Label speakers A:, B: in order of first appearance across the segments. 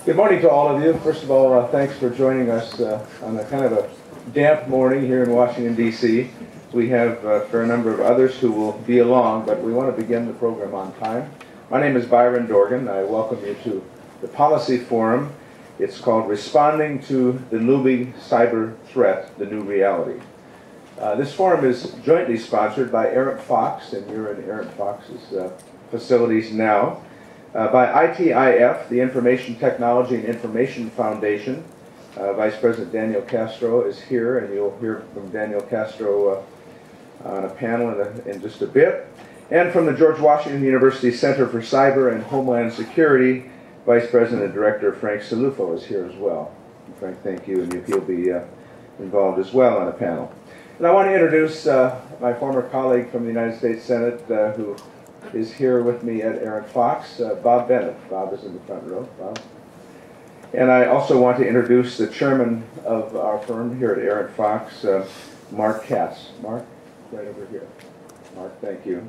A: Good morning to all of you. First of all, thanks for joining us on a kind of a damp morning here in Washington, D.C. We have for a number of others who will be along, but we want to begin the program on time. My name is Byron Dorgan. I welcome you to the Policy Forum. It's called Responding to the Looming Cyber Threat, the New Reality. This forum is jointly sponsored by Arent Fox, and you're in Arent Fox's facilities now, by ITIF, the Information Technology and Information Foundation. Vice President Daniel Castro is here, and you'll hear from Daniel Castro on a panel in just a bit. And from the George Washington University Center for Cyber and Homeland Security, Vice President and Director Frank Salufo is here as well. And Frank, thank you, and he'll be involved as well on a panel. And I want to introduce my former colleague from the United States Senate who is here with me at Arent Fox, Bob Bennett. Bob is in the front row. Bob. And I also want to introduce the chairman of our firm here at Arent Fox, Mark Katz. Mark, right over here. Mark, thank you.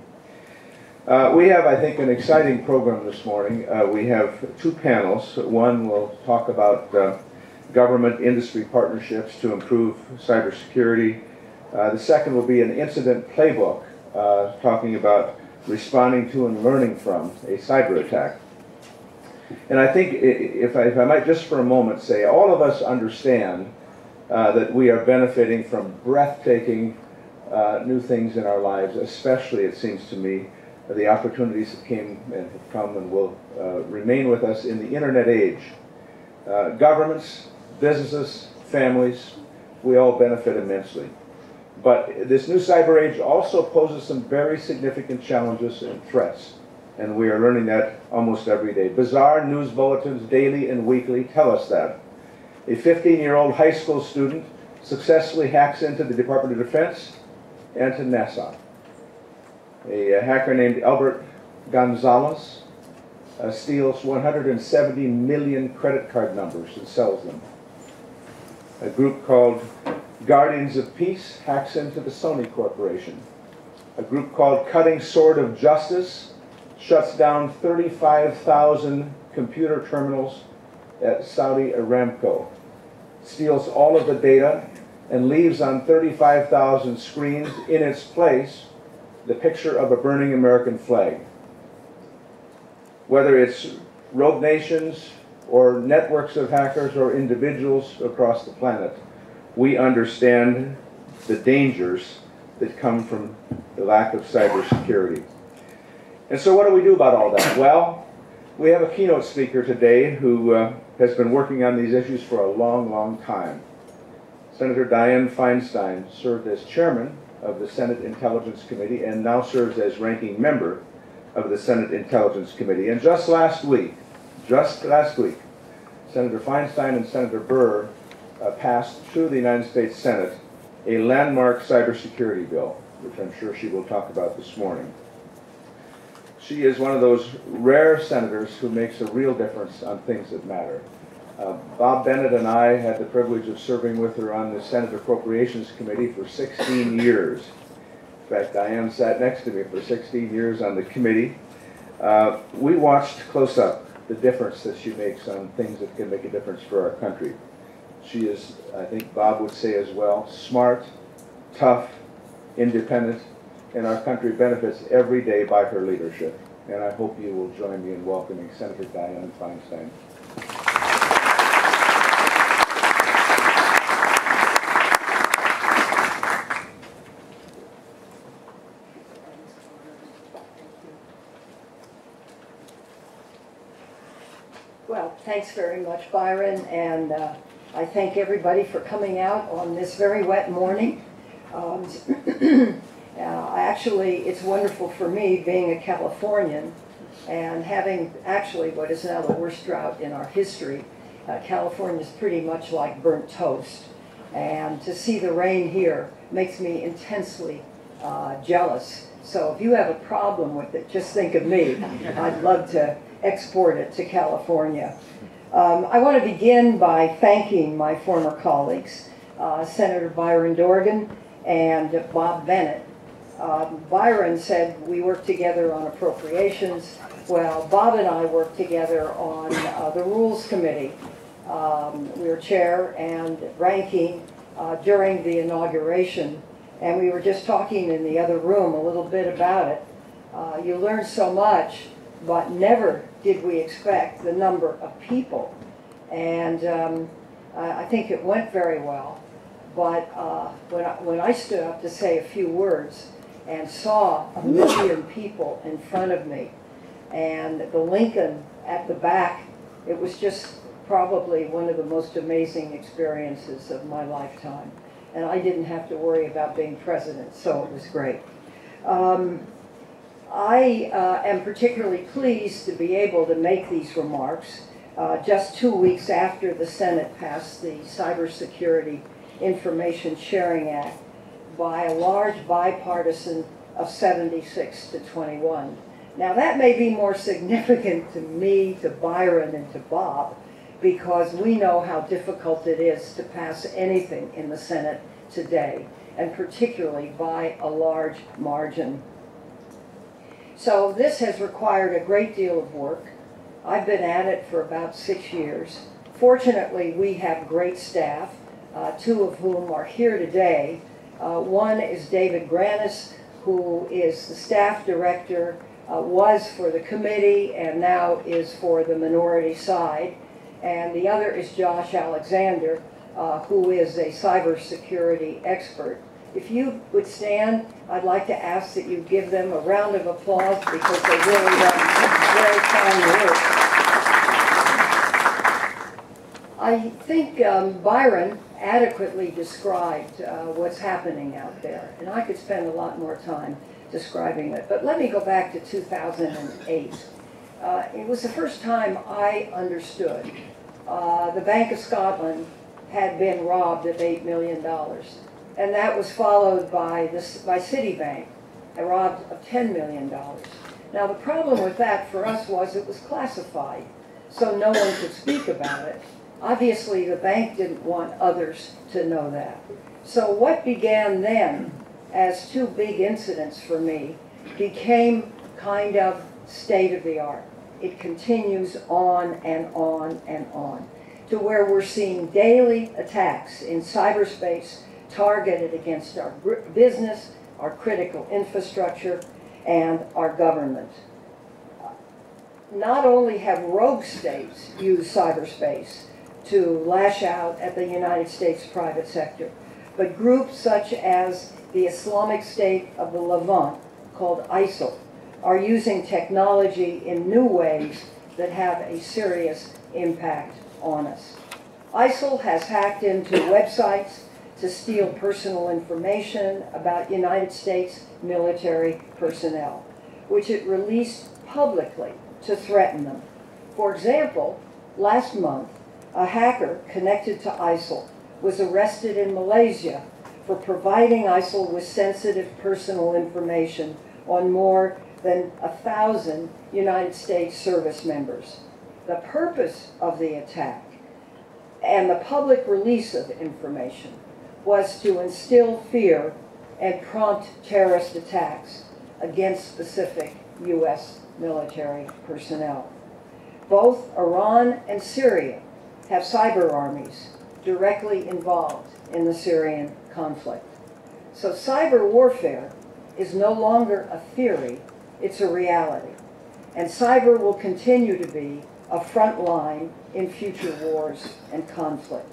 A: We have, I think, an exciting program this morning. We have two panels. One will talk about government-industry partnerships to improve cybersecurity. The second will be an incident playbook talking about responding to and learning from a cyber attack. And I think, if I might just for a moment say, all of us understand that we are benefiting from breathtaking new things in our lives, especially, it seems to me, the opportunities that came and have come and will remain with us in the internet age. Governments, businesses, families, we all benefit immensely. But this new cyber age also poses some very significant challenges and threats, and we are learning that almost every day. Bizarre news bulletins daily and weekly tell us that. A 15-year-old high school student successfully hacks into the Department of Defense and to NASA. A hacker named Albert Gonzalez steals 170 million credit card numbers and sells them. A group called Guardians of Peace hacks into the Sony Corporation. A group called Cutting Sword of Justice shuts down 35,000 computer terminals at Saudi Aramco, steals all of the data, and leaves on 35,000 screens in its place the picture of a burning American flag. Whether it's rogue nations or networks of hackers or individuals across the planet, we understand the dangers that come from the lack of cybersecurity. And so what do we do about all that? Well, we have a keynote speaker today who has been working on these issues for a long, long time. Senator Dianne Feinstein served as chairman of the Senate Intelligence Committee and now serves as ranking member of the Senate Intelligence Committee. And just last week, Senator Feinstein and Senator Burr passed through the United States Senate a landmark cybersecurity bill, which I'm sure she will talk about this morning. She is one of those rare senators who makes a real difference on things that matter. Bob Bennett and I had the privilege of serving with her on the Senate Appropriations Committee for 16 years. In fact, Diane sat next to me for 16 years on the committee. We watched close up the difference that she makes on things that can make a difference for our country. She is, I think Bob would say as well, smart, tough, independent, and our country benefits every day by her leadership. And I hope you will join me in welcoming Senator Dianne Feinstein.
B: Well, thanks very much, Byron, and I thank everybody for coming out on this very wet morning. Actually, it's wonderful for me being a Californian and having actually what is now the worst drought in our history. California is pretty much like burnt toast, and to see the rain here makes me intensely jealous. So if you have a problem with it, just think of me. I'd love to export it to California. I want to begin by thanking my former colleagues, Senator Byron Dorgan and Bob Bennett, Byron said we worked together on appropriations. Well, Bob and I worked together on the Rules Committee. We were chair and ranking during the inauguration, and we were just talking in the other room a little bit about it. You learn so much, but never did we expect the number of people. And I think it went very well. But when I stood up to say a few words and saw 1 million people in front of me, and the Lincoln at the back, it was just probably one of the most amazing experiences of my lifetime. And I didn't have to worry about being president, so it was great. I am particularly pleased to be able to make these remarks just 2 weeks after the Senate passed the Cybersecurity Information Sharing Act by a large bipartisan of 76 to 21. Now that may be more significant to me, to Byron, and to Bob, because we know how difficult it is to pass anything in the Senate today, and particularly by a large margin. So this has required a great deal of work. I've been at it for about 6 years. Fortunately, we have great staff, 2 of whom are here today. One is David Granis, who is the staff director, was for the committee and now is for the minority side. And the other is Josh Alexander, who is a cybersecurity expert. If you would stand, I'd like to ask that you give them a round of applause because they really done very fine work. I think Byron adequately described what's happening out there, and I could spend a lot more time describing it. But let me go back to 2008. It was the first time I understood the Bank of Scotland had been robbed of $8 million. And that was followed by Citibank, robbed of $10 million. Now the problem with that for us was it was classified, so no one could speak about it. Obviously the bank didn't want others to know that. So what began then as 2 big incidents for me became kind of state of the art. It continues on and on and on, to where we're seeing daily attacks in cyberspace targeted against our business, our critical infrastructure, and our government. Not only have rogue states used cyberspace to lash out at the United States private sector, but groups such as the Islamic State of the Levant, called ISIL, are using technology in new ways that have a serious impact on us. ISIL has hacked into websites to steal personal information about United States military personnel, which it released publicly to threaten them. For example, last month, a hacker connected to ISIL was arrested in Malaysia for providing ISIL with sensitive personal information on more than 1,000 United States service members. The purpose of the attack and the public release of information was to instill fear and prompt terrorist attacks against specific U.S. military personnel. Both Iran and Syria have cyber armies directly involved in the Syrian conflict. So cyber warfare is no longer a theory, it's a reality. And cyber will continue to be a front line in future wars and conflict.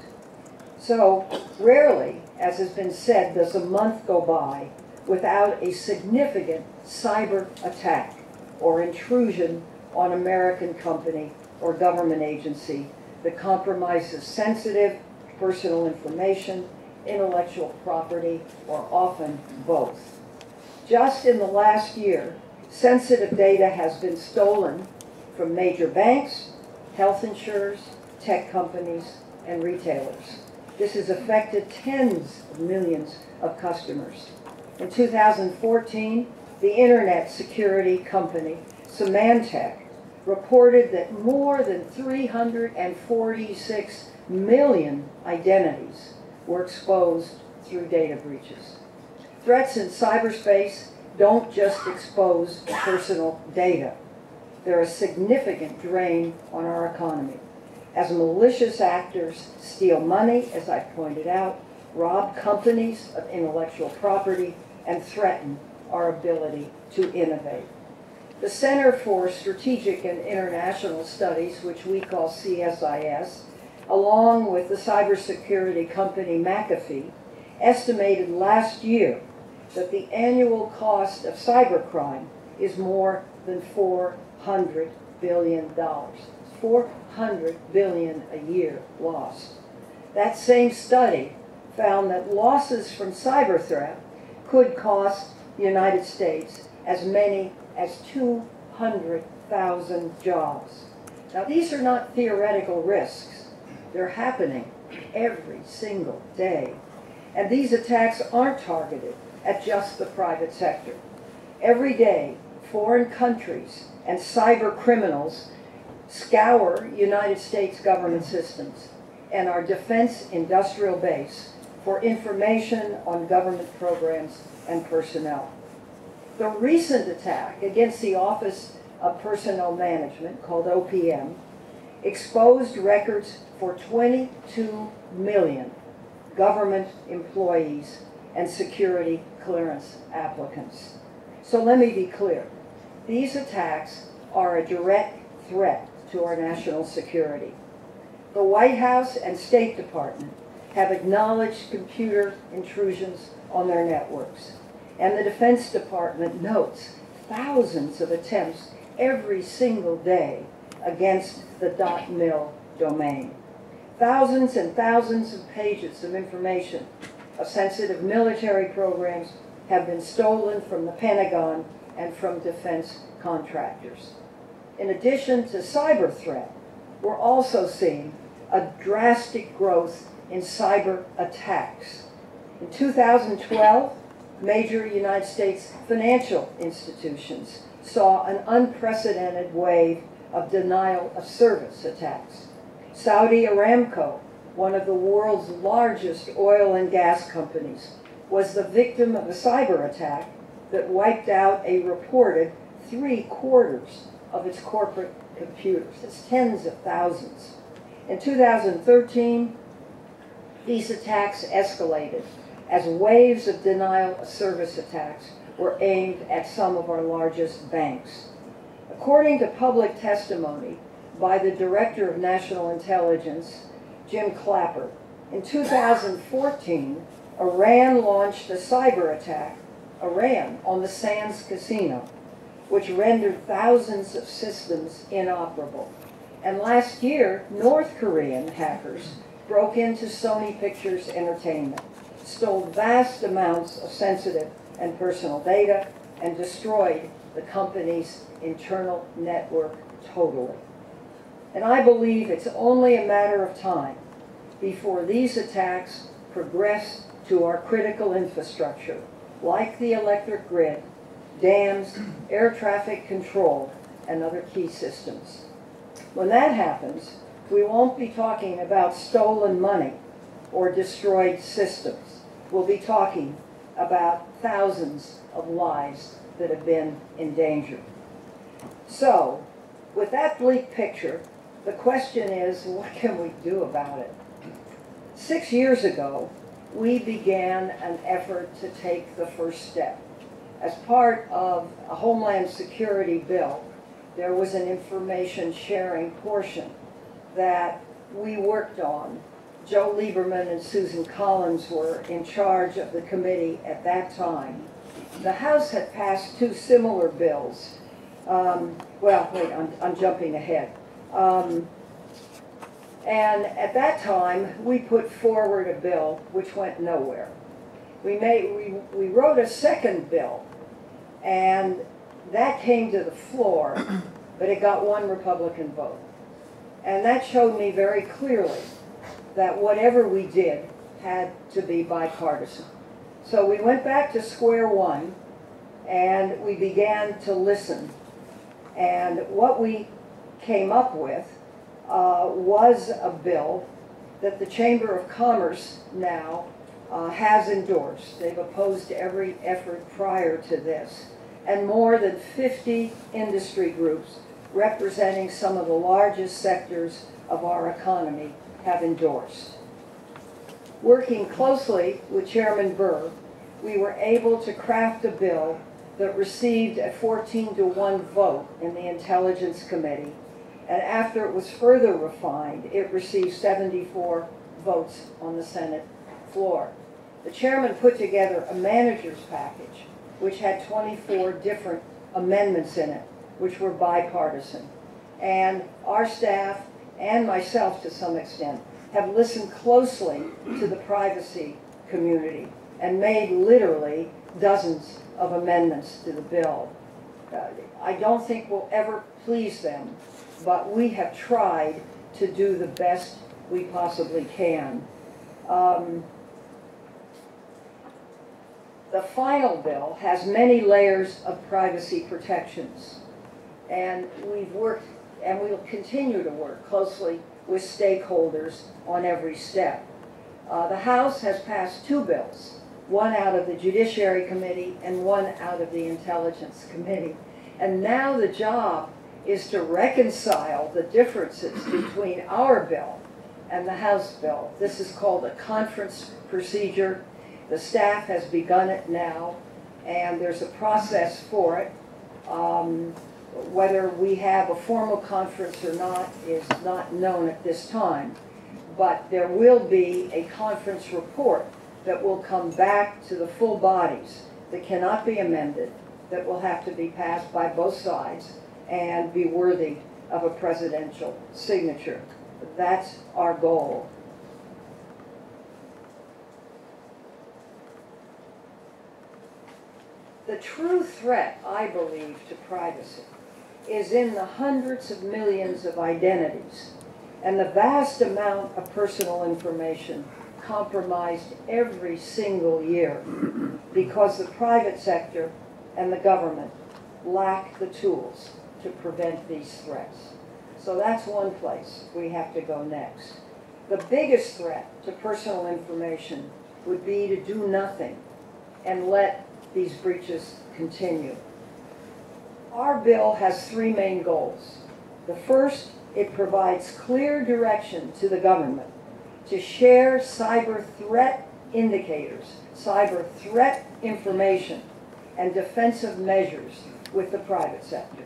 B: So rarely, as has been said, does a month go by without a significant cyber attack or intrusion on American company or government agency that compromises sensitive personal information, intellectual property, or often both. Just in the last year, sensitive data has been stolen from major banks, health insurers, tech companies, and retailers. This has affected tens of millions of customers. In 2014, the internet security company Symantec reported that more than 346 million identities were exposed through data breaches. Threats in cyberspace don't just expose personal data. They're a significant drain on our economy, as malicious actors steal money, as I pointed out, rob companies of intellectual property, and threaten our ability to innovate. The Center for Strategic and International Studies, which we call CSIS, along with the cybersecurity company McAfee, estimated last year that the annual cost of cybercrime is more than $400 billion. $400 billion a year lost. That same study found that losses from cyber threat could cost the United States as many as 200,000 jobs. Now, these are not theoretical risks. They're happening every single day. And these attacks aren't targeted at just the private sector. Every day, foreign countries and cyber criminals scour United States government systems and our defense industrial base for information on government programs and personnel. The recent attack against the Office of Personnel Management, called OPM, exposed records for 22 million government employees and security clearance applicants. So let me be clear. These attacks are a direct threat to our national security. The White House and State Department have acknowledged computer intrusions on their networks. And the Defense Department notes thousands of attempts every single day against the .mil domain. Thousands and thousands of pages of information of sensitive military programs have been stolen from the Pentagon and from defense contractors. In addition to cyber threat, we're also seeing a drastic growth in cyber attacks. In 2012, major United States financial institutions saw an unprecedented wave of denial of service attacks. Saudi Aramco, one of the world's largest oil and gas companies, was the victim of a cyber attack that wiped out a reported 3/4 of its corporate computers. That's tens of thousands. In 2013, these attacks escalated as waves of denial of service attacks were aimed at some of our largest banks. According to public testimony by the Director of National Intelligence, Jim Clapper, in 2014, Iran launched a cyber attack, on the Sands Casino, which rendered thousands of systems inoperable. And last year, North Korean hackers broke into Sony Pictures Entertainment, stole vast amounts of sensitive and personal data, and destroyed the company's internal network totally. And I believe it's only a matter of time before these attacks progress to our critical infrastructure, like the electric grid, dams, air traffic control, and other key systems. When that happens, we won't be talking about stolen money or destroyed systems. We'll be talking about thousands of lives that have been endangered. So, with that bleak picture, the question is, what can we do about it? 6 years ago, we began an effort to take the first step. As part of a Homeland Security bill, there was an information sharing portion that we worked on. Joe Lieberman and Susan Collins were in charge of the committee at that time. The House had passed two similar bills. I'm jumping ahead. And at that time, we put forward a bill which went nowhere. We wrote a second bill, and that came to the floor, but it got one Republican vote. And that showed me very clearly that whatever we did had to be bipartisan. So we went back to square one, and we began to listen. And what we came up with was a bill that the Chamber of Commerce now has endorsed. They've opposed every effort prior to this. And more than 50 industry groups representing some of the largest sectors of our economy have endorsed. Working closely with Chairman Burr, we were able to craft a bill that received a 14-to-1 vote in the Intelligence Committee, and after it was further refined, it received 74 votes on the Senate floor. The chairman put together a manager's package, which had 24 different amendments in it, which were bipartisan. And our staff, and myself to some extent, have listened closely to the privacy community and made literally dozens of amendments to the bill. I don't think we'll ever please them, but we have tried to do the best we possibly can. The final bill has many layers of privacy protections, and we've worked and we'll continue to work closely with stakeholders on every step. The House has passed 2 bills, one out of the Judiciary Committee and one out of the Intelligence Committee. And now the job is to reconcile the differences between our bill and the House bill. This is called a conference procedure. The staff has begun it now, and there's a process for it. Whether we have a formal conference or not is not known at this time, but there will be a conference report that will come back to the full bodies that cannot be amended, that will have to be passed by both sides and be worthy of a presidential signature. That's our goal. The true threat, I believe, to privacy is in the hundreds of millions of identities and the vast amount of personal information compromised every single year because the private sector and the government lack the tools to prevent these threats. So that's one place we have to go next. The biggest threat to personal information would be to do nothing and let these breaches continue. Our bill has 3 main goals. The first, it provides clear direction to the government to share cyber threat indicators, cyber threat information, and defensive measures with the private sector.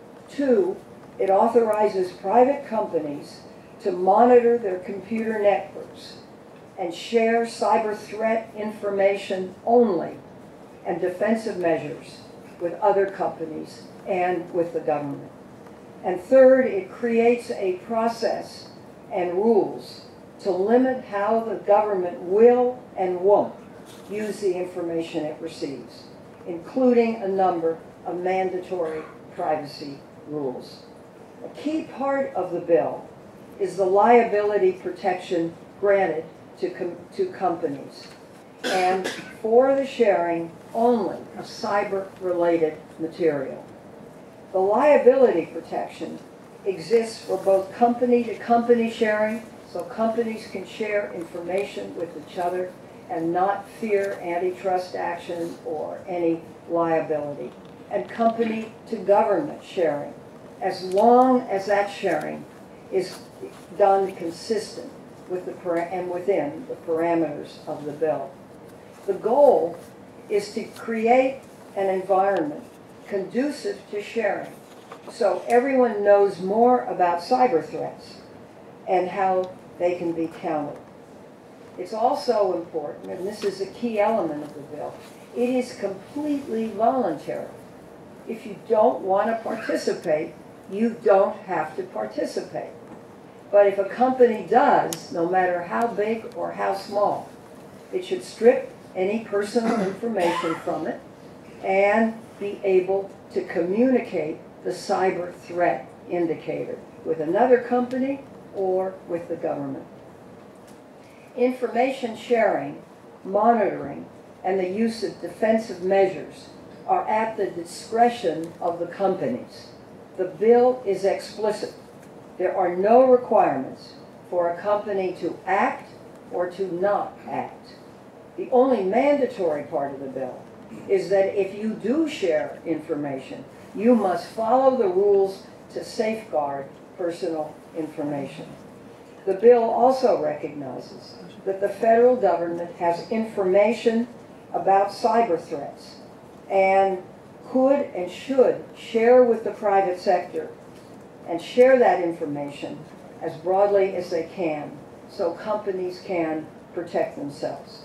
B: 2, it authorizes private companies to monitor their computer networks and share cyber threat information only and defensive measures with other companies and with the government. And 3rd, it creates a process and rules to limit how the government will and won't use the information it receives, including a number of mandatory privacy rules. A key part of the bill is the liability protection granted to companies, and for the sharing only of cyber-related material. The liability protection exists for both company-to-company sharing, so companies can share information with each other and not fear antitrust action or any liability, and company-to-government sharing, as long as that sharing is done consistent with and within the parameters of the bill. The goal is to create an environment conducive to sharing so everyone knows more about cyber threats and how they can be countered. It's also important, and this is a key element of the bill, it is completely voluntary. If you don't want to participate, you don't have to participate. But if a company does, no matter how big or how small, it should strip any personal information from it and be able to communicate the cyber threat indicator with another company or with the government. Information sharing, monitoring, and the use of defensive measures are at the discretion of the companies. The bill is explicit. There are no requirements for a company to act or to not act. The only mandatory part of the bill is that if you do share information, you must follow the rules to safeguard personal information. The bill also recognizes that the federal government has information about cyber threats and could and should share with the private sector and share that information as broadly as they can so companies can protect themselves.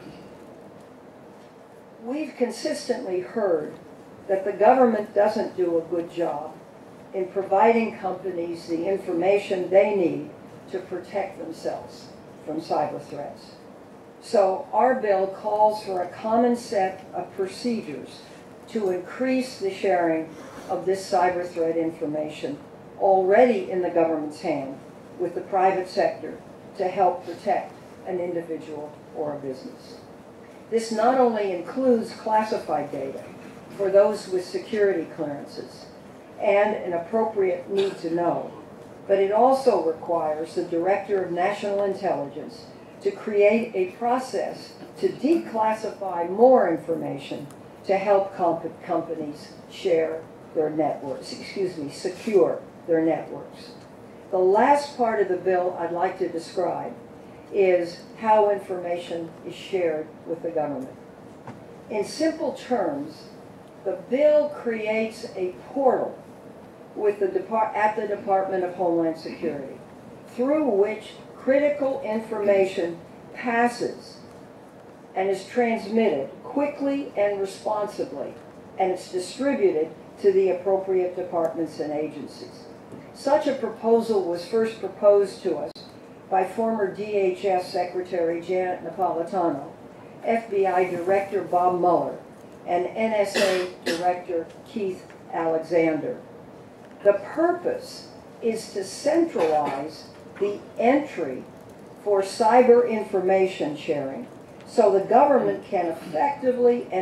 B: We've consistently heard that the government doesn't do a good job in providing companies the information they need to protect themselves from cyber threats. So our bill calls for a common set of procedures to increase the sharing of this cyber threat information already in the government's hand with the private sector to help protect an individual or a business. This not only includes classified data for those with security clearances and an appropriate need to know, but it also requires the Director of National Intelligence to create a process to declassify more information to help companies share their networks, secure their networks. The last part of the bill I'd like to describe is how information is shared with the government. In simple terms, the bill creates a portal with at the Department of Homeland Security through which critical information passes and is transmitted quickly and responsibly, and it's distributed to the appropriate departments and agencies. Such a proposal was first proposed to us by former DHS Secretary Janet Napolitano, FBI Director Bob Mueller, and NSA Director Keith Alexander. The purpose is to centralize the entry for cyber information sharing so the government can effectively and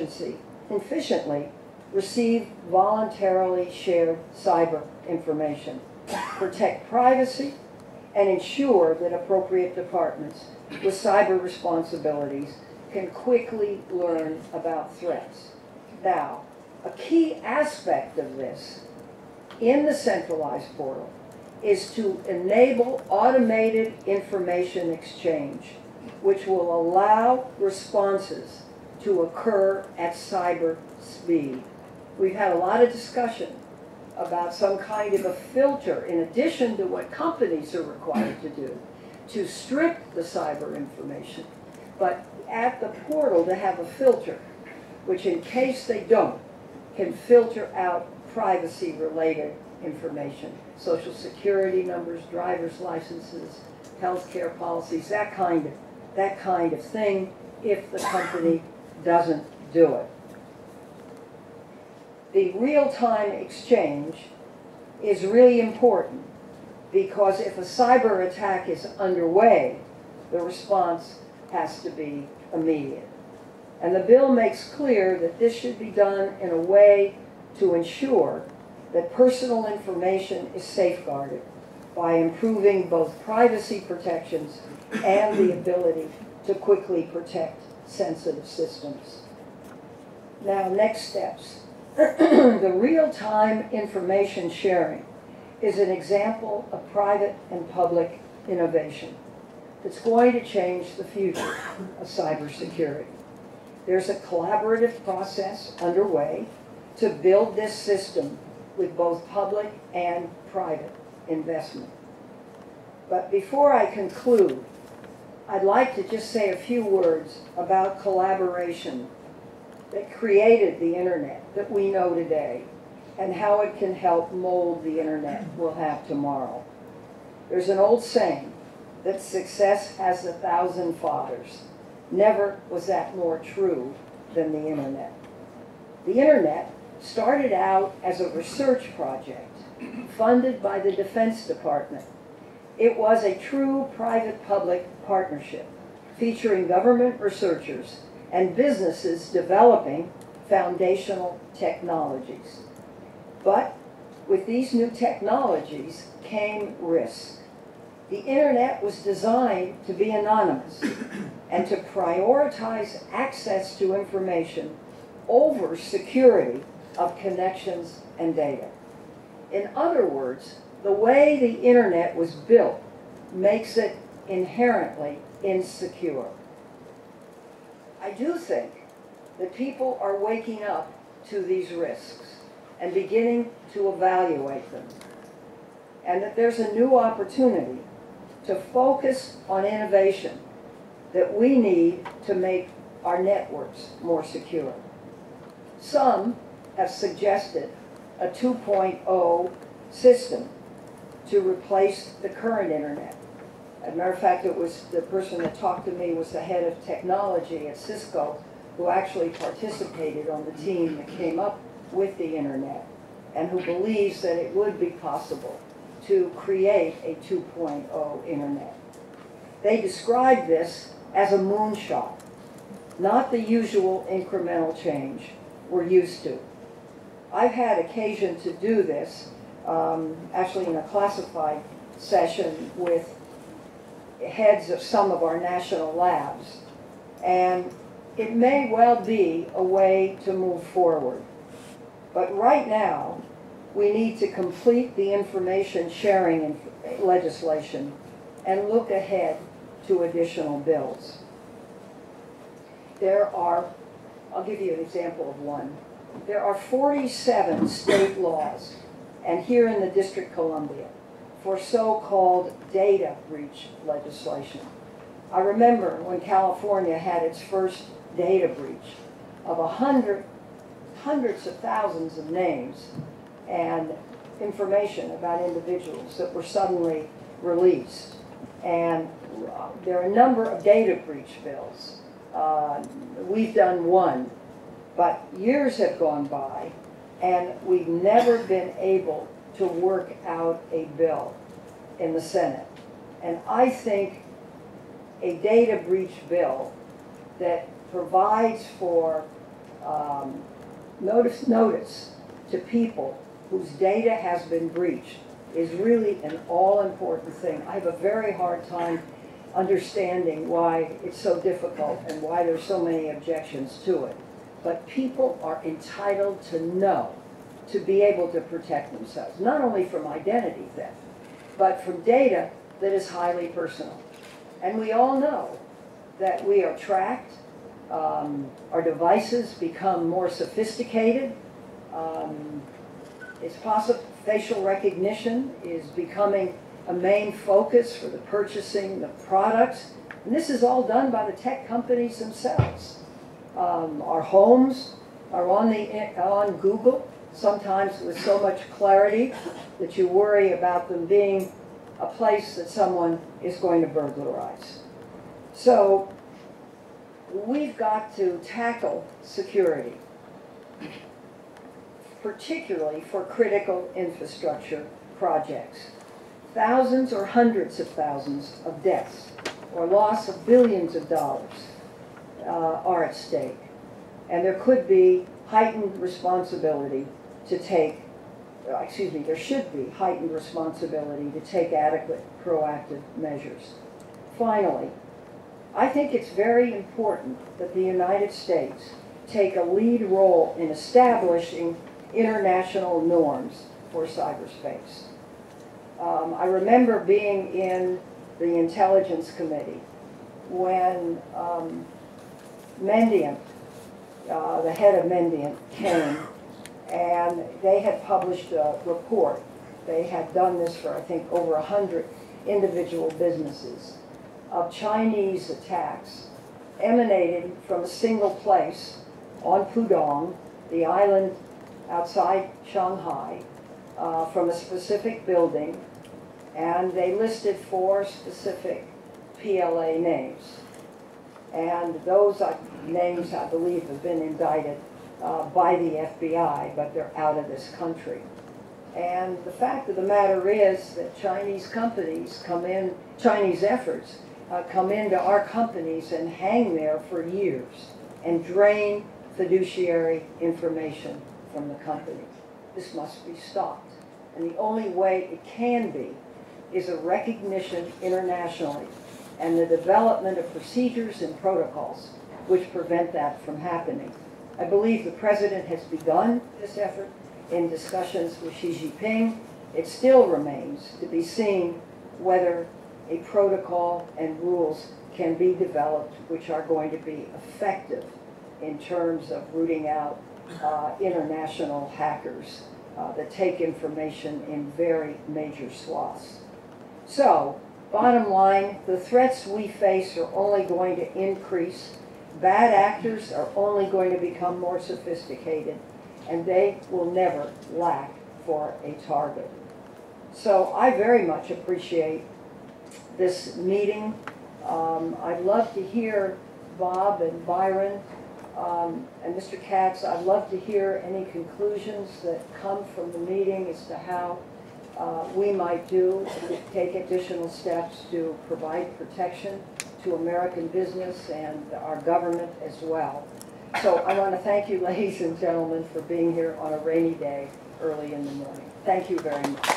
B: efficiently receive voluntarily shared cyber information, protect privacy, and ensure that appropriate departments with cyber responsibilities can quickly learn about threats. Now, a key aspect of this in the centralized portal is to enable automated information exchange, which will allow responses to occur at cyber speed. We've had a lot of discussion about some kind of a filter in addition to what companies are required to do to strip the cyber information, but at the portal to have a filter, which in case they don't, can filter out privacy-related information, social security numbers, driver's licenses, healthcare policies, that kind of thing, if the company doesn't do it. The real-time exchange is really important because if a cyber attack is underway, the response has to be immediate. And the bill makes clear that this should be done in a way to ensure that personal information is safeguarded by improving both privacy protections and the ability to quickly protect sensitive systems. Now, next steps. The real-time information sharing is an example of private and public innovation that's going to change the future of cybersecurity. There's a collaborative process underway to build this system with both public and private investment. But before I conclude, I'd like to just say a few words about collaboration that created the internet that we know today and how it can help mold the internet we'll have tomorrow. There's an old saying that success has 1,000 fathers. Never was that more true than the internet. The internet started out as a research project funded by the Defense Department. It was a true private-public partnership featuring government researchers and businesses developing foundational technologies. But with these new technologies came risks. The internet was designed to be anonymous and to prioritize access to information over security of connections and data. In other words, the way the internet was built makes it inherently insecure. I do think that people are waking up to these risks and beginning to evaluate them, and that there's a new opportunity to focus on innovation that we need to make our networks more secure. Some have suggested a 2.0 system to replace the current internet. As a matter of fact, it was the person that talked to me was the head of technology at Cisco, who actually participated on the team that came up with the internet, and who believes that it would be possible to create a 2.0 internet. They describe this as a moonshot, not the usual incremental change we're used to. I've had occasion to do this, actually in a classified session with heads of some of our national labs, and it may well be a way to move forward. But right now, we need to complete the information sharing legislation and look ahead to additional bills. There are, I'll give you an example of one. There are 47 state laws, and here in the District of Columbia, for so-called data breach legislation. I remember when California had its first data breach of hundreds of thousands of names and information about individuals that were suddenly released. And there are a number of data breach bills. We've done one, but years have gone by and we've never been able to work out a bill in the Senate. And I think a data breach bill that provides for notice to people whose data has been breached is really an all-important thing. I have a very hard time understanding why it's so difficult and why there's so many objections to it. But people are entitled to know, to be able to protect themselves, not only from identity theft, but from data that is highly personal. And we all know that we are tracked, our devices become more sophisticated, it's possible facial recognition is becoming a main focus for the purchasing of products, and this is all done by the tech companies themselves. Our homes are on Google, sometimes with so much clarity that you worry about them being a place that someone is going to burglarize. So we've got to tackle security, particularly for critical infrastructure projects. Thousands or hundreds of thousands of deaths or loss of billions of dollars are at stake. And there could be heightened responsibility to take, there should be heightened responsibility to take adequate proactive measures. Finally, I think it's very important that the United States take a lead role in establishing international norms for cyberspace. I remember being in the Intelligence Committee when Mendiant, the head of Mendiant, came, and they had published a report. They had done this for, I think, over 100 individual businesses of Chinese attacks emanating from a single place on Pudong, the island outside Shanghai, from a specific building, and they listed 4 specific PLA names. And those names, I believe, have been indicted by the FBI, but they're out of this country. And the fact of the matter is that Chinese companies come in, Chinese efforts come into our companies and hang there for years and drain fiduciary information from the company. This must be stopped. And the only way it can be is a recognition internationally and the development of procedures and protocols which prevent that from happening. I believe the President has begun this effort in discussions with Xi Jinping. It still remains to be seen whether a protocol and rules can be developed which are going to be effective in terms of rooting out international hackers that take information in very major swaths. So, bottom line, the threats we face are only going to increase. Bad actors are only going to become more sophisticated, and they will never lack for a target. So I very much appreciate this meeting. I'd love to hear Bob and Byron and Mr. Katz. I'd love to hear any conclusions that come from the meeting as to how we might take additional steps to provide protection to American business and our government as well. So I want to thank you, ladies and gentlemen, for being here on a rainy day early in the morning. Thank you very much.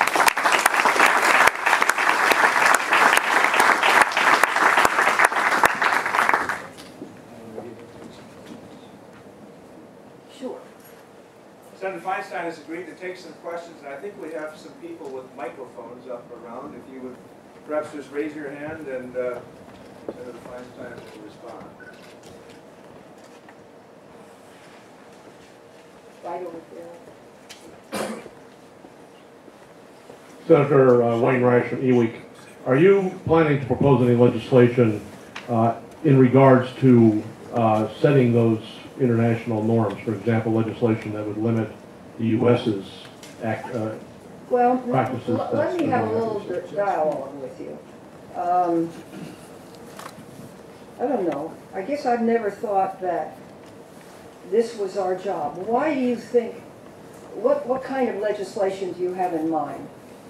B: Sure.
A: Senator Feinstein has agreed to take some questions, and I think we have some people with microphones up around. If you would perhaps just raise your hand, and Senator Feinstein will respond.
B: Right over there.
C: Senator Wainwright from eWeek, are you planning to propose any legislation in regards to setting those international norms? For example, legislation that would limit the U.S.'s practices.
B: Let me have a little dialogue with you. I don't know. I guess I've never thought that this was our job. Why do you think, what kind of legislation do you have in mind?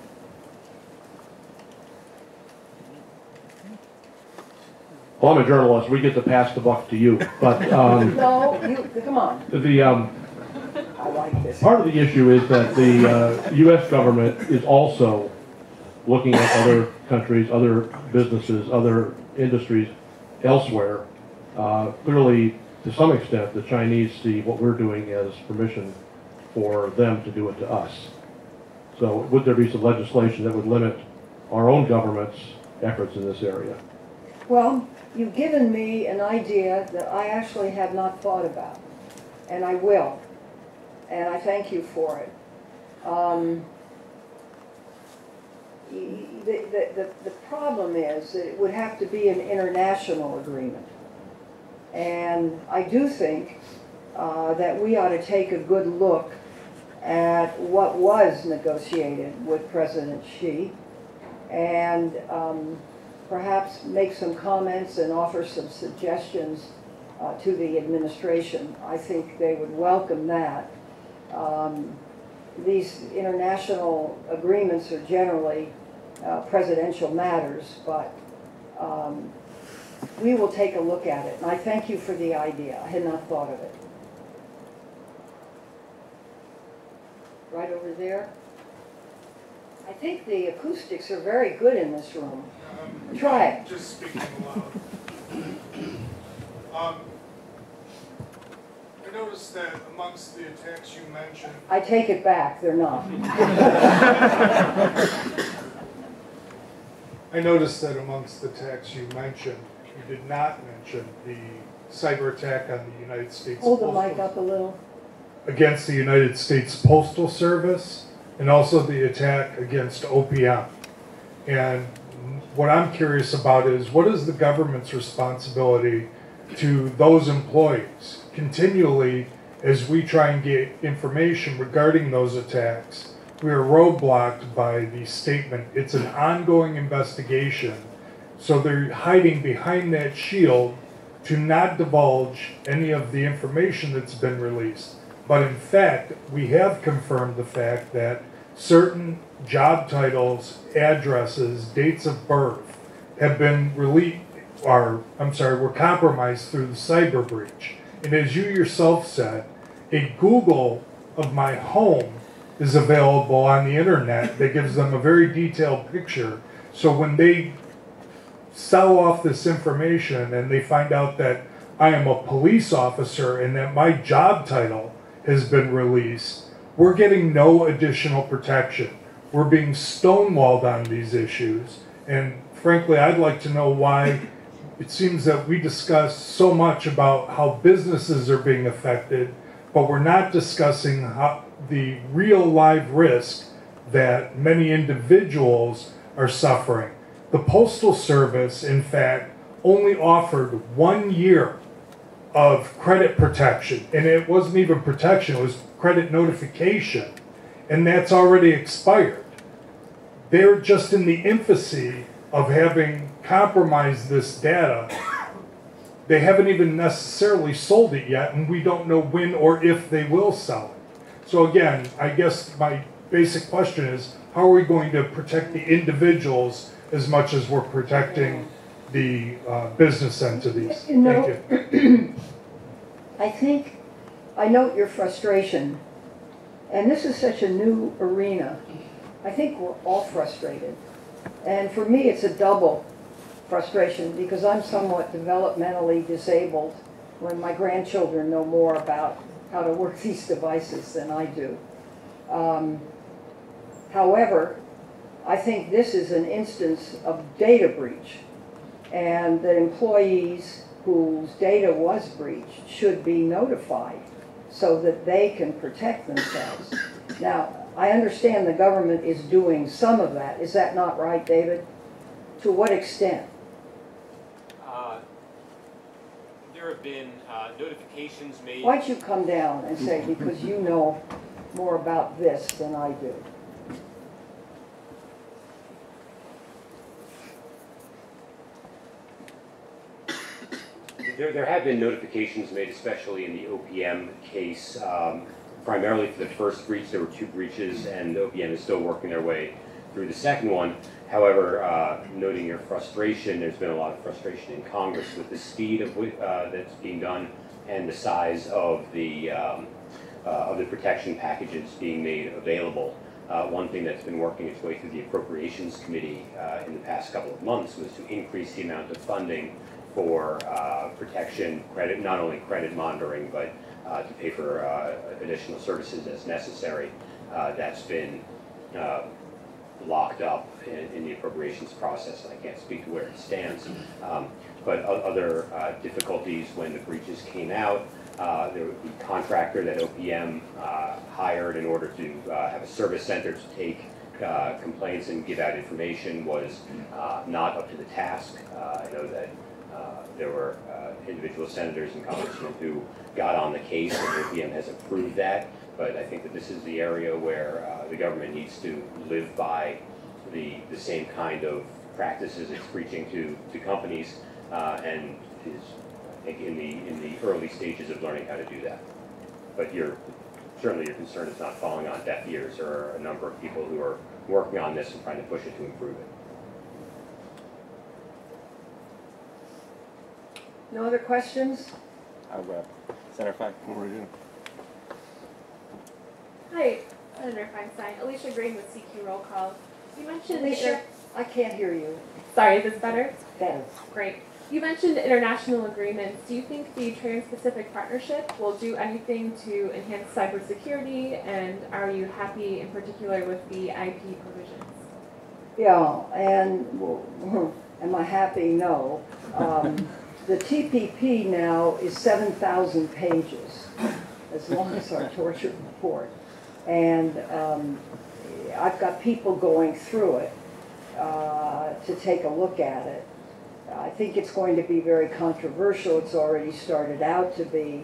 C: Well, I'm a journalist. We get to pass the buck to you. But
B: No, come on. I like this.
C: Part of the issue is that the U.S. government is also looking at other countries, other businesses, other industries elsewhere. Clearly, to some extent, the Chinese see what we're doing as permission for them to do it to us. So would there be some legislation that would limit our own government's efforts in this area?
B: Well, you've given me an idea that I actually have not thought about, and I will, and I thank you for it. The problem is that it would have to be an international agreement. And I do think that we ought to take a good look at what was negotiated with President Xi and perhaps make some comments and offer some suggestions to the administration. I think they would welcome that. These international agreements are generally presidential matters, but we will take a look at it. And I thank you for the idea. I had not thought of it. Right over there. I think the acoustics are very good in this room. Try it.
D: Just speaking aloud. I noticed that amongst the attacks you mentioned...
B: I take it back. They're not.
D: I noticed that amongst the attacks you mentioned, you did not mention the cyber attack on the United States
B: Hold the mic up a little.
D: against the United States Postal Service, and also the attack against OPM. And what I'm curious about is, what is the government's responsibility to those employees? Continually, as we try and get information regarding those attacks, we are roadblocked by the statement, it's an ongoing investigation. So they're hiding behind that shield to not divulge any of the information that's been released. But in fact, we have confirmed the fact that certain job titles, addresses, dates of birth have been were compromised through the cyber breach. And as you yourself said, a Google of my home is available on the internet that gives them a very detailed picture So when they sell off this information and they find out that I am a police officer and that my job title has been released, we're getting no additional protection. We're being stonewalled on these issues. And frankly, I'd like to know why it seems that we discuss so much about how businesses are being affected, but we're not discussing how the real live risk that many individuals are suffering. The Postal Service, in fact, only offered 1 year of credit protection, and it wasn't even protection, it was credit notification, and that's already expired. They're just in the infancy of having compromised this data. They haven't even necessarily sold it yet, and we don't know when or if they will sell it. So again, I guess my basic question is, how are we going to protect the individuals as much as we're protecting the business entities?
B: You know,
D: Thank you.
B: I note your frustration, and this is such a new arena. I think we're all frustrated. And for me, it's a double frustration because I'm somewhat developmentally disabled when my grandchildren know more about how to work these devices than I do. However, I think this is an instance of data breach, and that employees whose data was breached should be notified so that they can protect themselves. Now, I understand the government is doing some of that. Is that not right, David? To what extent?
E: There have been notifications made.
B: Why'd you come down and say, because you know more about this than I do?
E: There have been notifications made, especially in the OPM case, primarily for the first breach. There were 2 breaches, and OPM is still working their way through the second one. However, noting your frustration, there's been a lot of frustration in Congress with the speed of that's being done and the size of the protection packages being made available. One thing that's been working its way through the Appropriations Committee in the past couple of months was to increase the amount of funding for protection, credit, not only credit monitoring, but to pay for additional services as necessary. That's been locked up in the appropriations process, and I can't speak to where it stands. But other difficulties when the breaches came out, the contractor that OPM hired in order to have a service center to take complaints and give out information was not up to the task. I know that there were individual senators and congressmen who got on the case, and OPM has approved that. But I think that this is the area where the government needs to live by the same kind of practices it's preaching to companies, and is, I think, in the early stages of learning how to do that. But certainly your concern is not falling on deaf ears. There are a number of people who are working on this and trying to push it to improve it.
B: No other questions?
F: Senator Fine.
G: Hi, Senator Feinstein. Alicia Green with CQ Roll Call. You mentioned
B: Alicia, I can't hear you.
G: Sorry, is this better?
B: Better.
G: Great. You mentioned international agreements. Do you think the Trans-Pacific Partnership will do anything to enhance cybersecurity, and are you happy in particular with the IP provisions?
B: Yeah, and well, am I happy? No. The TPP now is 7,000 pages, as long as our torture report. And I've got people going through it to take a look at it. I think it's going to be very controversial. It's already started out to be.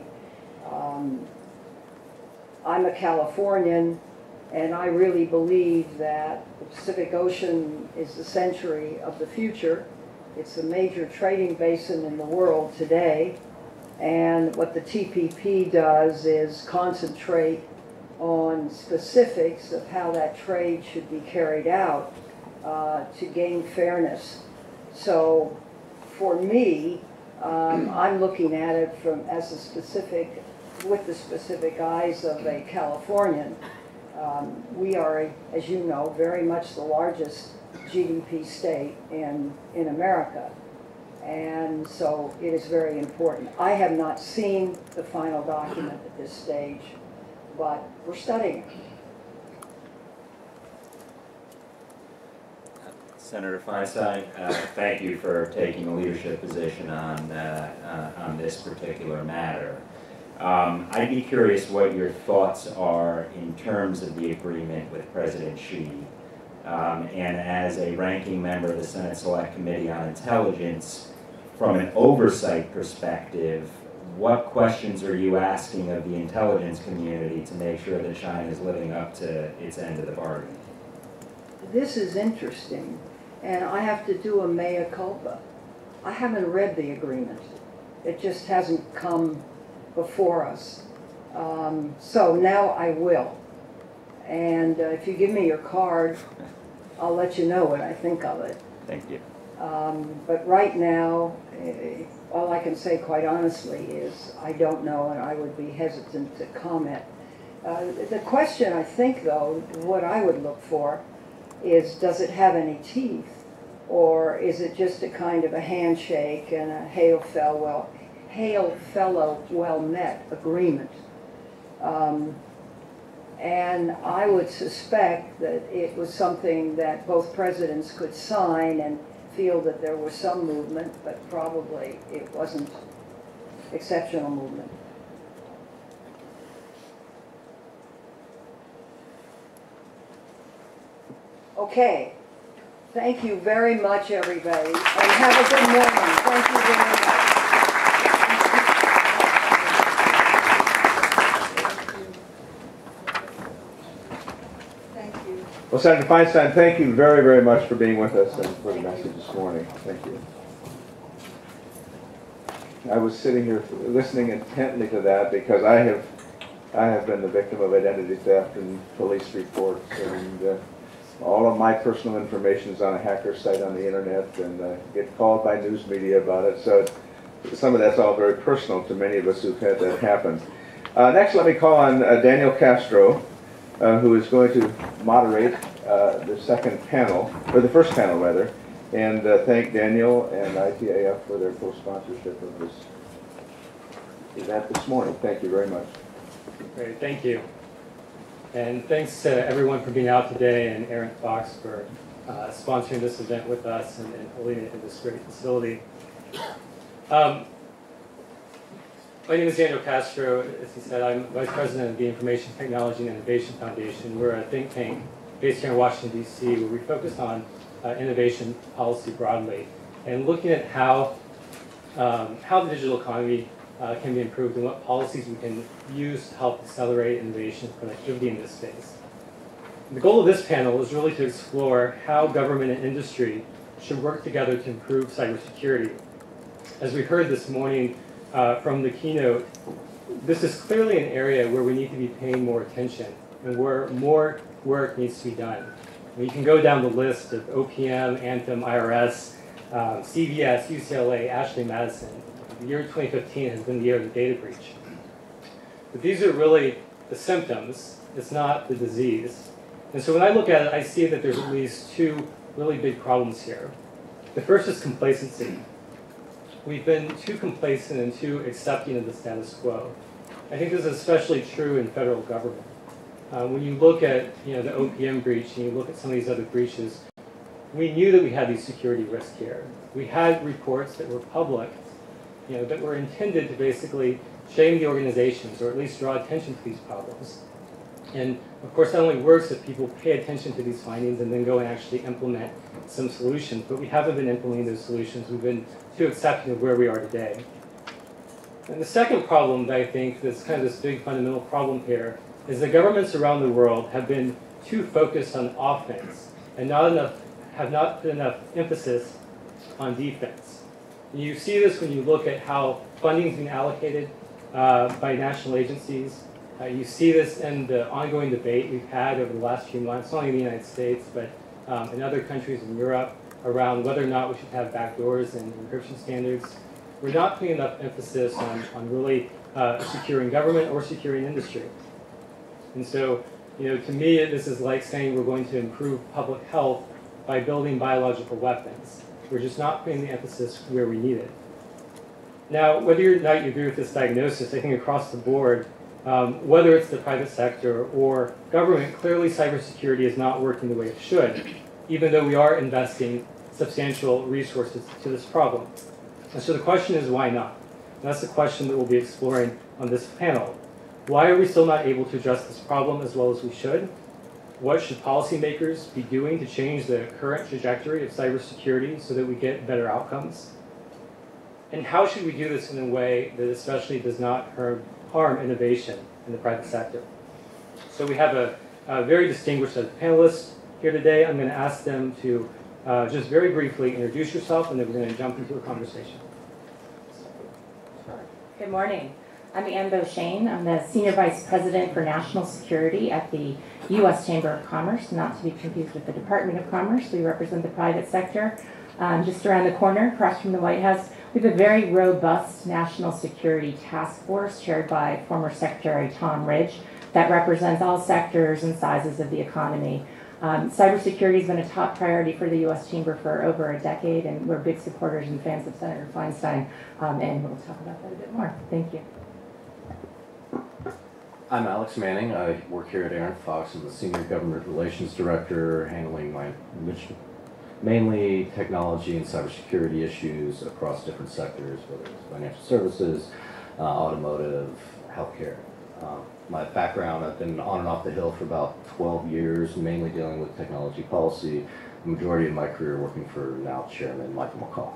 B: I'm a Californian, and I really believe that the Pacific Ocean is the century of the future. It's a major trading basin in the world today, and what the TPP does is concentrate on specifics of how that trade should be carried out to gain fairness. So for me, I'm looking at it with the specific eyes of a Californian. We are, as you know, very much the largest GDP state in America. And so it is very important. I have not seen the final document at this stage, but we're studying it.
F: Senator Feinstein.
H: Thank you for taking a leadership position on this particular matter. I'd be curious what your thoughts are in terms of the agreement with President Xi. And as a ranking member of the Senate Select Committee on Intelligence, from an oversight perspective, what questions are you asking of the intelligence community to make sure that China is living up to its end of the bargain?
B: This is interesting, and I have to do a mea culpa. I haven't read the agreement. It just hasn't come before us. So now I will. And if you give me your card, I'll let you know what I think of it.
F: Thank you.
B: But right now, all I can say quite honestly is I don't know, and I would be hesitant to comment. The question, I think, though, what I would look for is, does it have any teeth? Or is it just a kind of a handshake and a hail fellow, well met agreement? And I would suspect that it was something that both presidents could sign and feel that there was some movement, but probably it wasn't exceptional movement. Okay. Thank you very much, everybody, and have a good morning. Thank you very much. Thank you.
A: Well, Senator Feinstein, thank you very, very much for being with us and for the message this morning. Thank you. I was sitting here listening intently to that because I have been the victim of identity theft and police reports, and all of my personal information is on a hacker site on the internet, and get called by news media about it. So some of that's all very personal to many of us who've had that happen. Next, let me call on Daniel Castro, who is going to moderate the second panel, or the first panel rather, and thank Daniel and ITIF for their co-sponsorship of this event this morning. Thank you very much.
I: Great, thank you. And thanks to everyone for being out today, and Arent Fox for sponsoring this event with us and holding it in this great facility. My name is Daniel Castro. As he said, I'm Vice President of the Information Technology and Innovation Foundation. We're a think tank based here in Washington, D.C., where we focus on innovation policy broadly and looking at how the digital economy can be improved and what policies we can use to help accelerate innovation and productivity in this space. The goal of this panel is really to explore how government and industry should work together to improve cybersecurity. As we heard this morning from the keynote, this is clearly an area where we need to be paying more attention and where more work needs to be done. And you can go down the list of OPM, Anthem, IRS, CVS, UCLA, Ashley Madison. The year 2015 has been the year of the data breach. But these are really the symptoms, it's not the disease. And so when I look at it, I see that there's at least two really big problems here. The first is complacency. We've been too complacent and too accepting of the status quo. I think this is especially true in federal government. When you look at the OPM breach and you look at some of these other breaches, we knew that we had these security risks here. We had reports that were public, that were intended to basically shame the organizations or at least draw attention to these problems. And of course, that only works if people pay attention to these findings and then go and actually implement some solutions. But we haven't been implementing those solutions. We've been too accepting of where we are today. And the second problem that I think that's kind of this big fundamental problem here is that governments around the world have been too focused on offense and have not put enough emphasis on defense. And you see this when you look at how funding is being allocated by national agencies. You see this in the ongoing debate we've had over the last few months, not only in the United States, but in other countries in Europe, around whether or not we should have backdoors and encryption standards. We're not putting enough emphasis on really securing government or securing industry. And so, to me, this is like saying we're going to improve public health by building biological weapons. We're just not putting the emphasis where we need it. Now, whether or not you agree with this diagnosis, I think across the board, whether it's the private sector or government, clearly cybersecurity is not working the way it should, even though we are investing substantial resources to this problem. And so the question is, why not? And that's the question that we'll be exploring on this panel. Why are we still not able to address this problem as well as we should? What should policymakers be doing to change the current trajectory of cybersecurity so that we get better outcomes? And how should we do this in a way that especially does not harm innovation in the private sector? So we have a very distinguished set of panelists here today. I'm going to ask them to just very briefly introduce yourself, and then we're going to jump into a conversation.
J: Good morning. I'm Ann Beauchesne. I'm the Senior Vice President for National Security at the U.S. Chamber of Commerce, not to be confused with the Department of Commerce. We represent the private sector. Just around the corner, across from the White House, we have a very robust national security task force chaired by former Secretary Tom Ridge that represents all sectors and sizes of the economy. Cybersecurity has been a top priority for the U.S. Chamber for over a decade, and we're big supporters and fans of Senator Feinstein, and we'll talk about that a bit more. Thank you.
K: I'm Alex Manning. I work here at Arent Fox. I'm the Senior Government Relations Director, handling my mainly technology and cybersecurity issues across different sectors, whether it's financial services, automotive, healthcare. My background, I've been on and off the Hill for about 12 years, mainly dealing with technology policy, the majority of my career working for now Chairman Michael McCall.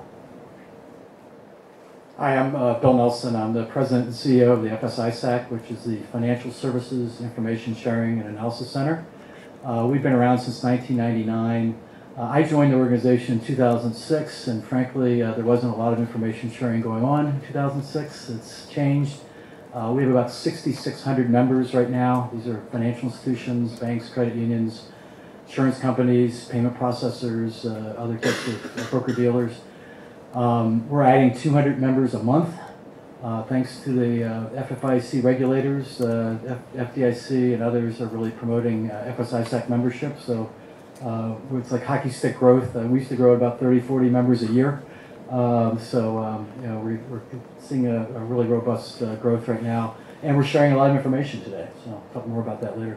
L: Hi, I'm Bill Nelson. I'm the President and CEO of the FSISAC, which is the Financial Services Information Sharing and Analysis Center. We've been around since 1999. I joined the organization in 2006, and frankly, there wasn't a lot of information sharing going on in 2006. It's changed. We have about 6,600 members right now. These are financial institutions, banks, credit unions, insurance companies, payment processors, other types of broker-dealers. We're adding 200 members a month, thanks to the FFIC regulators. FDIC and others are really promoting FSISAC membership, so it's like hockey stick growth. We used to grow at about 30, 40 members a year. You know, we're seeing a really robust growth right now, and we're sharing a lot of information today. So I'll talk more about that later.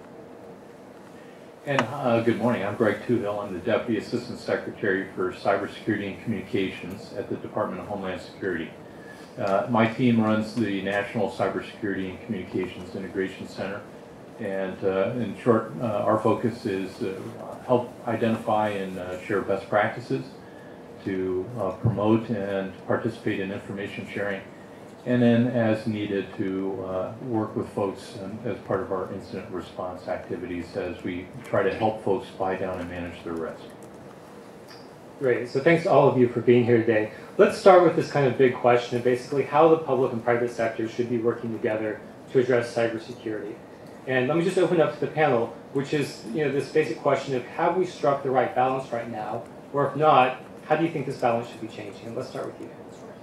M: And good morning. I'm Greg Tuhill. I'm the Deputy Assistant Secretary for Cybersecurity and Communications at the Department of Homeland Security. My team runs the National Cybersecurity and Communications Integration Center, and in short, our focus is help identify and share best practices to promote and participate in information sharing, and then as needed to work with folks as part of our incident response activities as we try to help folks buy down and manage their risk.
I: Great, so thanks to all of you for being here today. Let's start with this kind of big question of basically how the public and private sector should be working together to address cybersecurity. And let me just open up to the panel, which is, you know, this basic question of have we struck the right balance right now, or if not, how do you think this balance should be changing? And let's start with you.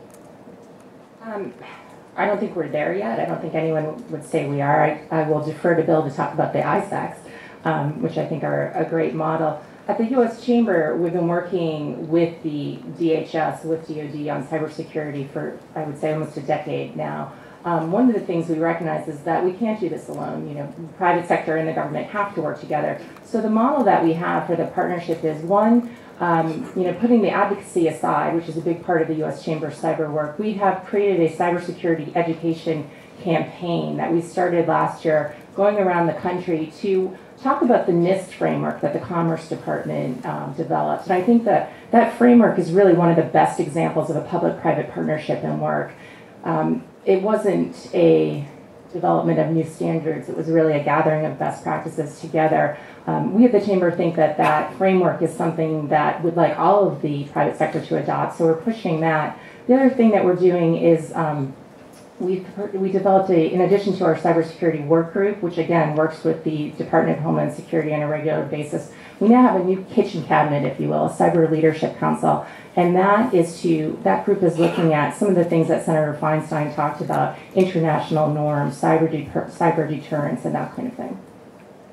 J: I don't think we're there yet. I don't think anyone would say we are. I will defer to Bill to talk about the ISACs, which I think are a great model. At the U.S. Chamber, we've been working with the DHS, with DoD on cybersecurity for, I would say, almost a decade now. One of the things we recognize is that we can't do this alone. You know, the private sector and the government have to work together. So the model that we have for the partnership is one, you know, putting the advocacy aside, which is a big part of the U.S. Chamber cyber work, we have created a cybersecurity education campaign that we started last year, going around the country to talk about the NIST framework that the Commerce Department developed. And I think that that framework is really one of the best examples of a public-private partnership and work. It wasn't a development of new standards, it was really a gathering of best practices together. We at the Chamber think that that framework is something that we'd like all of the private sector to adopt, so we're pushing that. The other thing that we're doing is we developed in addition to our cybersecurity work group, which again works with the Department of Homeland Security on a regular basis, we now have a new kitchen cabinet, if you will, a cyber leadership council. And that group is looking at some of the things that Senator Feinstein talked about, international norms, cyber deterrence, and that kind of thing.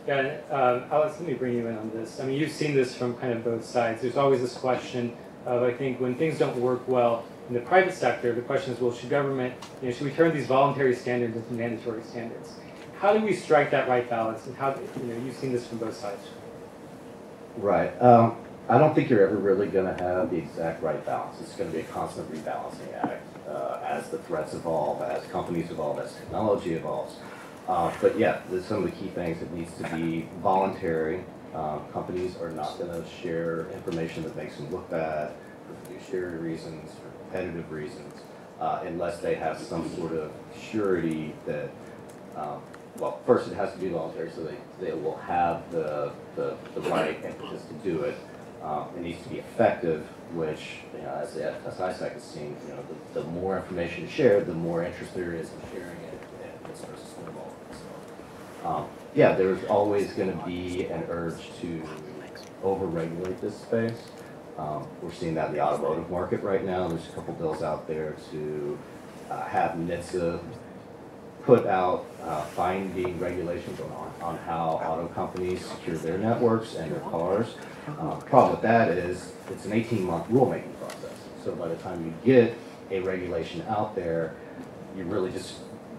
I: Yeah, Alex, let me bring you in on this. I mean, you've seen this from kind of both sides. There's always this question of, I think, when things don't work well in the private sector, the question is, well, should government, should we turn these voluntary standards into mandatory standards? How do we strike that right balance? And how, you've seen this from both sides.
K: Right. I don't think you're ever really going to have the exact right balance. It's going to be a constant rebalancing act as the threats evolve, as companies evolve, as technology evolves. But yeah, there's some of the key things. It needs to be voluntary. Companies are not going to share information that makes them look bad for fiduciary reasons, for competitive reasons, unless they have some sort of surety that, well, first it has to be voluntary, so they will have the right impetus to do it. It needs to be effective, which, as the FSI has seen, the more information shared, the more interest there is in sharing it, and it starts to snowball. So, yeah, there's always going to be an urge to over-regulate this space. We're seeing that in the automotive market right now. There's a couple bills out there to have NHTSA put out binding regulations on how auto companies secure their networks and their cars. The problem with that is it's an 18-month rulemaking process. So by the time you get a regulation out there, you're really just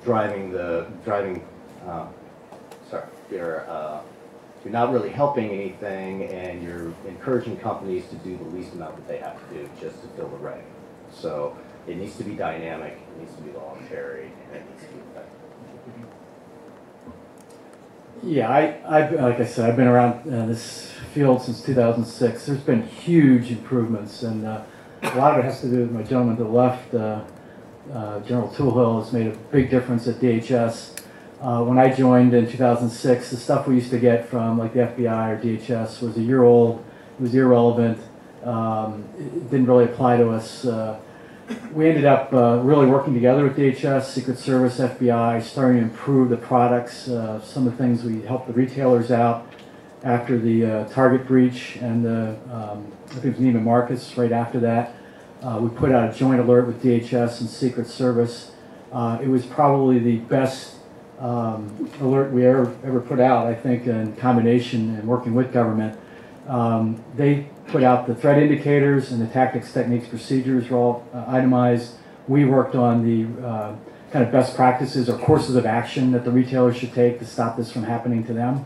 K: you're not really helping anything, and you're encouraging companies to do the least amount that they have to do just to fill the reg. So it needs to be dynamic, it needs to be voluntary, and it needs to be effective.
L: Yeah, like I said, I've been around this field since 2006. There's been huge improvements, and a lot of it has to do with my gentleman to the left. General Toolhill has made a big difference at DHS. When I joined in 2006, the stuff we used to get from like the FBI or DHS was a year old. It was irrelevant. It didn't really apply to us. We ended up really working together with DHS, Secret Service, FBI, starting to improve the products. Some of the things we helped the retailers out after the Target breach, and I think it was Neiman Marcus right after that. We put out a joint alert with DHS and Secret Service. It was probably the best alert we ever put out, I think, in combination and working with government. They put out the threat indicators, and the tactics, techniques, procedures were all itemized. We worked on the kind of best practices or courses of action that the retailers should take to stop this from happening to them.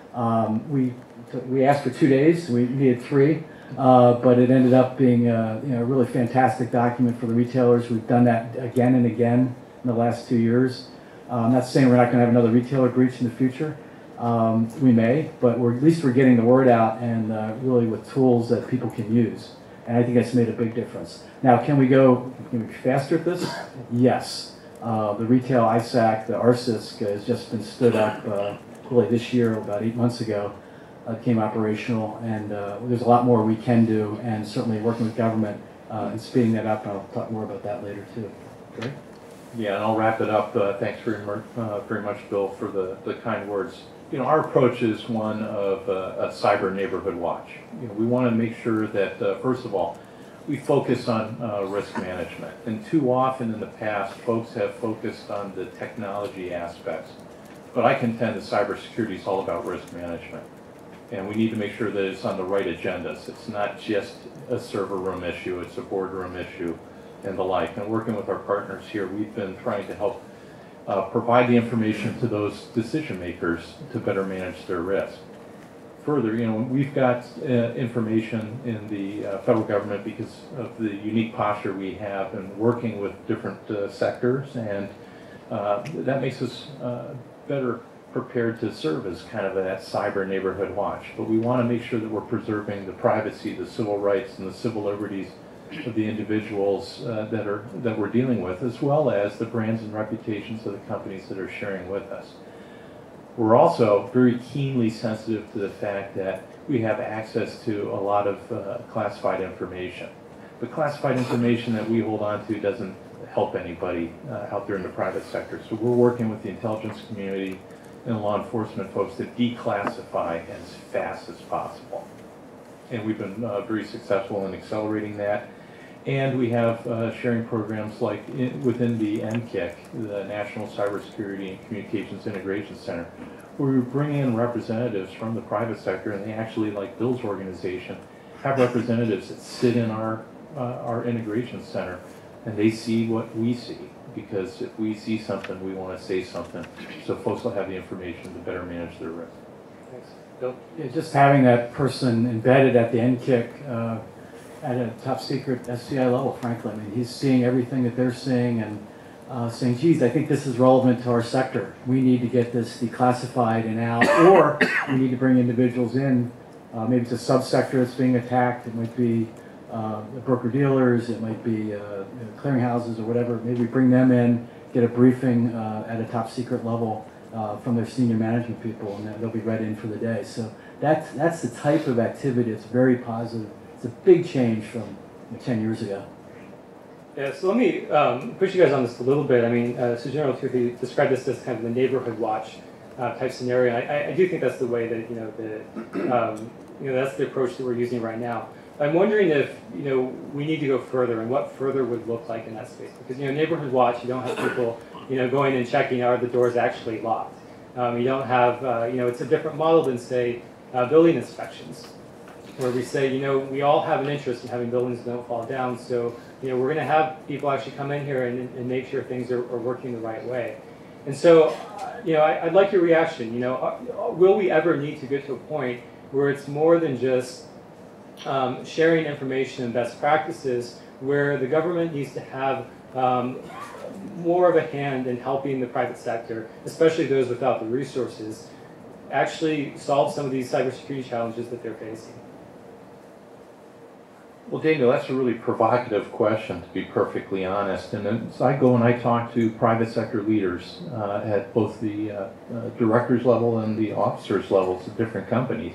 L: We asked for 2 days. We needed 3, but it ended up being a really fantastic document for the retailers. We've done that again and again in the last 2 years. I'm not saying we're not going to have another retailer breach in the future. We may, but at least we're getting the word out, and really with tools that people can use. And I think that's made a big difference. Now, can we go faster at this? Yes. The retail ISAC, the RCISC, has just been stood up really this year, about 8 months ago. Became operational, and there's a lot more we can do, and certainly working with government and speeding that up. I'll talk more about that later too. Great.
M: Yeah, and I'll wrap it up. Thanks very much, Bill, for the kind words. Our approach is one of a cyber neighborhood watch. We want to make sure that, first of all, we focus on risk management. And too often in the past, folks have focused on the technology aspects. But I contend that cybersecurity is all about risk management. And we need to make sure that it's on the right agendas. It's not just a server room issue, it's a boardroom issue and the like. And working with our partners here, we've been trying to help provide the information to those decision makers to better manage their risk. Further, we've got information in the federal government because of the unique posture we have in working with different sectors, and that makes us better prepared to serve as kind of that cyber neighborhood watch. But we want to make sure that we're preserving the privacy, the civil rights, and the civil liberties of the individuals that we're dealing with, as well as the brands and reputations of the companies that are sharing with us. We're also very keenly sensitive to the fact that we have access to a lot of classified information. The classified information that we hold on to doesn't help anybody out there in the private sector. So we're working with the intelligence community and law enforcement folks to declassify as fast as possible. And we've been very successful in accelerating that. And we have sharing programs like within the NCIC, the National Cybersecurity and Communications Integration Center, where we bring in representatives from the private sector, and they actually, like Bill's organization, have representatives that sit in our integration center, and they see what we see. Because if we see something, we want to say something, so folks will have the information to better manage their risk.
I: Thanks. Bill?
L: Yeah, just having that person embedded at the NCIC at a top secret SCI level, frankly. I mean, he's seeing everything that they're seeing and saying, geez, I think this is relevant to our sector. We need to get this declassified and out, or we need to bring individuals in. Maybe it's a subsector that's being attacked. It might be broker-dealers, it might be clearinghouses or whatever. Maybe we bring them in, get a briefing at a top secret level from their senior management people, and they'll be read in for the day. So that's the type of activity that's very positive. It's a big change from 10 years ago.
I: Yeah, so let me push you guys on this a little bit. I mean, so General Tuthi described this as kind of the neighborhood watch type scenario. I do think that's the way that that's the approach that we're using right now. I'm wondering if we need to go further, and what further would look like in that space. Because neighborhood watch, you don't have people going and checking are the doors actually locked. You don't have it's a different model than say building inspections, where we say we all have an interest in having buildings that don't fall down. So we're going to have people actually come in here and make sure things are working the right way. And so I'd like your reaction. Will we ever need to get to a point where it's more than just sharing information and best practices, where the government needs to have more of a hand in helping the private sector, especially those without the resources, actually solve some of these cybersecurity challenges that they're facing?
M: Well, Daniel, that's a really provocative question, to be perfectly honest. And as I go and I talk to private sector leaders at both the directors level and the officers levels of different companies,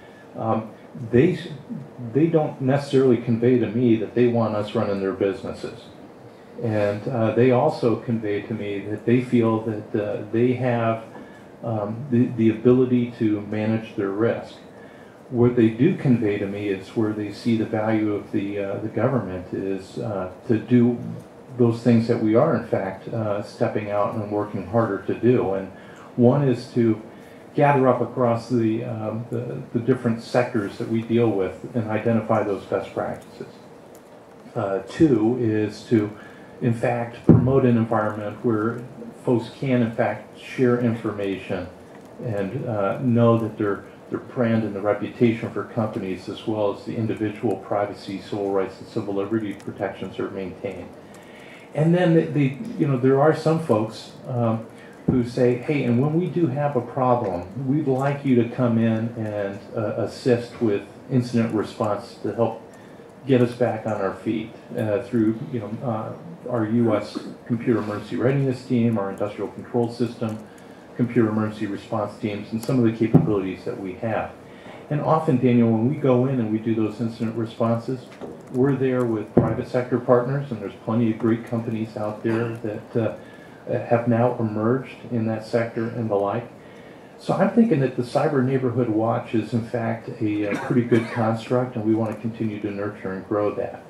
M: they don't necessarily convey to me that they want us running their businesses. And they also convey to me that they feel that they have the ability to manage their risk. What they do convey to me is where they see the value of the government is to do those things that we are in fact stepping out and working harder to do. And one is to gather up across the different sectors that we deal with and identify those best practices. Two is to in fact promote an environment where folks can in fact share information and know that their brand and the reputation for companies, as well as the individual privacy, civil rights, and civil liberty protections are maintained. And then there are some folks who say, hey, and when we do have a problem, we'd like you to come in and assist with incident response to help get us back on our feet through our U.S. Computer Emergency Readiness Team, our Industrial Control System, Computer Emergency Response Teams, and some of the capabilities that we have. And often, Daniel, when we go in and we do those incident responses, we're there with private sector partners, and there's plenty of great companies out there that have now emerged in that sector and the like. So I'm thinking that the Cyber Neighborhood Watch is in fact a pretty good construct, and we want to continue to nurture and grow that.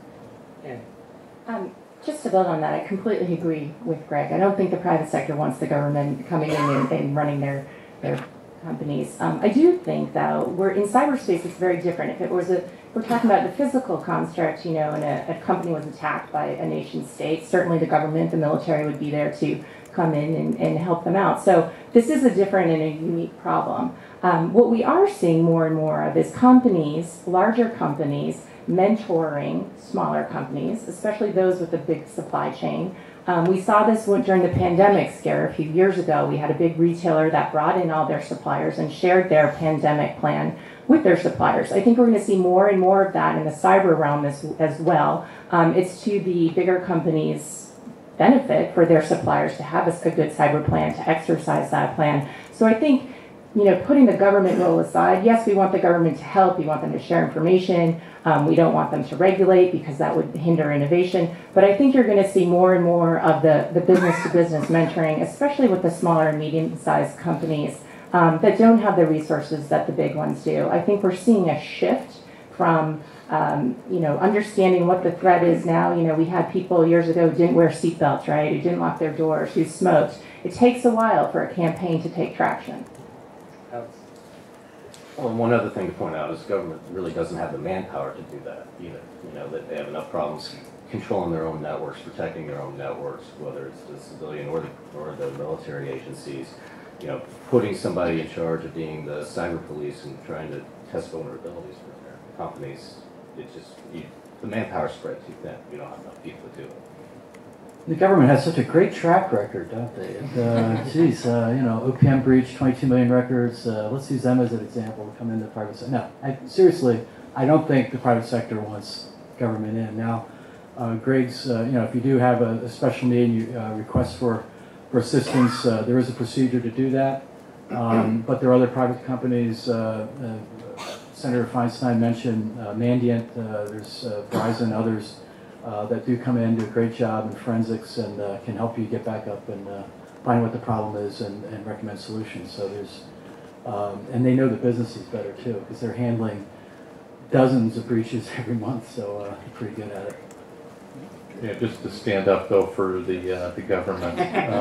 J: Just to build on that, I completely agree with Greg. I don't think the private sector wants the government coming in and running their companies. I do think, though, we're in cyberspace, it's very different. If it was we're talking about the physical construct, and a company was attacked by a nation state, certainly the government, the military would be there to come in and help them out. So this is a different and a unique problem. What we are seeing more and more of is companies, larger companies, mentoring smaller companies, especially those with a big supply chain. We saw this during the pandemic scare a few years ago. We had a big retailer that brought in all their suppliers and shared their pandemic plan with their suppliers. I think we're going to see more and more of that in the cyber realm as well. It's to the bigger companies' benefit for their suppliers to have a good cyber plan, to exercise that plan. So I think, putting the government role aside, yes, we want the government to help, we want them to share information, we don't want them to regulate because that would hinder innovation, but I think you're going to see more and more of the business-to-business mentoring, especially with the smaller and medium-sized companies that don't have the resources that the big ones do. I think we're seeing a shift from You know, understanding what the threat is now. You know, we had people years ago who didn't wear seatbelts, right? Who didn't lock their doors, who smoked. It takes a while for a campaign to take traction.
K: Well, and one other thing to point out is government really doesn't have the manpower to do that either. You know, that they have enough problems controlling their own networks, protecting their own networks, whether it's the civilian or the military agencies. You know, putting somebody in charge of being the cyber police and trying to test vulnerabilities for their companies, it's just, the manpower spread too thin. You don't have enough people to do it.
L: The government has such a great track record, don't they? Geez, you know, OPM breach, 22 million records. Let's use them as an example to come into the private sector. No, seriously, I don't think the private sector wants government in. Now, Greg's, you know, if you do have a special need and you request for assistance, there is a procedure to do that. But there are other private companies. Senator Feinstein mentioned Mandiant. There's Verizon, others. That do come in, do a great job in forensics, and can help you get back up and find what the problem is and recommend solutions. So there's, and they know the businesses better too, because they're handling dozens of breaches every month, so they're pretty good at it.
M: Yeah, just to stand up though for the government.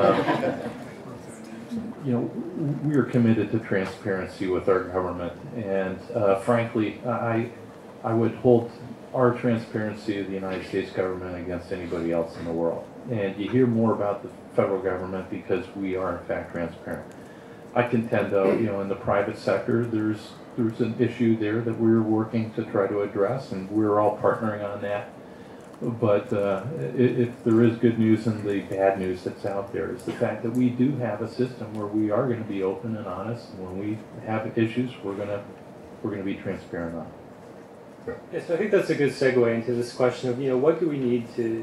M: You know, we are committed to transparency with our government, and frankly, I would hold our transparency of the United States government against anybody else in the world. And you hear more about the federal government because we are in fact transparent. I contend though, you know, in the private sector, there's an issue there that we're working to try to address, and we're all partnering on that. But if there is good news and the bad news that's out there is the fact that we do have a system where we are going to be open and honest, and when we have issues, we're going to be transparent on it.
I: Yeah, so I think that's a good segue into this question of, you know, what do we need to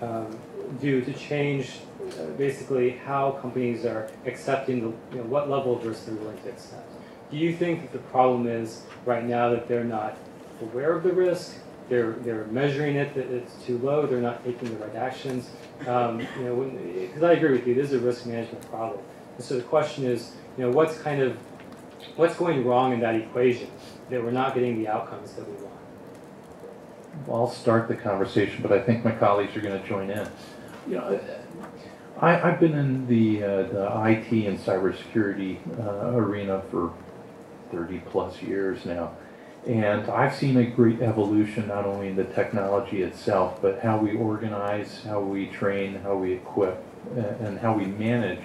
I: do to change basically how companies are accepting the, you know, what level of risk they're willing to accept. Do you think that the problem is right now that they're not aware of the risk, they're measuring it, that it's too low, they're not taking the right actions? You know, because I agree with you, this is a risk management problem. And so the question is, you know, what's going wrong in that equation that we're not getting the outcomes that we want?
M: Well, I'll start the conversation, but I think my colleagues are going to join in. You know, I've been in the IT and cybersecurity arena for 30 plus years now, and I've seen a great evolution not only in the technology itself, but how we organize, how we train, how we equip, and how we manage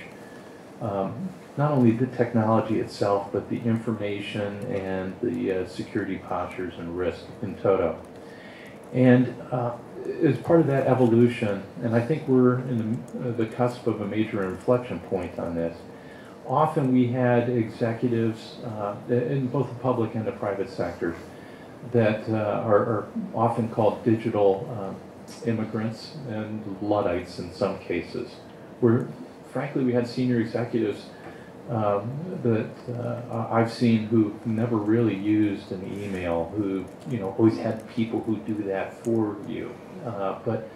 M: not only the technology itself, but the information and the security postures and risk in toto. And as part of that evolution, and I think we're in the cusp of a major inflection point on this, often we had executives in both the public and the private sectors that are often called digital immigrants and Luddites in some cases, where frankly we had senior executives that I've seen who never really used an email, who, you know, always had people who do that for you. But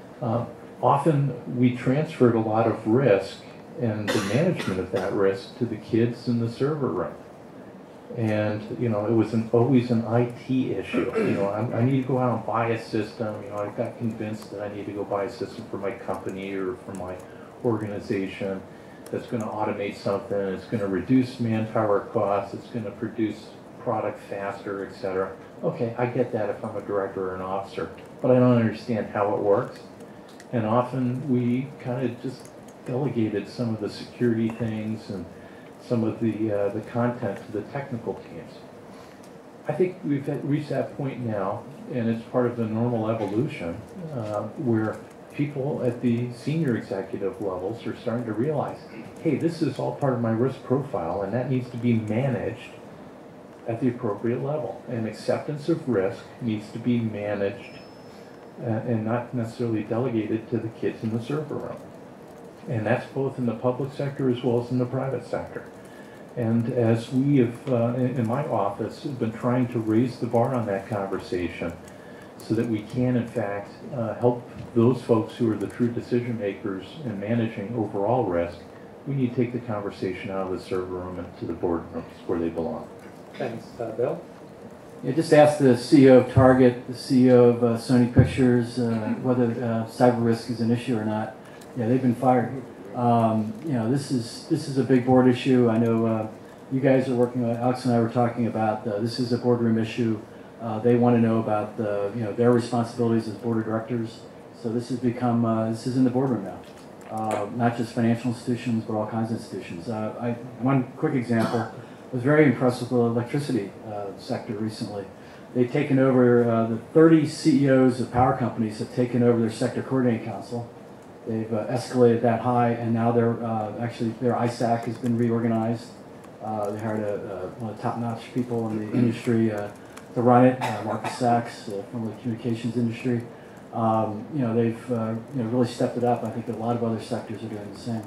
M: often we transferred a lot of risk and the management of that risk to the kids in the server room. And, you know, it was always an IT issue. You know, I need to go out and buy a system. You know, I got convinced that I need to go buy a system for my company or for my organization that's going to automate something, it's going to reduce manpower costs, it's going to produce product faster, etc. Okay, I get that if I'm a director or an officer, but I don't understand how it works. And often we kind of just delegated some of the security things and some of the content to the technical teams. I think we've reached that point now, and it's part of the normal evolution where people at the senior executive levels are starting to realize, hey, this is all part of my risk profile, and that needs to be managed at the appropriate level. And acceptance of risk needs to be managed and not necessarily delegated to the kids in the server room. And that's both in the public sector as well as in the private sector. And as we have, in my office, have been trying to raise the bar on that conversation so that we can, in fact, help those folks who are the true decision makers in managing overall risk, we need to take the conversation out of the server room and to the boardrooms where they belong.
I: Thanks. Bill?
L: Yeah, just ask the CEO of Target, the CEO of Sony Pictures, whether cyber risk is an issue or not. Yeah, they've been fired. You know, this is a big board issue. I know you guys are working on. Alex and I were talking about this is a boardroom issue. They want to know about you know, their responsibilities as board of directors. So this has become this is in the boardroom now. Not just financial institutions, but all kinds of institutions. One quick example. I was very impressed with the electricity sector recently. They've taken over, the 30 CEOs of power companies have taken over their sector coordinating council. They've escalated that high, and now they're actually, their ISAC has been reorganized. They hired one of the top-notch people in the industry to run it, Marcus Sachs from the communications industry. You know, they've you know, really stepped it up. I think a lot of other sectors are doing the same.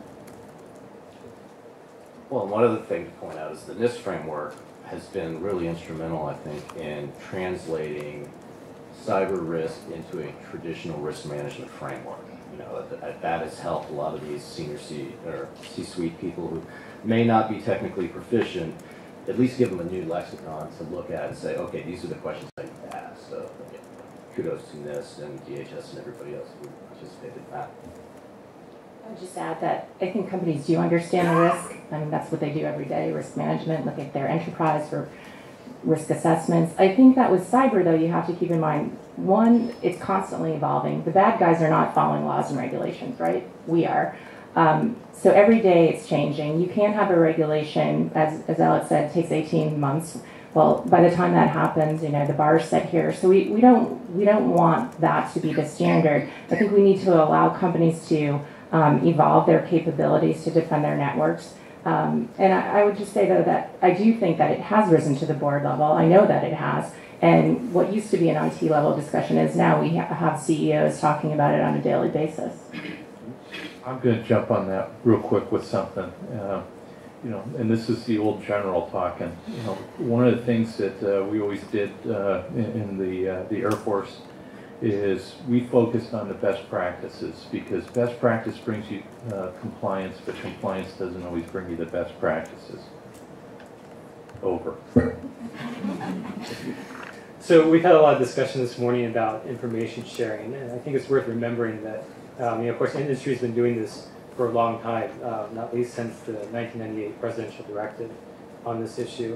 K: Well, one other thing to point out is the NIST framework has been really instrumental, I think, in translating cyber risk into a traditional risk management framework. You know, that has helped a lot of these senior C-suite people who may not be technically proficient, at least give them a new lexicon to look at and say, okay, these are the questions I need to ask. So again, kudos to NIST and DHS and everybody else who participated in that.
J: I would just add that I think companies do understand the risk. I mean, that's what they do every day, risk management, look at their enterprise for risk assessments. I think that with cyber, though, you have to keep in mind, one, it's constantly evolving. The bad guys are not following laws and regulations, right? We are. So every day it's changing. You can't have a regulation, as Alex said, it takes 18 months. Well, by the time that happens, you know, the bar is set here. So we don't want that to be the standard. I think we need to allow companies to evolve their capabilities to defend their networks. And I would just say, though, that I do think that it has risen to the board level. I know that it has. And what used to be an IT level discussion is now we have CEOs talking about it on a daily basis.
M: I'm going to jump on that real quick with something. You know, and this is the old general talking. You know, one of the things that we always did in the Air Force is we focused on the best practices, because best practice brings you compliance, but compliance doesn't always bring you the best practices. Over.
I: So we've had a lot of discussion this morning about information sharing, and I think it's worth remembering that, you know, of course, industry has been doing this for a long time, not least since the 1998 presidential directive on this issue.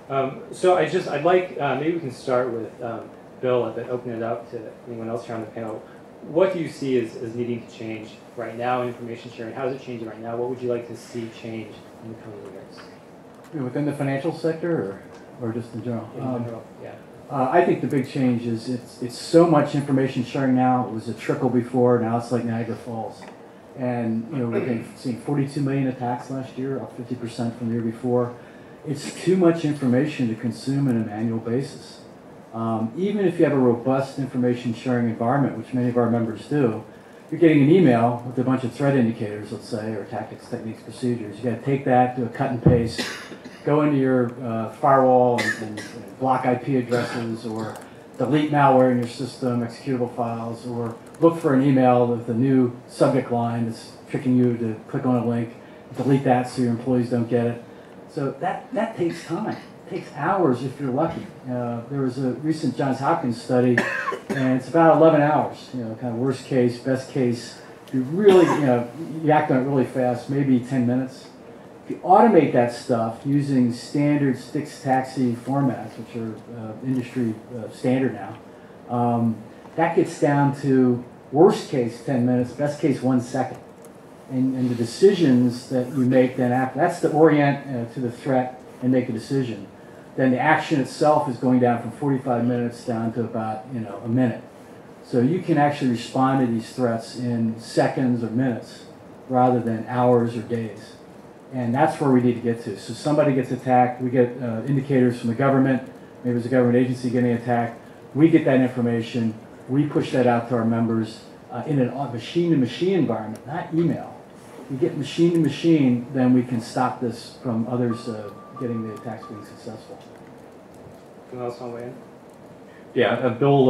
I: So I'd like, maybe we can start with Bill, and then open it up to anyone else here on the panel. What do you see as needing to change right now in information sharing? How is it changing right now? What would you like to see change in the coming years?
L: Within the financial sector, or just in general?
I: In general, yeah.
L: I think the big change is it's so much information sharing now. It was a trickle before, now it's like Niagara Falls. And you know, we've been seeing 42 million attacks last year, up 50% from the year before. It's too much information to consume on an annual basis. Even if you have a robust information sharing environment, which many of our members do, you're getting an email with a bunch of threat indicators, let's say, or tactics, techniques, procedures. You got to take that, do a cut and paste, go into your firewall and block IP addresses, or delete malware in your system, executable files, or look for an email with a new subject line that's tricking you to click on a link, delete that so your employees don't get it. So that takes time. It takes hours if you're lucky. There was a recent Johns Hopkins study, and it's about 11 hours. You know, kind of worst case, best case. If you really, you know, you act on it really fast, maybe 10 minutes. If you automate that stuff using standard STIX taxi formats, which are industry standard now, that gets down to worst case 10 minutes, best case 1 second. And the decisions that you make then after, that's to orient to the threat and make a decision. Then the action itself is going down from 45 minutes down to about, you know, a minute. So you can actually respond to these threats in seconds or minutes rather than hours or days. And that's where we need to get to. So somebody gets attacked, we get indicators from the government, maybe it's a government agency getting attacked, we get that information, we push that out to our members in a machine-to-machine environment, not email. We get machine-to-machine, then we can stop this from others getting the attacks being successful.
I: Anyone else want to weigh in?
M: Yeah,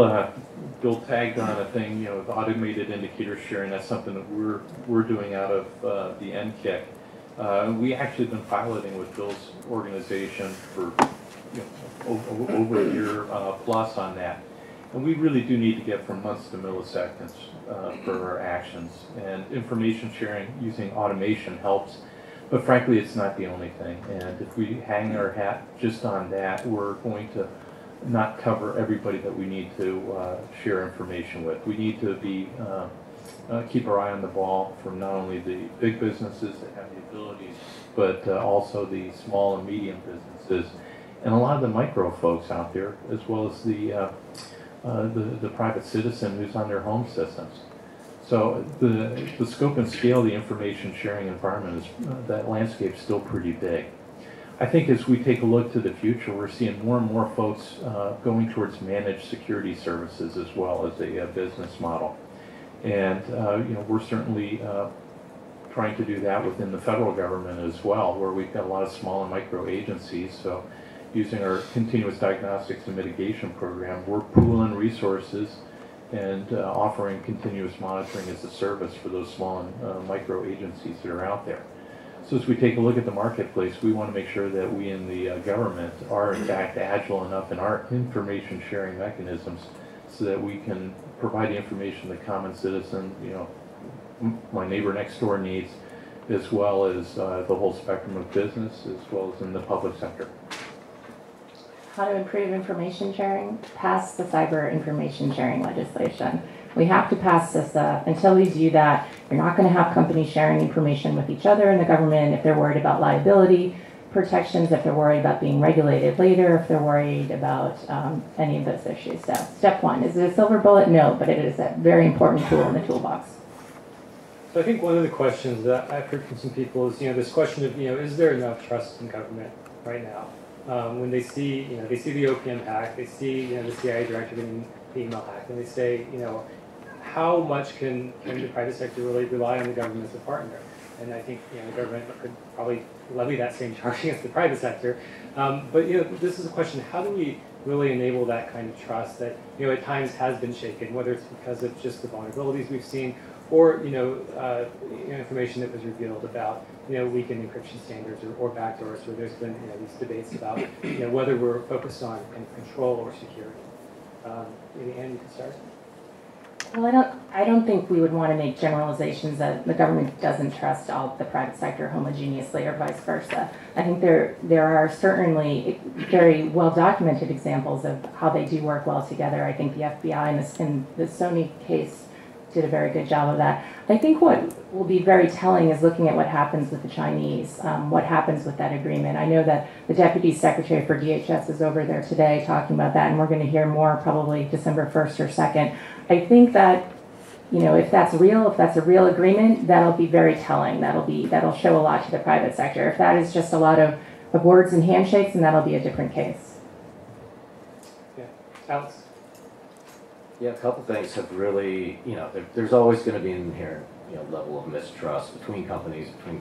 M: Bill tagged on a thing, you know, with automated indicator sharing. That's something that we're doing out of the NKIC. We actually have been piloting with Bill's organization for over a year plus on that. And we really do need to get from months to milliseconds for our actions. And information sharing using automation helps, but frankly, it's not the only thing. And if we hang our hat just on that, we're going to not cover everybody that we need to share information with. We need to be keep our eye on the ball from not only the big businesses that have the abilities, but also the small and medium businesses, and a lot of the micro folks out there, as well as the private citizen who's on their home systems. So the scope and scale of the information sharing environment is that landscape's still pretty big. I think as we take a look to the future, we're seeing more and more folks going towards managed security services as well as a business model. And we're certainly trying to do that within the federal government as well, where we've got a lot of small and micro agencies. So using our continuous diagnostics and mitigation program, we're pooling resources and offering continuous monitoring as a service for those small and micro agencies that are out there. So as we take a look at the marketplace, we want to make sure that we in the government are in fact agile enough in our information sharing mechanisms so that we can provide the information the common citizen, my neighbor next door needs, as well as the whole spectrum of business, as well as in the public sector.
J: How to improve information sharing? Pass the cyber information sharing legislation. We have to pass this up. Until we do that, you're not going to have companies sharing information with each other in the government if they're worried about liability protections, if they're worried about being regulated later, if they're worried about any of those issues. So step one, is it a silver bullet? No, but it is a very important tool in the toolbox.
I: So I think one of the questions that I've heard from some people is, this question of, is there enough trust in government right now? When they see, they see the OPM hack, they see, the CIA director getting the email hack, and they say, how much can the private sector really rely on the government as a partner? And I think, the government could probably levy that same charge against the private sector. But, this is a question, how do we really enable that kind of trust that, at times has been shaken, whether it's because of just the vulnerabilities we've seen, or, information that was revealed about, weakened encryption standards or backdoors, where there's been, these debates about, whether we're focused on control or security. Maybe Anne, you can start.
J: Well, I don't think we would want to make generalizations that the government doesn't trust all the private sector homogeneously or vice versa. I think there are certainly very well documented examples of how they do work well together. I think the FBI in the Sony case did a very good job of that. I think what will be very telling is looking at what happens with the Chinese, what happens with that agreement. I know that the Deputy Secretary for DHS is over there today talking about that, and we're going to hear more probably December 1st or 2nd. I think that, if that's real, if that's a real agreement, that'll be very telling. That'll show a lot to the private sector. If that is just a lot of words and handshakes, then that'll be a different case.
I: Yeah, Alex?
K: Yeah, a couple things have really, there's always going to be an inherent, level of mistrust between companies and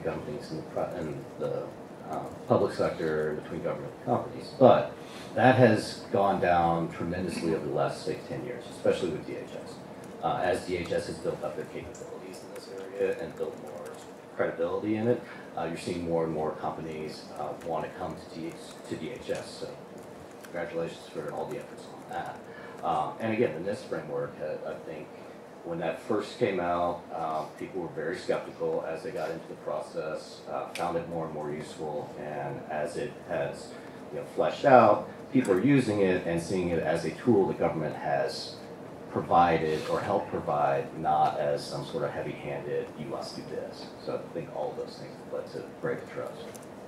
K: the public sector, between government companies. But that has gone down tremendously over the last, say, 10 years, especially with DHS. As DHS has built up their capabilities in this area and built more credibility in it, you're seeing more and more companies want to come to DHS. So congratulations for all the efforts on that. And again, the NIST framework, I think, when that first came out, people were very skeptical as they got into the process, found it more and more useful, and as it has fleshed out, people are using it and seeing it as a tool the government has provided or helped provide, not as some sort of heavy-handed, you must do this. So I think all of those things have led to greater trust.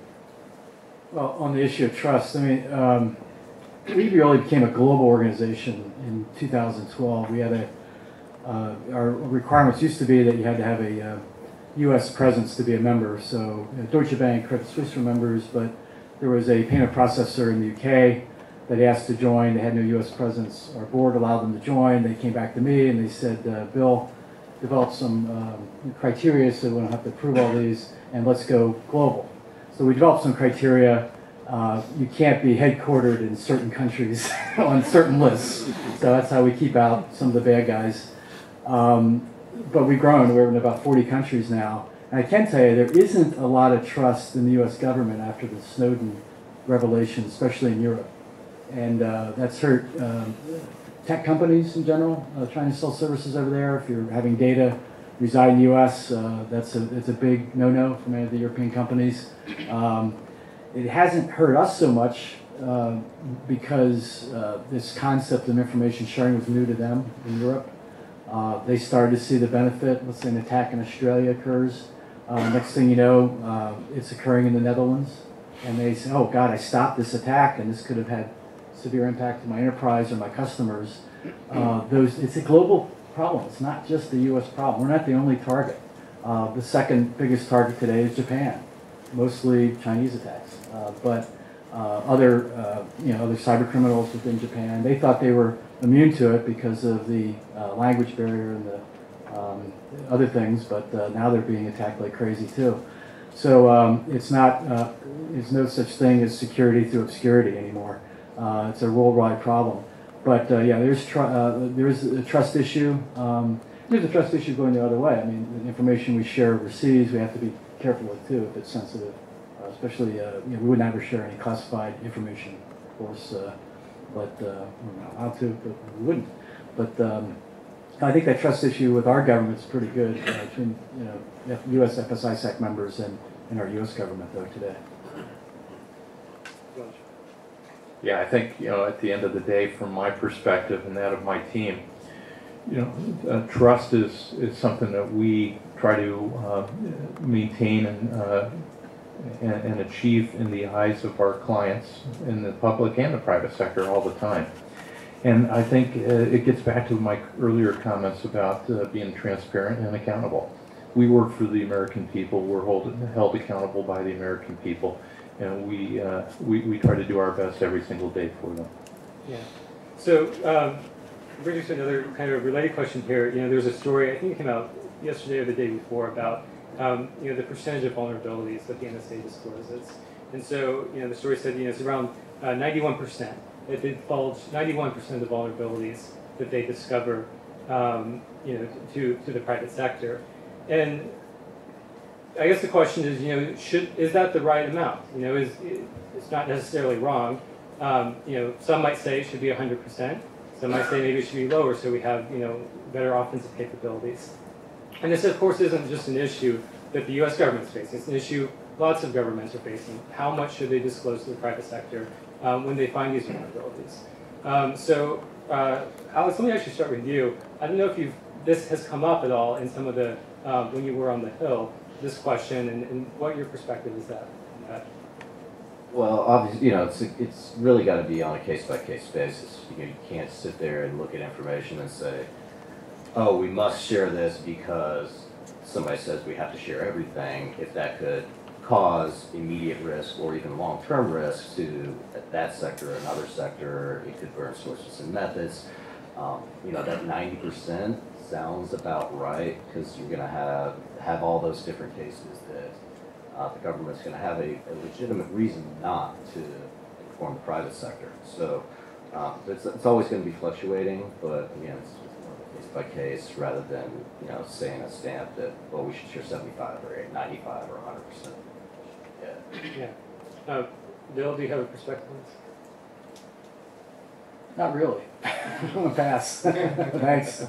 L: Well, on the issue of trust, we really became a global organization in 2012. We had our requirements used to be that you had to have a U.S. presence to be a member. So Deutsche Bank, Credit Suisse were members, but there was a payment processor in the UK that asked to join. They had no U.S. presence. Our board allowed them to join. They came back to me and they said, Bill, develop some criteria so we don't have to approve all these, and let's go global. So we developed some criteria. You can't be headquartered in certain countries on certain lists. So that's how we keep out some of the bad guys. But we've grown. We're in about 40 countries now. And I can tell you there isn't a lot of trust in the U.S. government after the Snowden revelation, especially in Europe. and that's hurt tech companies in general trying to sell services over there. If you're having data reside in the U.S., it's a big no-no for many of the European companies. It hasn't hurt us so much because this concept of information sharing was new to them in Europe. They started to see the benefit. Let's say an attack in Australia occurs. Next thing you know, it's occurring in the Netherlands. And they say, oh God, I stopped this attack and this could have had severe impact to my enterprise or my customers. It's a global problem. It's not just the U.S. problem. We're not the only target. The second biggest target today is Japan, mostly Chinese attacks. But other cyber criminals within Japan, they thought they were immune to it because of the language barrier and the other things, but now they're being attacked like crazy too. So it's no such thing as security through obscurity anymore. It's a worldwide problem. But yeah, there's a trust issue. There's a trust issue going the other way. I mean, the information we share overseas, we have to be careful with too if it's sensitive. Especially, we would never share any classified information, of course. But we don't know how to, but we wouldn't. But I think that trust issue with our government is pretty good between U.S. FSISAC members and our U.S. government though today.
M: Yeah, I think at the end of the day, from my perspective and that of my team, trust is something that we try to maintain and achieve in the eyes of our clients in the public and the private sector all the time. And I think it gets back to my earlier comments about being transparent and accountable. We work for the American people. We're held accountable by the American people, and we try to do our best every single day for them.
I: Yeah. So, bringing us to another kind of related question here. There's a story, I think it came out yesterday or the day before, about the percentage of vulnerabilities that the NSA discloses. And so, the story said, it's around 91%. It divulge 91% of the vulnerabilities that they discover, to the private sector. And I guess the question is, is that the right amount? It's not necessarily wrong. Some might say it should be 100%. Some might say maybe it should be lower, so we have, better offensive capabilities. And this, of course, isn't just an issue that the U.S. government's facing. It's an issue lots of governments are facing. How much should they disclose to the private sector when they find these vulnerabilities? So, Alex, let me actually start with you. I don't know if this has come up at all in some of the, when you were on the Hill, this question, and what your perspective is that.
K: Well, obviously, it's really got to be on a case-by-case basis. You can't sit there and look at information and say, oh, we must share this because somebody says we have to share everything, if that could cause immediate risk or even long-term risk to that sector or another sector. It could burn sources and methods. That 90% sounds about right, because you're going to have all those different cases that the government's going to have a legitimate reason not to inform the private sector. So it's always going to be fluctuating, but again, it's case by case rather than saying a stamp that, well, we should share 75 or 95 or 100%.
I: Yeah. Bill, do you have a perspective on this?
L: Not really. I'm going to pass. Thanks.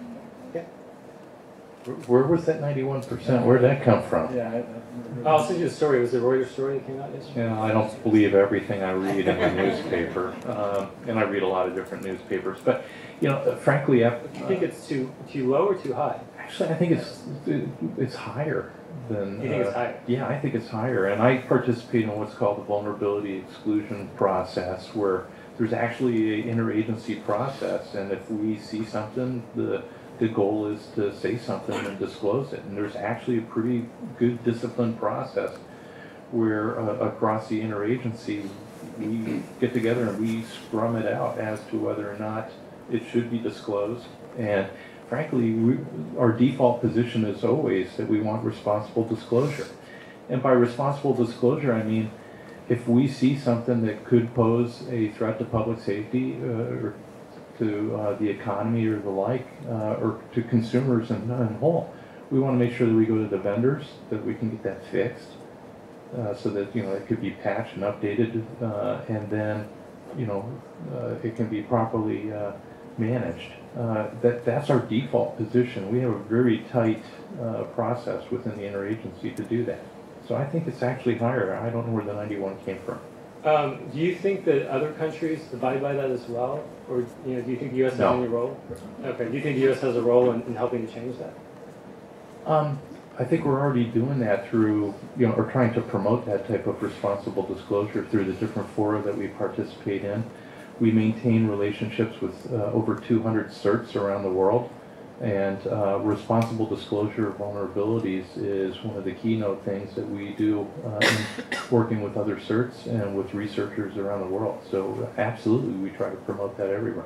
M: Where was that 91%? Where did that come from?
L: Yeah.
I: I'll send you the story. Was it a Reuters story that came out yesterday?
M: I don't believe everything I read in the newspaper, and I read a lot of different newspapers. But frankly,
I: do you think it's too low or too high?
M: Actually, I think it's higher than.
I: You think it's higher?
M: Yeah, I think it's higher, and I participate in what's called the vulnerability exclusion process, where there's actually an interagency process, and if we see something, the goal is to say something and disclose it. And there's actually a pretty good disciplined process where across the interagency we get together and we scrum it out as to whether or not it should be disclosed. And frankly, our default position is always that we want responsible disclosure. And by responsible disclosure, I mean if we see something that could pose a threat to public safety or to the economy or the like, or to consumers in whole, we want to make sure that we go to the vendors, that we can get that fixed, so that it could be patched and updated, and then it can be properly managed. That's our default position. We have a very tight process within the interagency to do that. So I think it's actually higher. I don't know where the 91 came from.
I: Do you think that other countries abide by that as well? Or do you think the U.S. has any role? Okay. Do you think the U.S. has a role in helping to change that?
M: I think we're already doing that through, or trying to promote that type of responsible disclosure through the different fora that we participate in. We maintain relationships with over 200 certs around the world, and responsible disclosure of vulnerabilities is one of the keynote things that we do in working with other certs and with researchers around the world. So absolutely, we try to promote that everywhere.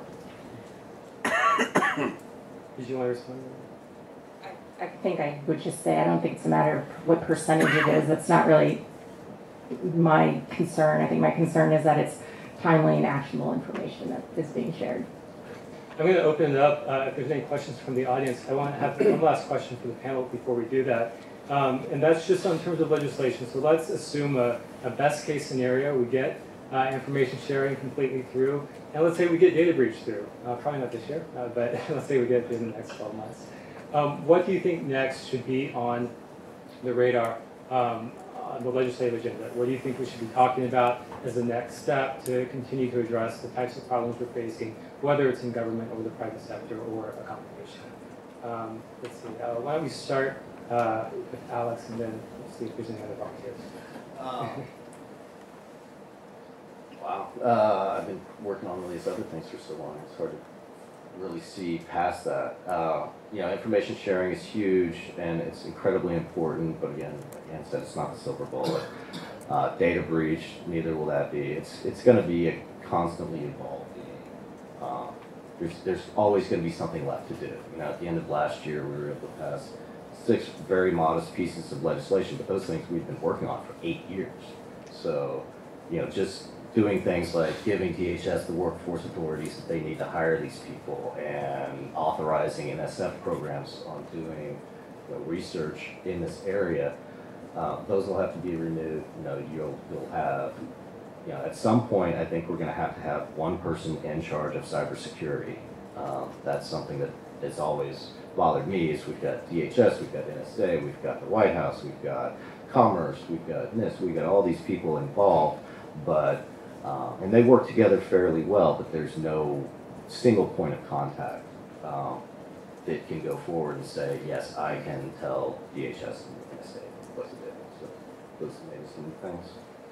I: Did you want to respond?
J: I think I would just say I don't think it's a matter of what percentage it is. That's not really my concern. I think my concern is that it's timely and actionable information that is being shared.
I: I'm going to open it up. If there's any questions from the audience, I want to have one last question for the panel before we do that. And that's just in terms of legislation. So let's assume a best case scenario. We get information sharing completely through. And let's say we get data breach through. Probably not this year, but let's say we get it in the next 12 months. What do you think next should be on the radar, on the legislative agenda? What do you think we should be talking about as the next step to continue to address the types of problems we're facing, whether it's in government or the private sector or a combination? Let's see. Why don't we start with Alex, and then we'll see if there's any other volunteers.
K: Wow. I've been working on all these other things for so long. It's hard to really see past that. Information sharing is huge and it's incredibly important, but again, said it's not the silver bullet. Data breach, neither will that be. It's going to be a constantly evolving. There's always going to be something left to do. At the end of last year, we were able to pass 6 very modest pieces of legislation, but those things we've been working on for 8 years. So, just doing things like giving DHS the workforce authorities that they need to hire these people, and authorizing NSF programs on doing research in this area, those will have to be renewed. You'll have, at some point, I think we're going to have one person in charge of cybersecurity. That's something that has always bothered me. Is we've got DHS, we've got NSA, we've got the White House, we've got Commerce, we've got NIST, we've got all these people involved, but and they work together fairly well, but there's no single point of contact that can go forward and say, yes, I can tell DHS and NSA what to do. So those are maybe some things.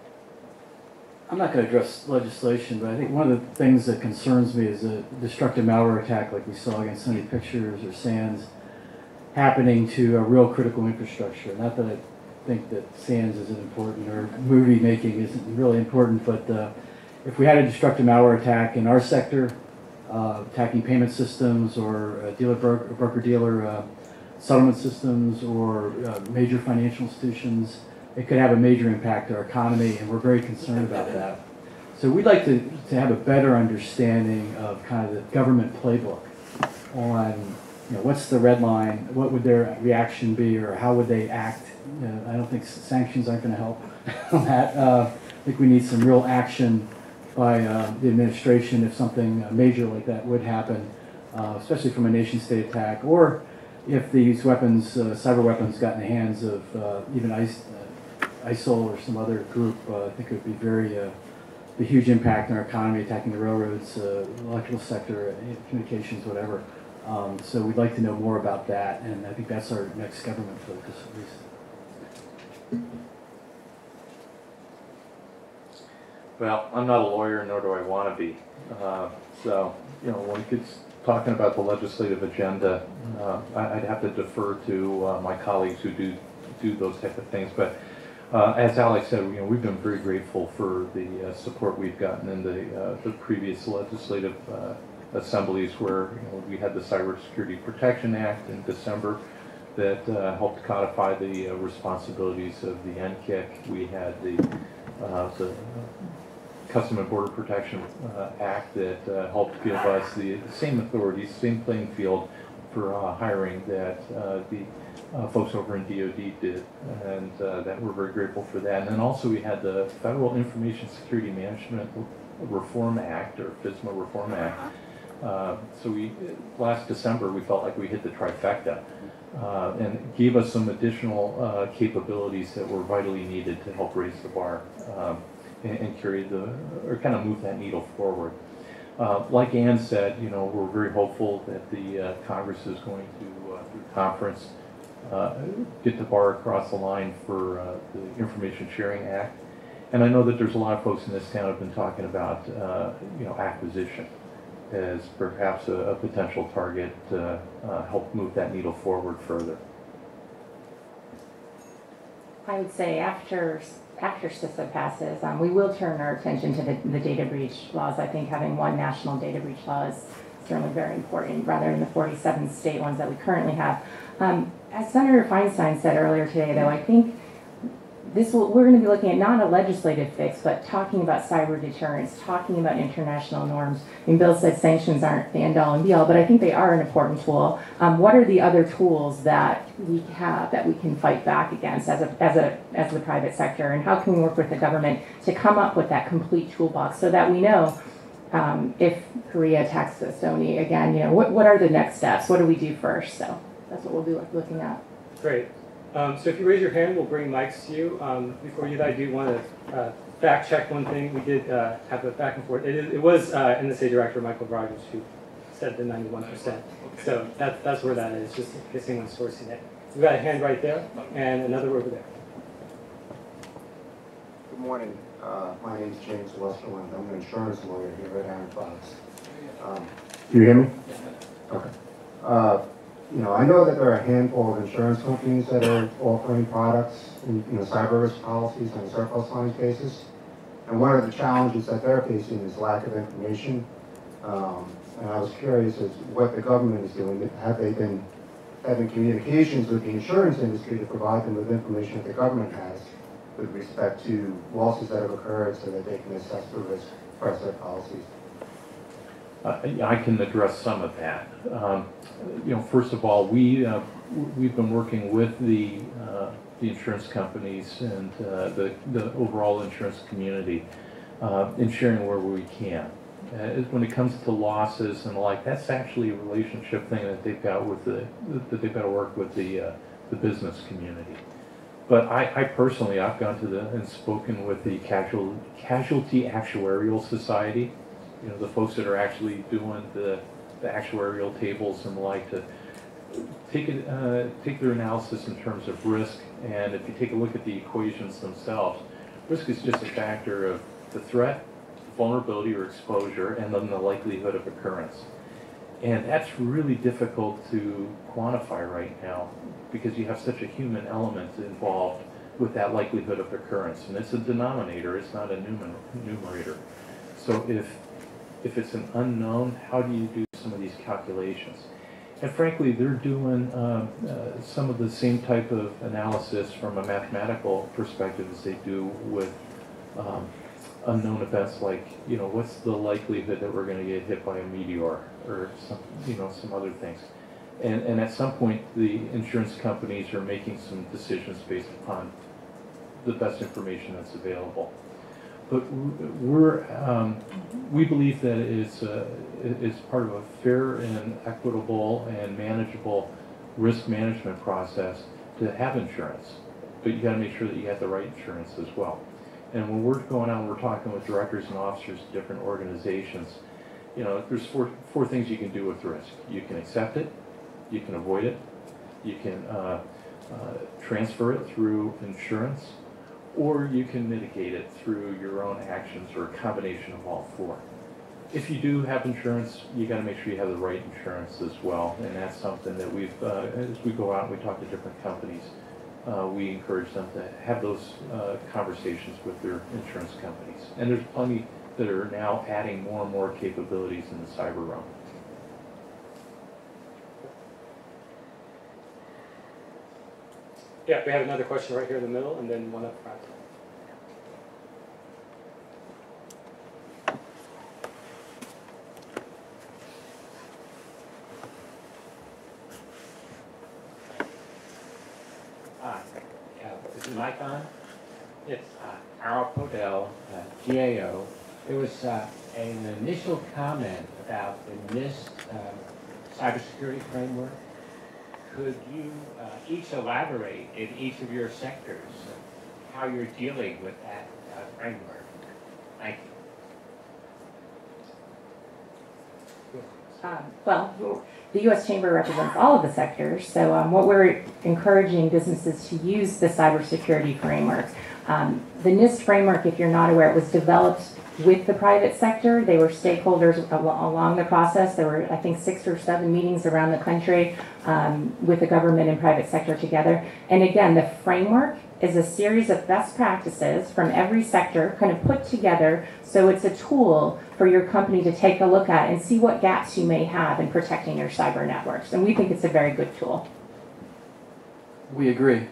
L: I'm not going to address legislation, but I think one of the things that concerns me is a destructive malware attack like we saw against Sunny Pictures or SANS happening to a real critical infrastructure. Not that I think that SANS isn't important or movie making isn't really important, but if we had a destructive malware attack in our sector, attacking payment systems or broker-dealer settlement systems or major financial institutions, it could have a major impact on our economy, and we're very concerned about that. So we'd like to have a better understanding of kind of the government playbook on what's the red line, what would their reaction be, or how would they act. I don't think sanctions aren't going to help on that. I think we need some real action by the administration if something major like that would happen, especially from a nation-state attack, or if these weapons, cyber weapons, got in the hands of even ISIL or some other group. I think it would be a huge impact on our economy, attacking the railroads, electrical sector, communications, whatever. So we'd like to know more about that, and I think that's our next government focus, at least.
M: Well, I'm not a lawyer, nor do I want to be. So, when it gets talking about the legislative agenda, I'd have to defer to my colleagues who do those type of things. But as Alex said, we've been very grateful for the support we've gotten in the previous legislative assemblies, where we had the Cybersecurity Protection Act in December that helped codify the responsibilities of the NCIC. We had the Custom and Border Protection Act that helped give us the same authorities, same playing field for hiring that the folks over in DoD did, and that we're very grateful for that. And then also we had the Federal Information Security Management Reform Act, or FISMA Reform Act. So last December, we felt like we hit the trifecta, and it gave us some additional capabilities that were vitally needed to help raise the bar and carry or kind of move that needle forward. Like Ann said, we're very hopeful that the Congress is going to, through conference, get the bar across the line for the Information Sharing Act. And I know that there's a lot of folks in this town have been talking about, acquisition as perhaps a potential target to help move that needle forward further.
J: I would say after CISA passes, we will turn our attention to the data breach laws. I think having one national data breach law is certainly very important, rather than the 47 state ones that we currently have. As Senator Feinstein said earlier today, though, I think we're going to be looking at not a legislative fix, but talking about cyber deterrence, talking about international norms. I mean, Bill said sanctions aren't the end-all and be-all, but I think they are an important tool. What are the other tools that we have that we can fight back against as the private sector, and how can we work with the government to come up with that complete toolbox so that we know if Korea attacks Estonia again, what are the next steps? What do we do first? So that's what we'll be looking at.
I: Great. So if you raise your hand, we'll bring mics to you. Before you do that, I do want to fact check one thing. We did have a back and forth. It was NSA Director Michael Rogers who said the 91%. So that's where that is, just in case anyone's sourcing it. We've got a hand right there, and another over there.
N: Good morning. My name is James Westerland. I'm an insurance lawyer here at Arent Fox. Can you hear me? Okay. I know that there are a handful of insurance companies that are offering products in cyber risk policies and surplus lines cases. And one of the challenges that they're facing is lack of information. And I was curious as to what the government is doing. Have they been having communications with the insurance industry to provide them with information that the government has with respect to losses that have occurred so that they can assess the risk for their policies?
M: I can address some of that. First of all, we've been working with the insurance companies and the overall insurance community in sharing where we can. When it comes to losses and the like, that's actually a relationship thing that they've got with that they've got to work with the business community. But I personally, I've gone to and spoken with the Casualty Actuarial Society. The folks that are actually doing the actuarial tables and the like, to take their analysis in terms of risk. And if you take a look at the equations themselves, risk is just a factor of the threat, vulnerability or exposure, and then the likelihood of occurrence. And that's really difficult to quantify right now because you have such a human element involved with that likelihood of occurrence. And it's a denominator, it's not a numerator. So if it's an unknown, how do you do some of these calculations? And frankly, they're doing some of the same type of analysis from a mathematical perspective as they do with unknown events like, what's the likelihood that we're going to get hit by a meteor or some other things. And at some point, the insurance companies are making some decisions based upon the best information that's available. But we believe that it's part of a fair and equitable and manageable risk management process to have insurance. But you got to make sure that you have the right insurance as well. And when we're going out and we're talking with directors and officers of different organizations, there's four things you can do with risk. You can accept it, you can avoid it, you can transfer it through insurance, or you can mitigate it through your own actions or a combination of all four. If you do have insurance, you got to make sure you have the right insurance as well, and that's something that as we go out and we talk to different companies, we encourage them to have those conversations with their insurance companies. And there's plenty that are now adding more and more capabilities in the cyber realm.
I: Yeah, we have another question right here in the middle, and then one up front.
O: Is the mic on? It's Arent Podell, GAO. There was an initial comment about the NIST cybersecurity framework. Could you each elaborate in each of your sectors how you're dealing with that framework? Thank you.
J: Well, the U.S. Chamber represents all of the sectors, so what we're encouraging businesses to use the cybersecurity framework. The NIST framework, if you're not aware, it was developed with the private sector. They were stakeholders along the process. There were, I think, 6 or 7 meetings around the country with the government and private sector together. And again, the framework is a series of best practices from every sector kind of put together, so it's a tool for your company to take a look at and see what gaps you may have in protecting your cyber networks. And we think it's a very good tool.
L: We agree.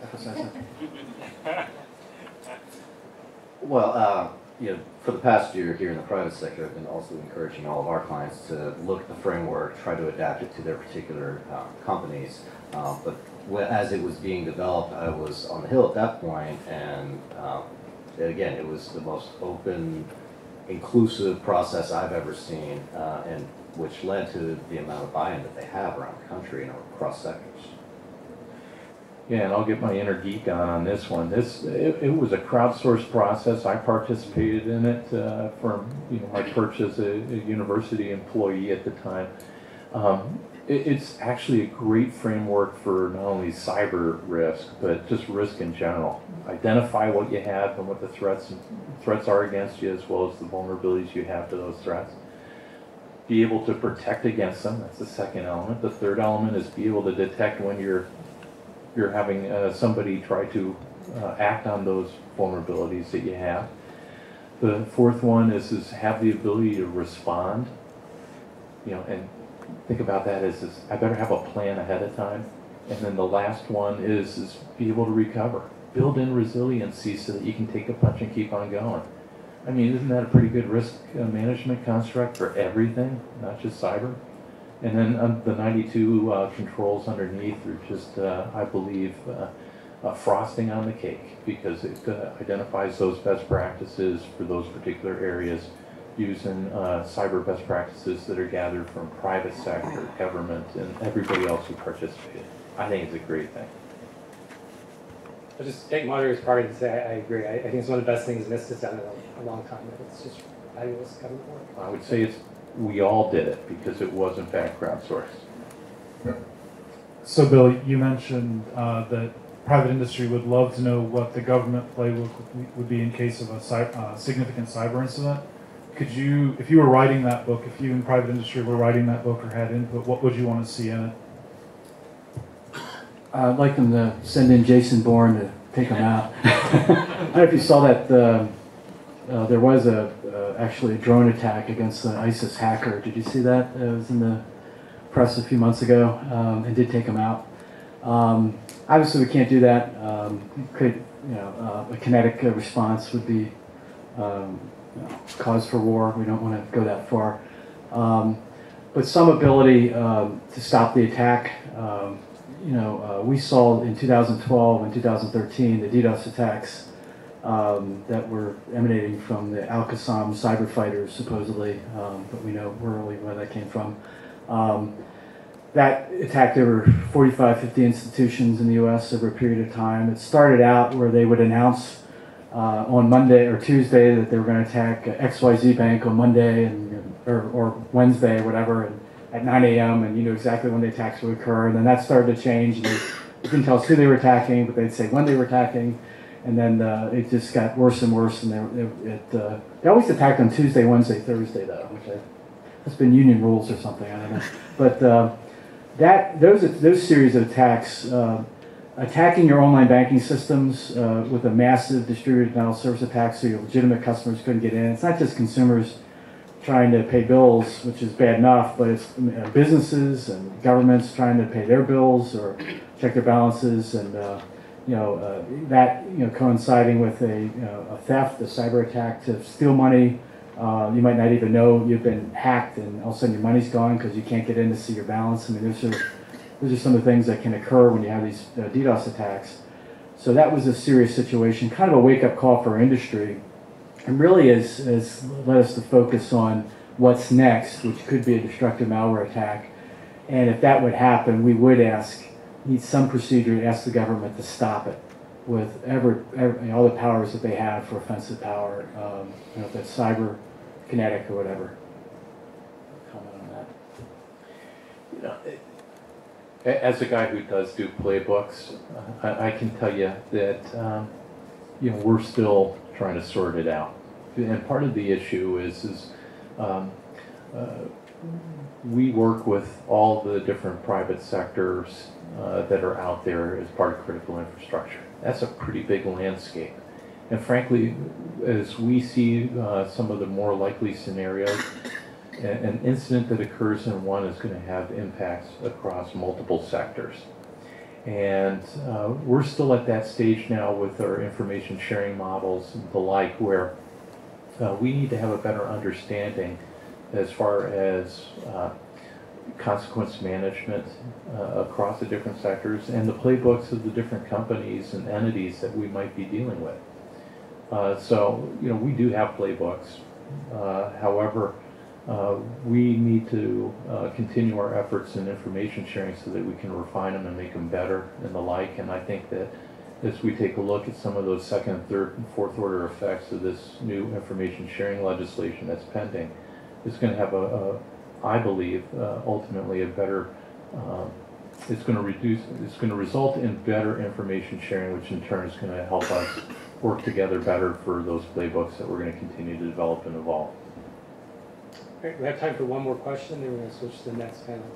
K: Well, for the past year here in the private sector, I've been also encouraging all of our clients to look at the framework, try to adapt it to their particular companies. But as it was being developed, I was on the Hill at that point, and again, it was the most open, inclusive process I've ever seen, and which led to the amount of buy-in that they have around the country and across sectors.
M: Yeah, and I'll get my inner geek on this one. It was a crowdsourced process. I participated in it from my perch as a university employee at the time. It's actually a great framework for not only cyber risk, but just risk in general. Identify what you have and what the threats are against you, as well as the vulnerabilities you have to those threats. Be able to protect against them. That's the second element. The third element is be able to detect when you're having somebody try to act on those vulnerabilities that you have. The fourth one is have the ability to respond. And think about that as I better have a plan ahead of time. And then the last one is be able to recover. Build in resiliency so that you can take a punch and keep on going. I mean, isn't that a pretty good risk management construct for everything, not just cyber? And then the 92 controls underneath are just, I believe, frosting on the cake, because it identifies those best practices for those particular areas using cyber best practices that are gathered from private sector, government, and everybody else who participated. I think it's a great thing.
I: I'll just take moderator's party to say I agree. I think it's one of the best things NIST has done in a long time. It's just fabulous government work.
M: I would say we all did it because it was in fact crowdsourced.
P: So Bill, you mentioned that private industry would love to know what the government playbook would be in case of a significant cyber incident. Could you, if you were writing that book, if you in private industry were writing that book or had input, what would you want to see in it?
L: I'd like them to send in Jason Bourne to take them out. I don't know if you saw that there was actually a drone attack against an ISIS hacker. Did you see that? It was in the press a few months ago, and did take them out. Obviously, we can't do that. A kinetic response would be cause for war. We don't want to go that far. But some ability to stop the attack. We saw in 2012 and 2013 the DDoS attacks that were emanating from the Al-Qassam cyber fighters, supposedly, but we know where that came from. That attacked over 45, 50 institutions in the U.S. over a period of time. It started out where they would announce on Monday or Tuesday that they were going to attack XYZ Bank on Monday or Wednesday or whatever, and at 9 a.m. and you knew exactly when the attacks would occur. And then that started to change. And they didn't tell us who they were attacking, but they'd say when they were attacking. And then it just got worse and worse. And they always attacked on Tuesday, Wednesday, Thursday, though, which that's been union rules or something. I don't know. But those series of attacks, attacking your online banking systems with a massive distributed denial of service attack, so your legitimate customers couldn't get in. It's not just consumers trying to pay bills, which is bad enough, but it's businesses and governments trying to pay their bills or check their balances, and coinciding with a theft, a cyber attack to steal money. You might not even know you've been hacked, and all of a sudden your money's gone because you can't get in to see your balance. I mean, those are some of the things that can occur when you have these DDoS attacks. So that was a serious situation, kind of a wake-up call for our industry, and really has led us to focus on what's next, which could be a destructive malware attack. And if that would happen, we would need some procedure to ask the government to stop it with all the powers that they have for offensive power, if that's cyber, kinetic, or whatever. Comment on that.
M: As a guy who does do playbooks, I can tell you that we're still trying to sort it out. And part of the issue is we work with all the different private sectors that are out there as part of critical infrastructure. That's a pretty big landscape. And frankly, as we see some of the more likely scenarios, an incident that occurs in one is going to have impacts across multiple sectors. And we're still at that stage now with our information sharing models and the like, where we need to have a better understanding as far as consequence management across the different sectors and the playbooks of the different companies and entities that we might be dealing with. So, we do have playbooks. However, we need to continue our efforts in information sharing so that we can refine them and make them better and the like. And I think that as we take a look at some of those second, third, and fourth order effects of this new information sharing legislation that's pending, it's going to have I believe, ultimately a better, it's going to result in better information sharing, which in turn is going to help us work together better for those playbooks that we're going to continue to develop and evolve.
I: All right, we have time for one more question, then we're going to switch to the next panel.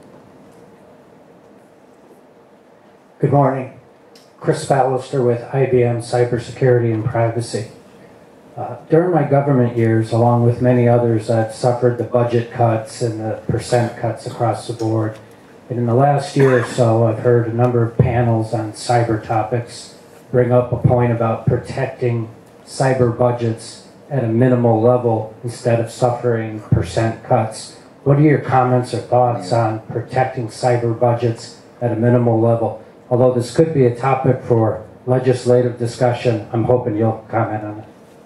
Q: Good morning. Chris Ballister with IBM Cybersecurity and Privacy. During my government years, along with many others, I've suffered the budget cuts and the percent cuts across the board. And in the last year or so, I've heard a number of panels on cyber topics bring up a point about protecting cyber budgets at a minimal level instead of suffering percent cuts. What are your comments or thoughts on protecting cyber budgets at a minimal level? Although this could be a topic for legislative discussion, I'm hoping you'll comment on it.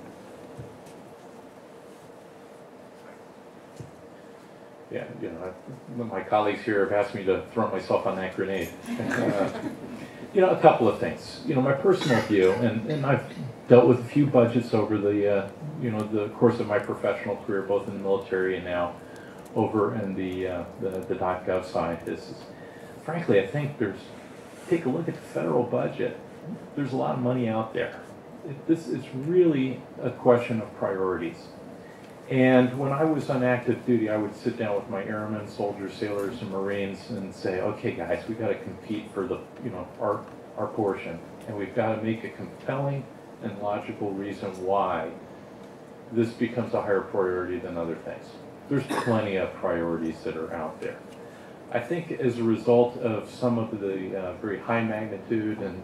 M: Yeah, my colleagues here have asked me to throw myself on that grenade. A couple of things. My personal view, and I've dealt with a few budgets over the course of my professional career, both in the military and now over in the .gov side. Frankly, I think take a look at the federal budget. There's a lot of money out there. This is really a question of priorities. And when I was on active duty, I would sit down with my airmen, soldiers, sailors, and Marines and say, okay, guys, we've got to compete for our portion. And we've got to make a compelling and logical reason why this becomes a higher priority than other things. There's plenty of priorities that are out there. I think as a result of some of the very high magnitude and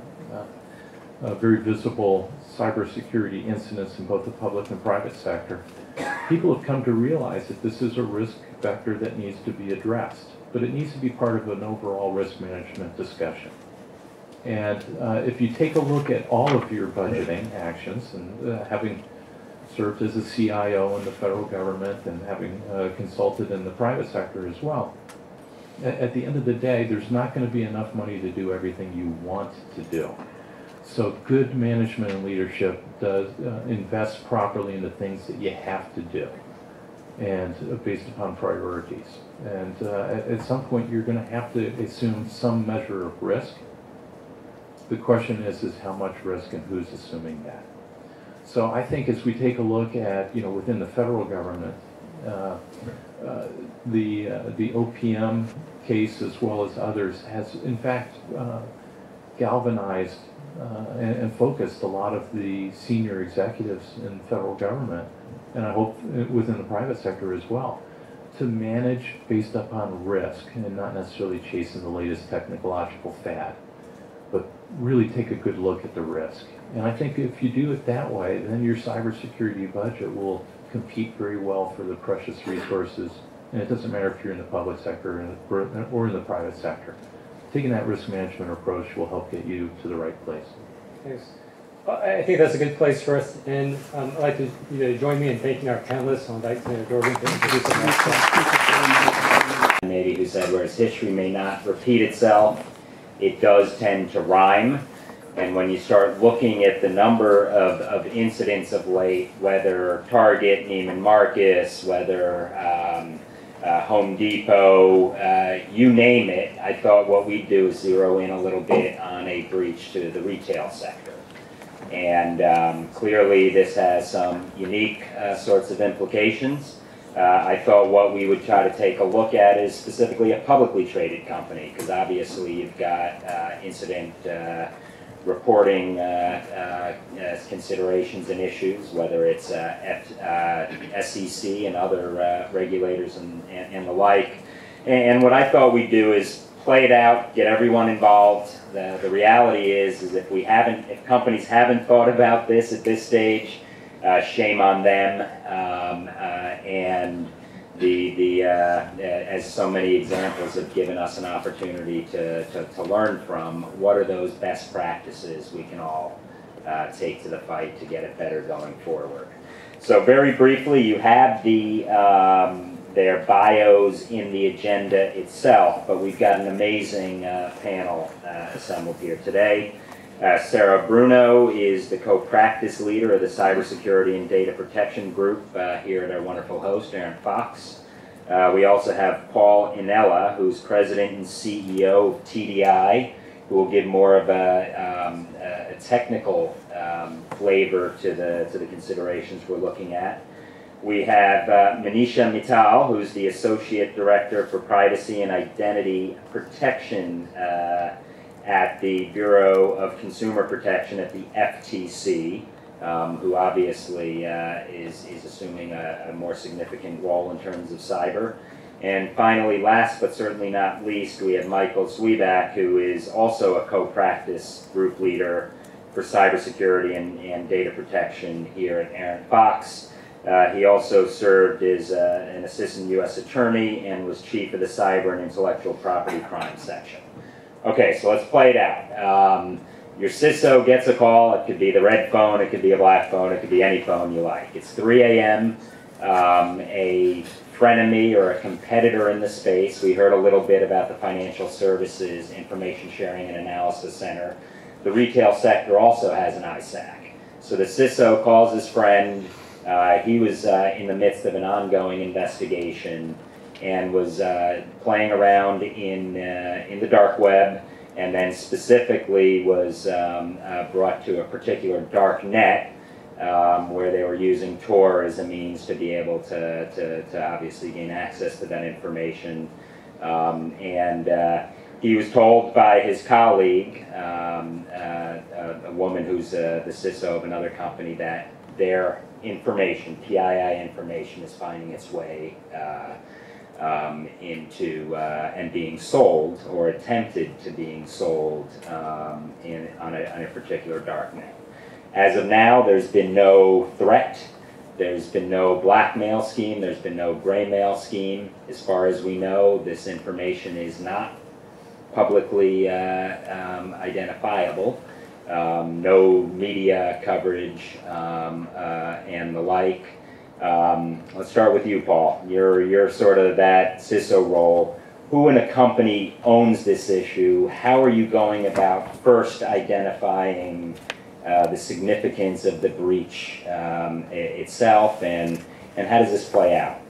M: very visible cybersecurity incidents in both the public and private sector, people have come to realize that this is a risk vector that needs to be addressed, but it needs to be part of an overall risk management discussion. And if you take a look at all of your budgeting actions, and having served as a CIO in the federal government and having consulted in the private sector as well, at the end of the day, there's not going to be enough money to do everything you want to do. So good management and leadership does invest properly in the things that you have to do, and based upon priorities. And at some point, you're going to have to assume some measure of risk. The question is how much risk and who's assuming that. So I think as we take a look at, within the federal government, the OPM case as well as others has in fact galvanized and focused a lot of the senior executives in federal government, and I hope within the private sector as well, to manage based upon risk and not necessarily chasing the latest technological fad, but really take a good look at the risk. And I think if you do it that way, then your cybersecurity budget will compete very well for the precious resources. And it doesn't matter if you're in the public sector or in the private sector. taking that risk management approach will help get you to the right place.
I: Thanks. Well, I think that's a good place for us to end. I'd like to join me in thanking our panelists. I'd like to Doreen to introduce ourselves.
H: Maybe who said, whereas history may not repeat itself, it does tend to rhyme. And when you start looking at the number of incidents of late, whether Target, Neiman Marcus, whether Home Depot, you name it, I thought what we'd do is zero in a little bit on a breach to the retail sector. And clearly this has some unique sorts of implications. I thought what we would try to take a look at is specifically a publicly traded company, because obviously you've got incident reporting as considerations and issues, whether it's SEC and other regulators and the like. And what I thought we'd do is play it out, get everyone involved. The reality is if companies haven't thought about this at this stage, shame on them. And as so many examples have given us an opportunity to learn from, what are those best practices we can all take to the fight to get it better going forward. So very briefly, you have their bios in the agenda itself, but we've got an amazing panel assembled here today. Sarah Bruno is the co-practice leader of the Cybersecurity and Data Protection Group here at our wonderful host, Arent Fox. We also have Paul Inella, who's president and CEO of TDI, who will give more of a technical flavor to the considerations we're looking at. We have Manisha Mittal, who's the Associate Director for Privacy and Identity Protection at the Bureau of Consumer Protection at the FTC, who obviously is assuming a more significant role in terms of cyber. And finally, last but certainly not least, we have Michael Zwieback, who is also a co-practice group leader for cybersecurity and data protection here at Arent Fox. He also served as an assistant U.S. attorney and was chief of the cyber and intellectual property crime section. Okay, so let's play it out. Your CISO gets a call. It could be the red phone, it could be a black phone, it could be any phone you like. It's 3 a.m. A frenemy or a competitor in the space. We heard a little bit about the Financial Services Information Sharing and Analysis Center. The retail sector also has an ISAC. So the CISO calls his friend. He was in the midst of an ongoing investigation and was playing around in the dark web, and then specifically was brought to a particular dark net where they were using Tor as a means to be able to obviously gain access to that information. He was told by his colleague, a woman who's the CISO of another company, that their information, PII information, is finding its way into and being sold, or attempted to being sold on a particular darknet. As of now, there's been no threat, there's been no blackmail scheme, there's been no gray mail scheme. As far as we know, this information is not publicly identifiable. No media coverage and the like. Let's start with you, Paul. You're sort of that CISO role. Who in a company owns this issue? How are you going about first identifying the significance of the breach itself, and how does this play out?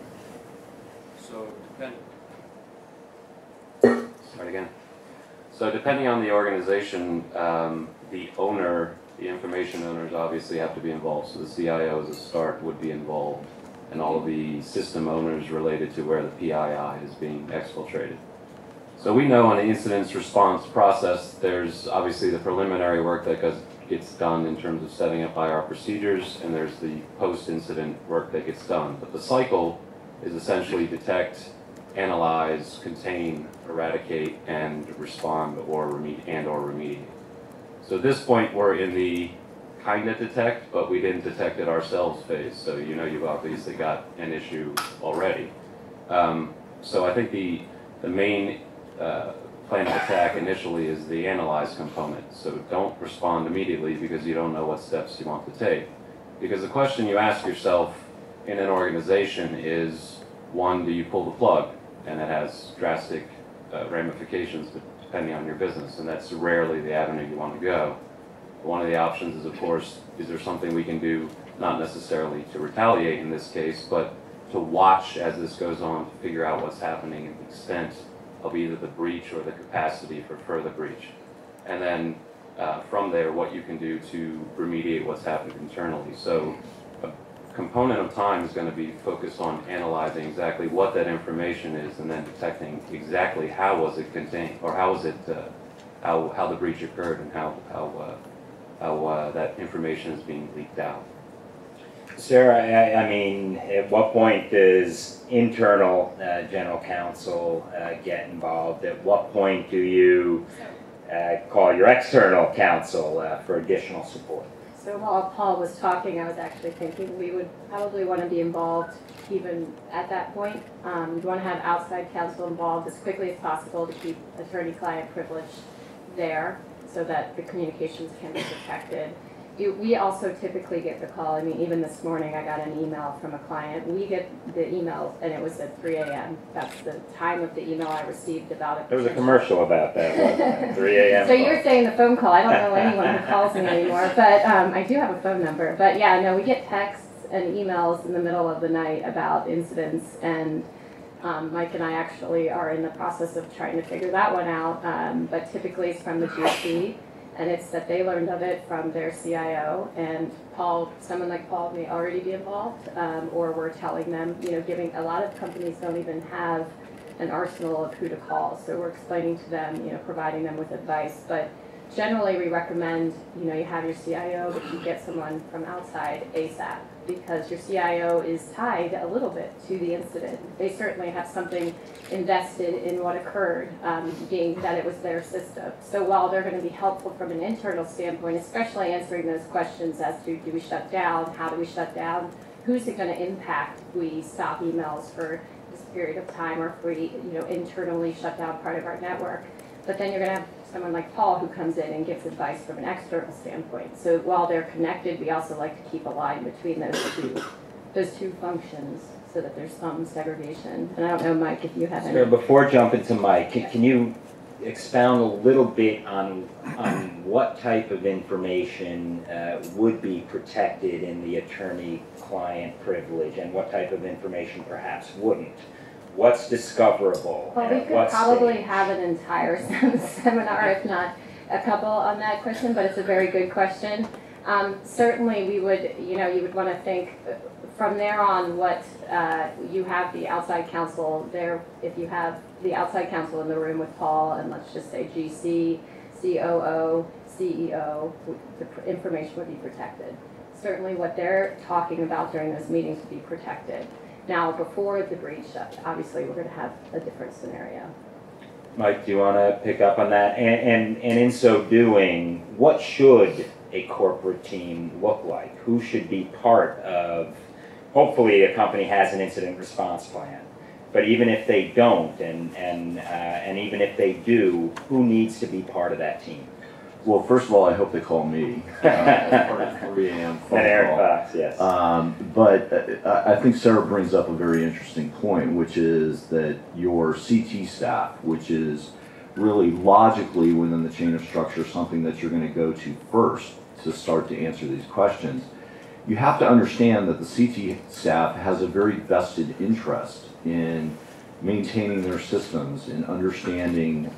R: So depending on the organization, the owner, the information owners obviously have to be involved. So the CIO as a start would be involved, and all of the system owners related to where the PII is being exfiltrated. So we know in the incident response process, there's obviously the preliminary work that gets done in terms of setting up IR procedures, and there's the post-incident work that gets done. But the cycle is essentially detect, analyze, contain, eradicate, and respond or remediate. So at this point, we're in the kind of detect, but we didn't detect it ourselves phase. So you know you've obviously got an issue already. So I think the main plan of attack initially is the analyze component. So don't respond immediately because you don't know what steps you want to take. Because the question you ask yourself in an organization is, one, do you pull the plug? And it has drastic ramifications depending on your business, and that's rarely the avenue you want to go. One of the options is, of course, is there something we can do, not necessarily to retaliate in this case, but to watch as this goes on to figure out what's happening and the extent of either the breach or the capacity for further breach. And then from there, what you can do to remediate what's happened internally. So a component of time is going to be focused on analyzing exactly what that information is and then detecting exactly how was it contained, or how was it, how the breach occurred and how that information is being leaked out.
H: Sarah, I mean, at what point does internal general counsel get involved? At what point do you call your external counsel for additional support?
S: So while Paul was talking, I was actually thinking we would probably want to be involved even at that point. We'd want to have outside counsel involved as quickly as possible to keep attorney-client privilege there so that the communications can be protected. We also typically get the call. I mean, even this morning I got an email from a client. We get the email, and it was at 3 a.m. That's the time of the email I received about it.
H: There was a commercial about that, wasn't there? 3 a.m.
S: So you're saying the phone call. I don't know anyone who calls me anymore, but I do have a phone number. But yeah, no, we get texts and emails in the middle of the night about incidents, and Mike and I actually are in the process of trying to figure that one out, but typically it's from the GC. And it's that they learned of it from their CIO, and Paul, someone like Paul may already be involved, or we're telling them, you know, giving, a lot of companies don't even have an arsenal of who to call, so we're explaining to them, you know, providing them with advice. But generally we recommend, you know, you have your CIO, but you get someone from outside ASAP, because your CIO is tied a little bit to the incident. They certainly have something invested in what occurred, being that it was their system. So while they're going to be helpful from an internal standpoint, especially answering those questions as to do we shut down, how do we shut down, who's it going to impact if we stop emails for this period of time, or if we, you know, internally shut down part of our network. But then you're going to have someone like Paul who comes in and gives advice from an external standpoint. So while they're connected, we also like to keep a line between those two functions, so that there's some segregation. And I don't know, Mike, if you have any.
H: So before jumping to Mike, can you expound a little bit on what type of information would be protected in the attorney-client privilege, and what type of information perhaps wouldn't? What's discoverable?
S: Well, we could probably have an entire seminar, if not a couple, on that question, but it's a very good question. Certainly we would, you know, you would want to think from there on what you have the outside counsel there. If you have the outside counsel in the room with Paul, and let's just say GC, COO, CEO, the information would be protected. Certainly what they're talking about during those meetings would be protected. Now, before the breach, obviously we're going to have a different scenario.
H: Mike, do you want to pick up on that? And in so doing, what should a corporate team look like? Who should be part of, hopefully a company has an incident response plan, but even if they don't, and even if they do, who needs to be part of that team?
T: Well, first of all, I hope they call me. At 3 a.m.
H: And Arent Fox, yes.
T: But I think Sarah brings up a very interesting point, which is that your CT staff, which is really logically within the chain of structure something that you're going to go to first to start to answer these questions, you have to understand that the CT staff has a very vested interest in maintaining their systems and understanding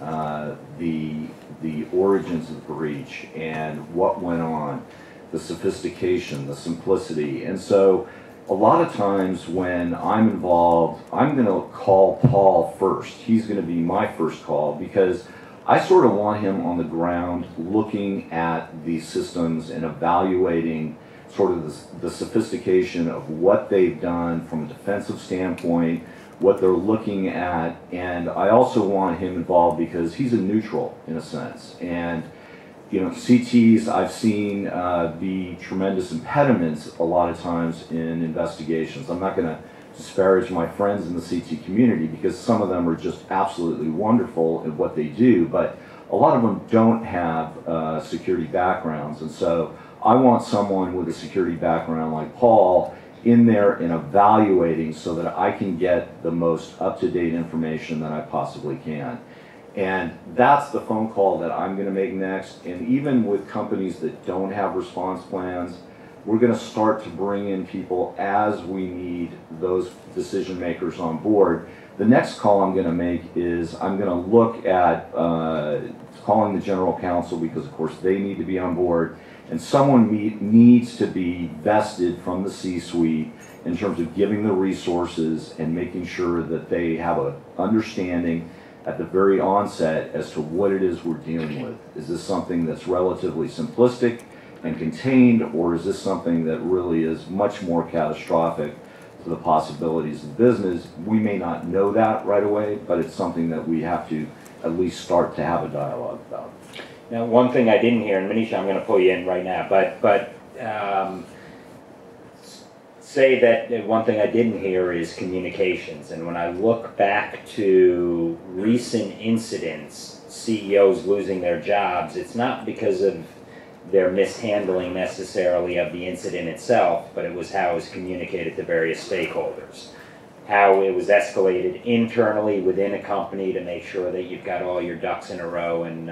T: the origins of the breach and what went on, the sophistication, the simplicity. And so a lot of times when I'm involved, I'm going to call Paul first. He's going to be my first call, because I sort of want him on the ground looking at these systems and evaluating sort of the sophistication of what they've done from a defensive standpoint, what they're looking at. And I also want him involved because he's a neutral in a sense. And you know, CTs I've seen be tremendous impediments a lot of times in investigations. I'm not going to disparage my friends in the CT community, because some of them are just absolutely wonderful at what they do, but a lot of them don't have security backgrounds. And so I want someone with a security background like Paul in there and evaluating so that I can get the most up-to-date information that I possibly can. And that's the phone call that I'm going to make next. And even with companies that don't have response plans, we're going to start to bring in people as we need those decision makers on board. The next call I'm going to make is I'm going to look at calling the general counsel, because of course they need to be on board, and someone needs to be vested from the C-suite in terms of giving the resources and making sure that they have an understanding at the very onset as to what it is we're dealing with. Is this something that's relatively simplistic and contained, or is this something that really is much more catastrophic to the possibilities of business? We may not know that right away, but it's something that we have to at least start to have a dialogue about.
H: Now, one thing I didn't hear, and Manisha, I'm going to pull you in right now, but say that one thing I didn't hear is communications. And when I look back to recent incidents, CEOs losing their jobs, it's not because of their mishandling necessarily of the incident itself, but it was how it was communicated to various stakeholders. How it was escalated internally within a company to make sure that you've got all your ducks in a row and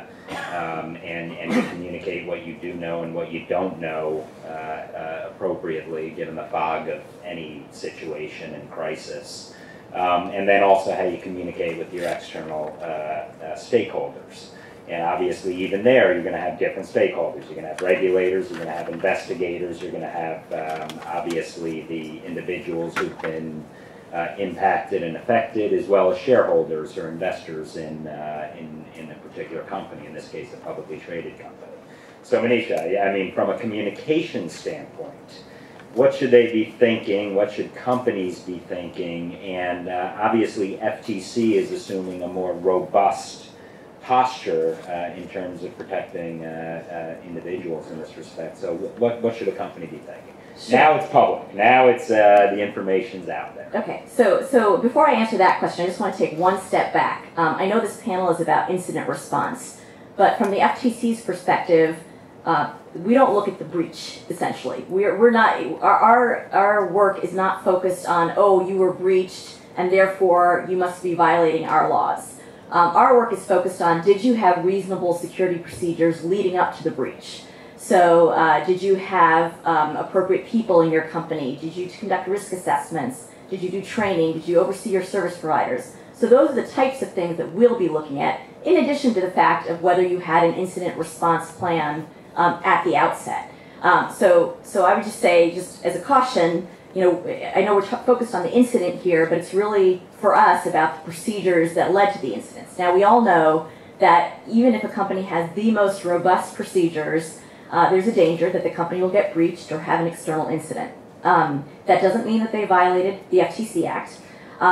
H: to communicate what you do know and what you don't know appropriately, given the fog of any situation and crisis. And then also how you communicate with your external stakeholders. And obviously, even there, you're going to have different stakeholders. You're going to have regulators, you're going to have investigators, you're going to have, obviously, the individuals who've been impacted and affected, as well as shareholders or investors in a particular company, in this case, a publicly traded company. So, Manisha, I mean, from a communication standpoint, what should they be thinking? What should companies be thinking? And obviously, FTC is assuming a more robust posture in terms of protecting individuals in this respect. So what should a company be thinking? Sure. Now it's public. Now it's the information's out there.
U: Okay, so before I answer that question, I just want to take one step back. I know this panel is about incident response, but from the FTC's perspective, we don't look at the breach, essentially. We're not, our work is not focused on, oh, you were breached and therefore you must be violating our laws. Our work is focused on, did you have reasonable security procedures leading up to the breach? So did you have appropriate people in your company? Did you conduct risk assessments? Did you do training? Did you oversee your service providers? So those are the types of things that we'll be looking at, in addition to the fact of whether you had an incident response plan at the outset. So I would just say, just as a caution, you know, I know we're focused on the incident here, but it's really, for us, about the procedures that led to the incidents. Now, we all know that even if a company has the most robust procedures, there's a danger that the company will get breached or have an external incident. That doesn't mean that they violated the FTC Act.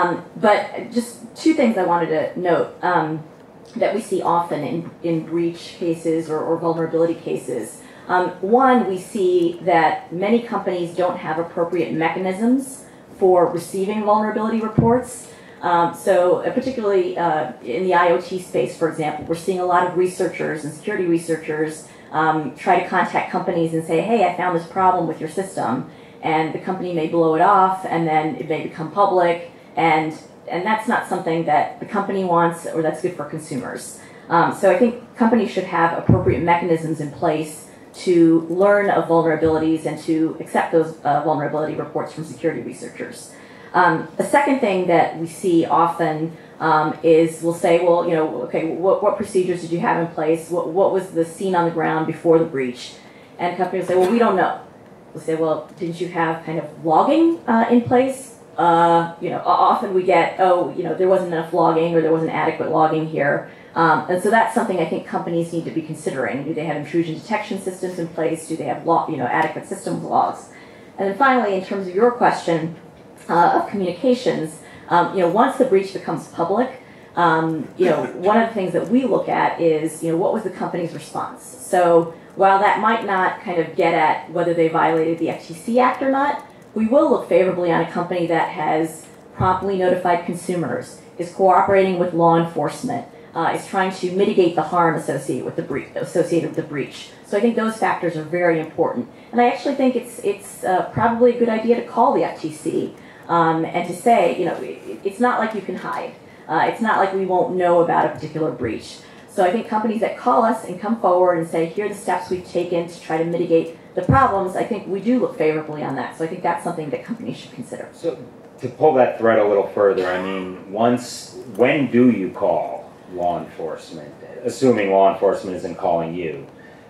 U: But just two things I wanted to note that we see often in breach cases or vulnerability cases. One, we see that many companies don't have appropriate mechanisms for receiving vulnerability reports. So particularly in the IoT space, for example, we're seeing a lot of researchers and security researchers try to contact companies and say, hey, I found this problem with your system. And the company may blow it off, and then it may become public, and that's not something that the company wants or that's good for consumers. So I think companies should have appropriate mechanisms in place to learn of vulnerabilities and to accept those vulnerability reports from security researchers. The second thing that we see often is we'll say, well, you know, okay, what procedures did you have in place? What was the scene on the ground before the breach? And companies will say, well, we don't know. We'll say, well, didn't you have kind of logging in place? You know, often we get, oh, you know, there wasn't enough logging or there wasn't adequate logging here. And so that's something I think companies need to be considering. Do they have intrusion detection systems in place? Do they have adequate systems logs? And then finally, in terms of your question of communications, you know, once the breach becomes public, you know, one of the things that we look at is, you know, what was the company's response? So while that might not kind of get at whether they violated the FTC Act or not, we will look favorably on a company that has promptly notified consumers, is cooperating with law enforcement, is trying to mitigate the harm associated with the breach. So I think those factors are very important. And I actually think it's probably a good idea to call the FTC and to say, you know, it's not like you can hide. It's not like we won't know about a particular breach. So I think companies that call us and come forward and say, here are the steps we've taken to try to mitigate the problems, I think we do look favorably on that. So I think that's something that companies should consider.
H: So to pull that thread a little further, I mean, when do you call law enforcement, assuming law enforcement isn't calling you?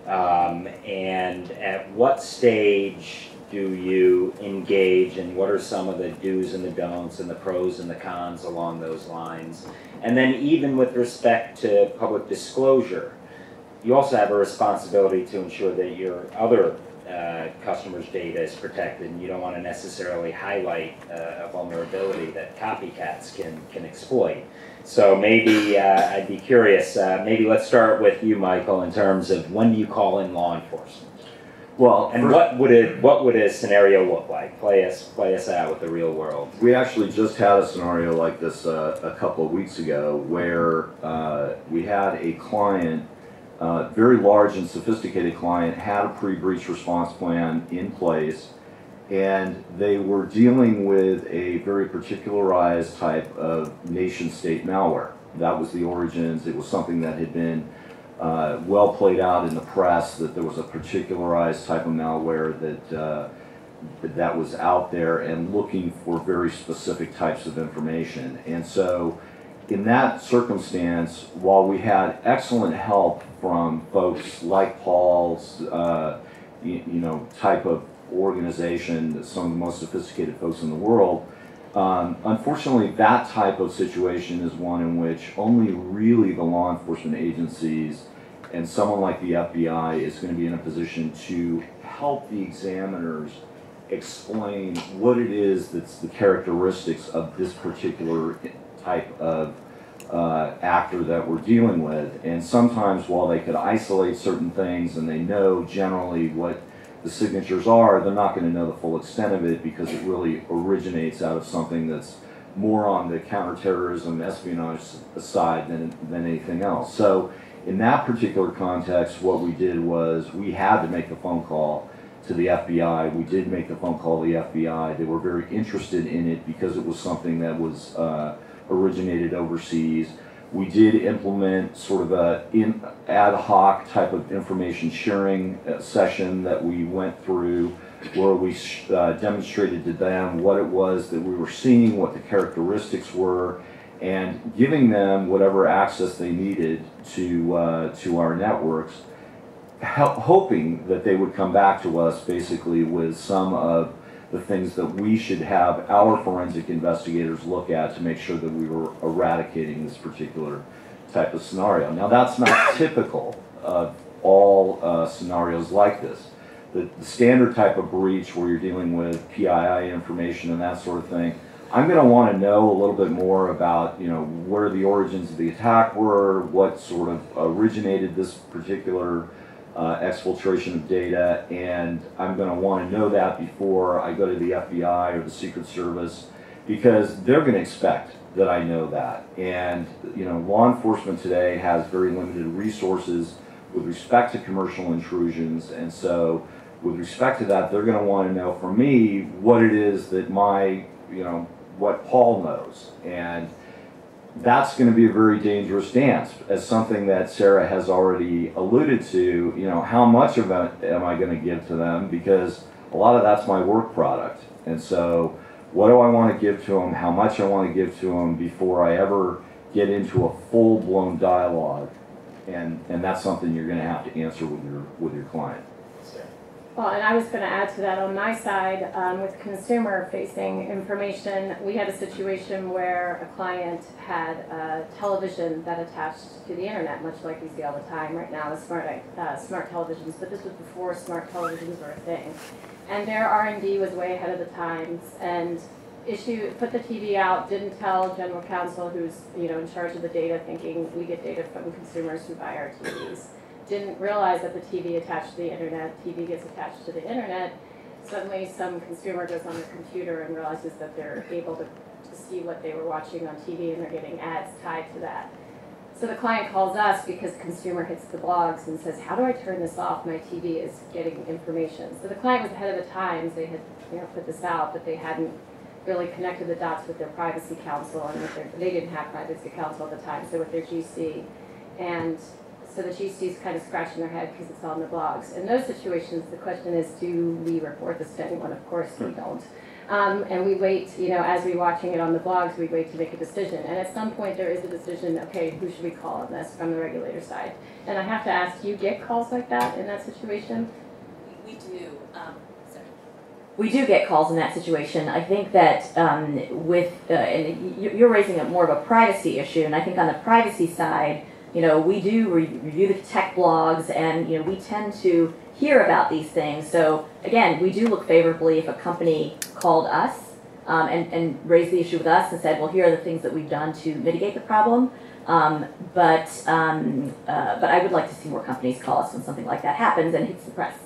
H: And at what stage do you engage, and what are some of the do's and the don'ts and the pros and the cons along those lines? And then even with respect to public disclosure, you also have a responsibility to ensure that your other customers' data is protected, and you don't want to necessarily highlight a vulnerability that copycats can exploit. So maybe I'd be curious, maybe let's start with you, Michael, in terms of when do you call in law enforcement?
T: Well,
H: and what would a scenario look like? Play us out with the real world.
T: We actually just had a scenario like this a couple of weeks ago where we had a client, very large and sophisticated client, had a pre-breach response plan in place, and they were dealing with a very particularized type of nation-state malware. That was the origins. It was something that had been well played out in the press, that there was a particularized type of malware that was out there and looking for very specific types of information. And so in that circumstance, while we had excellent help from folks like Paul's type of organization, some of the most sophisticated folks in the world, unfortunately that type of situation is one in which only really the law enforcement agencies and someone like the FBI is going to be in a position to help the examiners explain what it is that's the characteristics of this particular type of actor that we're dealing with. And sometimes while they could isolate certain things and they know generally what the signatures are, they're not going to know the full extent of it because it really originates out of something that's more on the counterterrorism, espionage side than anything else. So in that particular context, what we did was we had to make the phone call to the FBI. We did make the phone call to the FBI. They were very interested in it because it was something that was originated overseas. We did implement sort of an ad hoc type of information sharing session that we went through where we demonstrated to them what it was that we were seeing, what the characteristics were, and giving them whatever access they needed to our networks, hoping that they would come back to us basically with some of the things that we should have our forensic investigators look at to make sure that we were eradicating this particular type of scenario. Now that's not typical of all scenarios like this. The standard type of breach where you're dealing with PII information and that sort of thing, I'm going to want to know a little bit more about, where the origins of the attack were, what sort of originated this particular exfiltration of data, and I'm going to want to know that before I go to the FBI or the Secret Service, because they're going to expect that I know that. And law enforcement today has very limited resources with respect to commercial intrusions, and so with respect to that, they're going to want to know from me what it is that what Paul knows. And that's going to be a very dangerous dance, as something that Sarah has already alluded to. How much of it am I going to give to them? Because a lot of that's my work product. And so what do I want to give to them, how much I want to give to them before I ever get into a full-blown dialogue. And that's something you're going to have to answer with your client.
S: Well, and I was going to add to that on my side, with consumer-facing information, we had a situation where a client had a television that attached to the internet, much like we see all the time right now with smart televisions, but this was before smart televisions were a thing. And their R&D was way ahead of the times, and put the TV out, didn't tell general counsel, who's in charge of the data, thinking we get data from consumers who buy our TVs. Didn't realize that the TV attached to the internet, TV gets attached to the internet, suddenly some consumer goes on their computer and realizes that they're able to see what they were watching on TV and they're getting ads tied to that. So the client calls us because the consumer hits the blogs and says, how do I turn this off? My TV is getting information. So the client was ahead of the times. They had put this out, but they hadn't really connected the dots with their privacy counsel, and they didn't have privacy counsel at the time, so with their GC. And so the GC's kind of scratching their head because it's on the blogs. In those situations, the question is, do we report this to anyone? Of course we don't. And we wait, as we're watching it on the blogs, we wait to make a decision. And at some point there is a decision, okay, who should we call on this from the regulator side? And I have to ask, do you get calls like that in that situation?
U: We do. We do get calls in that situation. I think that and you're raising more of a privacy issue, and I think on the privacy side, we do review the tech blogs, and we tend to hear about these things. So again, we do look favorably if a company called us and raised the issue with us and said, well, here are the things that we've done to mitigate the problem. But I would like to see more companies call us when something like that happens and hits the press.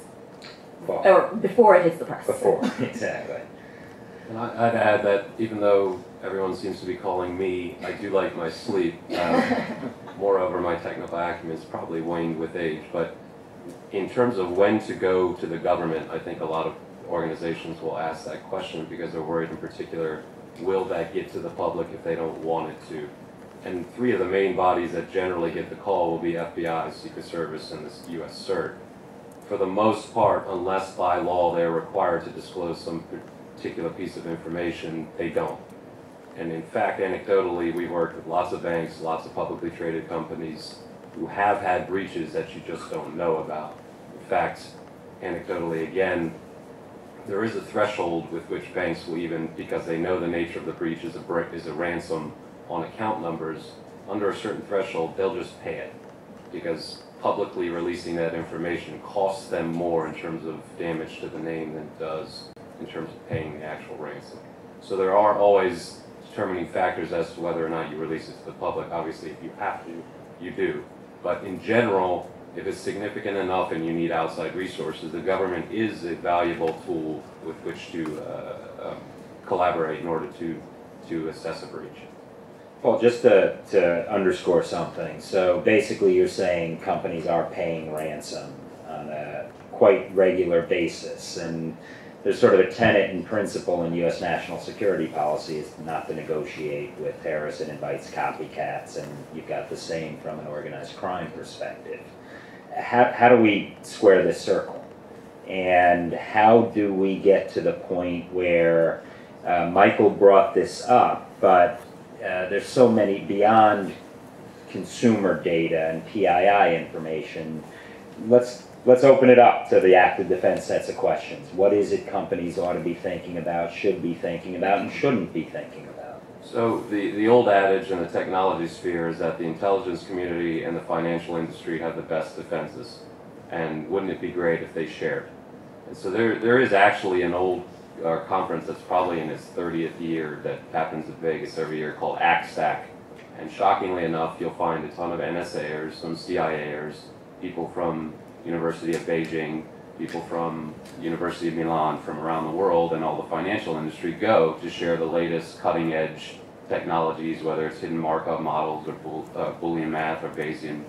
U: Or before it hits the press.
E: Before, exactly.
R: And I'd add that even though everyone seems to be calling me, I do like my sleep. Moreover, my technical acumen is probably waned with age. But in terms of when to go to the government, I think a lot of organizations will ask that question because they're worried in particular, will that get to the public if they don't want it to? And three of the main bodies that generally get the call will be FBI, Secret Service, and the U.S. CERT. For the most part, unless by law they're required to disclose some particular piece of information, they don't. And in fact, anecdotally, we worked with lots of banks, lots of publicly traded companies who have had breaches that you just don't know about. In fact, anecdotally again, there is a threshold with which banks will even, because they know the nature of the breach is a ransom on account numbers, under a certain threshold, they'll just pay it. Because publicly releasing that information costs them more in terms of damage to the name than it does in terms of paying the actual ransom. So there are always determining factors as to whether or not you release it to the public. Obviously, if you have to, you do. But in general, if it's significant enough and you need outside resources, the government is a valuable tool with which to collaborate in order to assess a breach.
C: Well, just to underscore something, so basically you're saying companies are paying ransom on a quite regular basis, and there's sort of a tenet and principle in U.S. national security policy is not to negotiate with terrorists and invites copycats, and you've got the same from an organized crime perspective. How do we square this circle? And how do we get to the point where, Michael brought this up, but there's so many beyond consumer data and PII information. Let's open it up to the active defense sets of questions. What is it companies ought to be thinking about, should be thinking about, and shouldn't be thinking about?
R: So the old adage in the technology sphere is that the intelligence community and the financial industry have the best defenses. And wouldn't it be great if they shared? And so there is actually an old conference that's probably in its 30th year that happens in Vegas every year called ACSTAC. And shockingly enough, you'll find a ton of NSAers, some CIAers, people from University of Beijing, people from University of Milan, from around the world, and all the financial industry go to share the latest cutting edge technologies, whether it's hidden markup models or Boolean math or Bayesian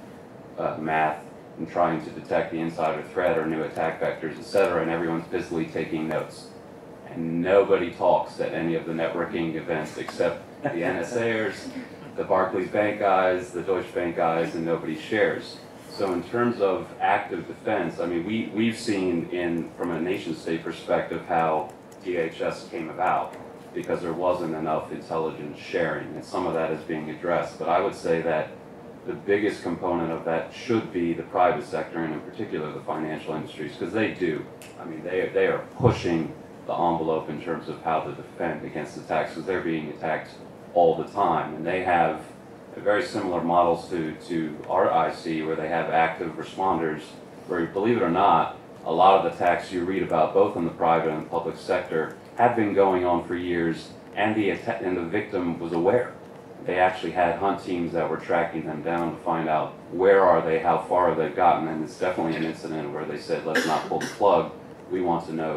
R: math, and trying to detect the insider threat or new attack vectors, etc. And everyone's busily taking notes. And nobody talks at any of the networking events except the NSAers, the Barclays Bank guys, the Deutsche Bank guys, and nobody shares. So in terms of active defense, I mean, we've seen from a nation state perspective how DHS came about because there wasn't enough intelligence sharing, and some of that is being addressed. But I would say that the biggest component of that should be the private sector, and in particular the financial industries, because they do. I mean, they are pushing the envelope in terms of how to defend against attacks, because they're being attacked all the time. And they have very similar models to our IC, where they have active responders, where, believe it or not, a lot of the attacks you read about, both in the private and public sector, have been going on for years, and the victim was aware. They actually had hunt teams that were tracking them down to find out where are they, how far have they gotten, and it's definitely an incident where they said, let's not pull the plug, we want to know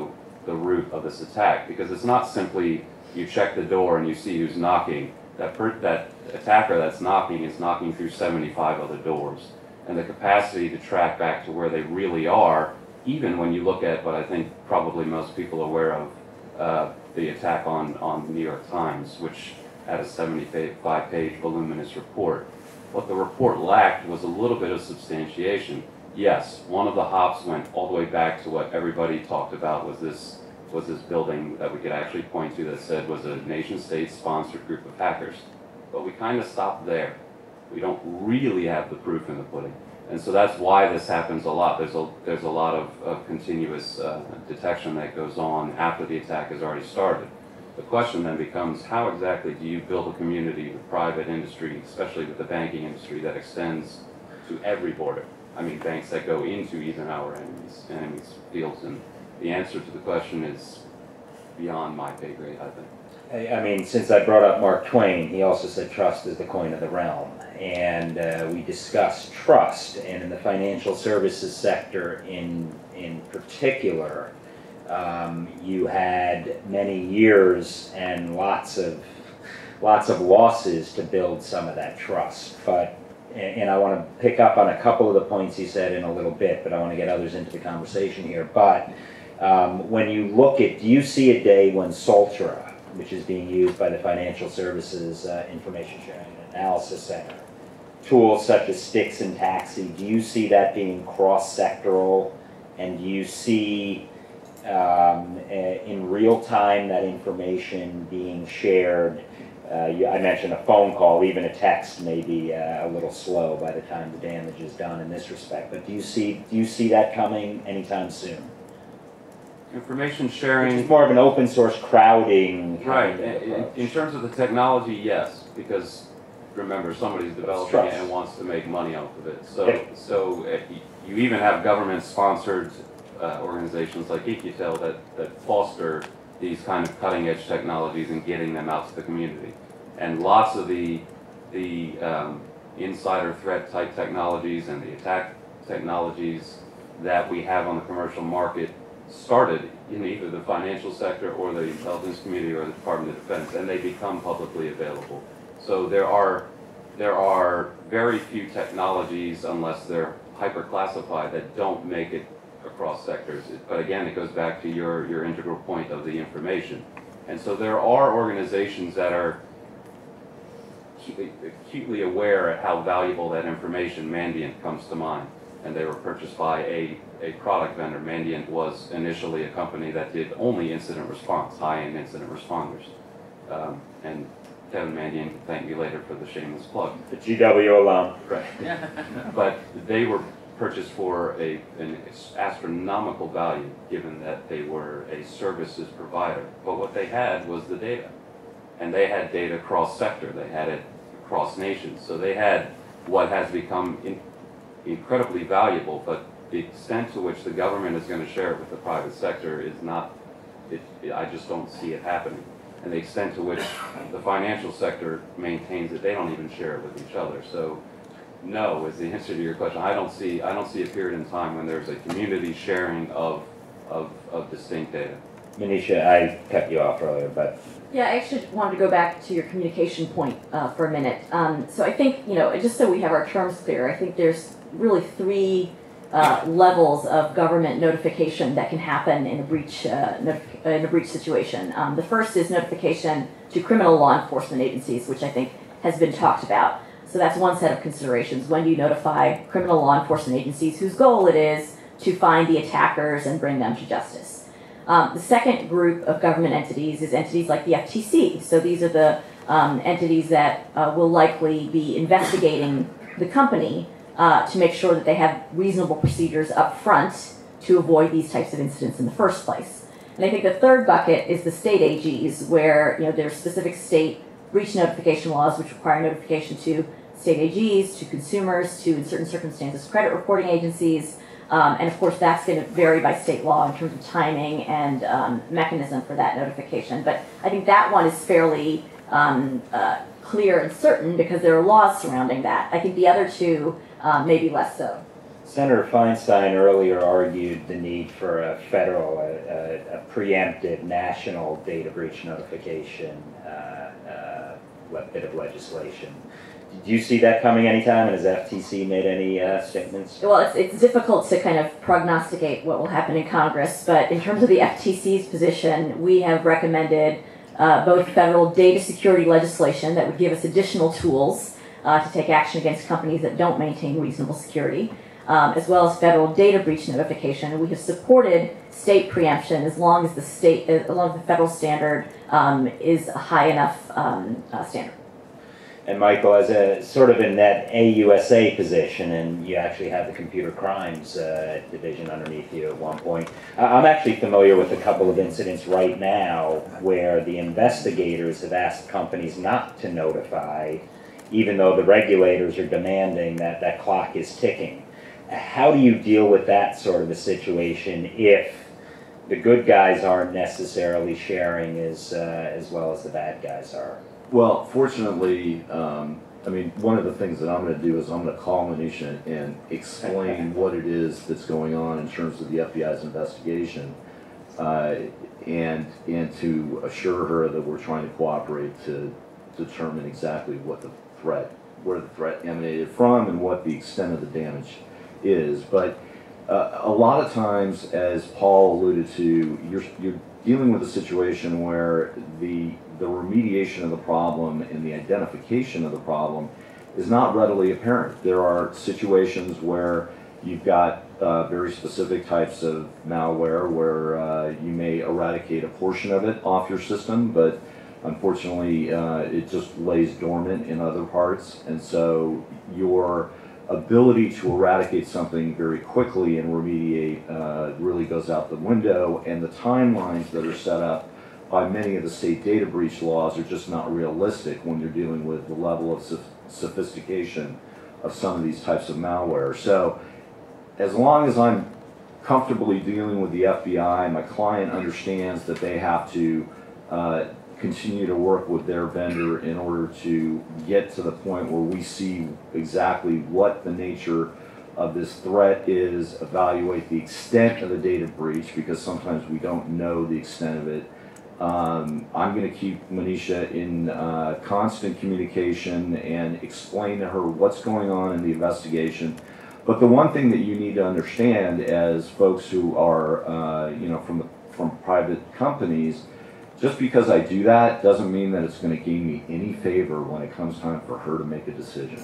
R: the root of this attack, because it's not simply you check the door and you see who's knocking. That attacker that's knocking is knocking through 75 other doors. And the capacity to track back to where they really are, even when you look at what I think probably most people are aware of, the attack on New York Times, which had a 75-page voluminous report. What the report lacked was a little bit of substantiation. Yes, one of the hops went all the way back to what everybody talked about was this building that we could actually point to that said was a nation-state sponsored group of hackers. But we kind of stopped there. We don't really have the proof in the pudding. And so that's why this happens a lot. There's a lot of continuous detection that goes on after the attack has already started. The question then becomes, how exactly do you build a community with private industry, especially with the banking industry, that extends to every border? I mean, banks that go into even our enemies' fields. And the answer to the question is beyond my pay grade, I think.
C: I mean, since I brought up Mark Twain, he also said trust is the coin of the realm. And we discussed trust, and in the financial services sector in particular, you had many years and lots of losses to build some of that trust. But, and I want to pick up on a couple of the points he said in a little bit, but I want to get others into the conversation here. But when you look at, do you see a day when Soltra, which is being used by the Financial Services Information Sharing and Analysis Center, tools such as Stix and Taxi, do you see that being cross-sectoral? And do you see in real time that information being shared? I mentioned a phone call, even a text may be a little slow by the time the damage is done in this respect. But do you see that coming anytime soon?
R: Information sharing...
C: Which is more of an open source crowding kind
R: right.
C: of approach.
R: In terms of the technology, yes, because remember, somebody's developing it and wants to make money off of it. So you even have government-sponsored organizations like ITIF that foster these kind of cutting-edge technologies and getting them out to the community. And lots of the insider threat type technologies and the attack technologies that we have on the commercial market started in either the financial sector or the intelligence community or the Department of Defense, and they become publicly available. So there are very few technologies, unless they're hyper-classified, that don't make it across sectors. But again, it goes back to your integral point of the information. And so there are organizations that are acutely aware of how valuable that information. Mandiant comes to mind, and they were purchased by a product vendor. Mandiant was initially a company that did only incident response, high-end incident responders. And Kevin Mandiant can thank me later for the shameless plug.
C: The GW alum.
R: Right. But they were purchased for an astronomical value, given that they were a services provider. But what they had was the data. And they had data cross-sector. They had it across nations. So they had what has become incredibly valuable, but the extent to which the government is going to share it with the private sector is not, I just don't see it happening. And the extent to which the financial sector maintains it, they don't even share it with each other. So no is the answer to your question. I don't see a period in time when there's a community sharing of distinct data.
C: Manisha, I cut you off earlier, but...
U: Yeah, I actually wanted to go back to your communication point for a minute. So I think, just so we have our terms clear, I think there's really three levels of government notification that can happen in a breach situation. The first is notification to criminal law enforcement agencies, which I think has been talked about. So that's one set of considerations. When do you notify criminal law enforcement agencies whose goal it is to find the attackers and bring them to justice? The second group of government entities is entities like the FTC. So these are the entities that will likely be investigating the company to make sure that they have reasonable procedures up front to avoid these types of incidents in the first place. And I think the third bucket is the state AGs, where there's specific state breach notification laws which require notification to state AGs, to consumers, to, in certain circumstances, credit reporting agencies. And of course, that's going to vary by state law in terms of timing and mechanism for that notification. But I think that one is fairly clear and certain because there are laws surrounding that. I think the other two maybe less so.
C: Senator Feinstein earlier argued the need for a federal, a preemptive national data breach notification bit of legislation. Do you see that coming anytime, and has FTC made any statements?
U: Well, it's difficult to kind of prognosticate what will happen in Congress, but in terms of the FTC's position, we have recommended both federal data security legislation that would give us additional tools to take action against companies that don't maintain reasonable security, as well as federal data breach notification. And we have supported state preemption as long as the federal standard is a high enough standard.
C: And Michael, as a sort of in that AUSA position, and you actually have the computer crimes division underneath you at one point, I'm actually familiar with a couple of incidents right now where the investigators have asked companies not to notify, even though the regulators are demanding that that clock is ticking. How do you deal with that sort of a situation if the good guys aren't necessarily sharing as well as the bad guys are?
T: Well, fortunately, I mean, one of the things that I'm going to do is I'm going to call Manisha and explain what it is that's going on in terms of the FBI's investigation, and to assure her that we're trying to cooperate to determine exactly what the threat, where the threat emanated from, and what the extent of the damage is. But a lot of times, as Paul alluded to, you're dealing with a situation where the remediation of the problem and the identification of the problem is not readily apparent. There are situations where you've got very specific types of malware where you may eradicate a portion of it off your system, but unfortunately it just lays dormant in other parts. And so your ability to eradicate something very quickly and remediate really goes out the window, and the timelines that are set up by many of the state data breach laws are just not realistic when you're dealing with the level of sophistication of some of these types of malware. So as long as I'm comfortably dealing with the FBI, my client understands that they have to continue to work with their vendor in order to get to the point where we see exactly what the nature of this threat is, evaluate the extent of the data breach, because sometimes we don't know the extent of it. I'm going to keep Manisha in constant communication and explain to her what's going on in the investigation. But the one thing that you need to understand as folks who are, you know, from private companies, just because I do that doesn't mean that it's going to gain me any favor when it comes time for her to make a decision.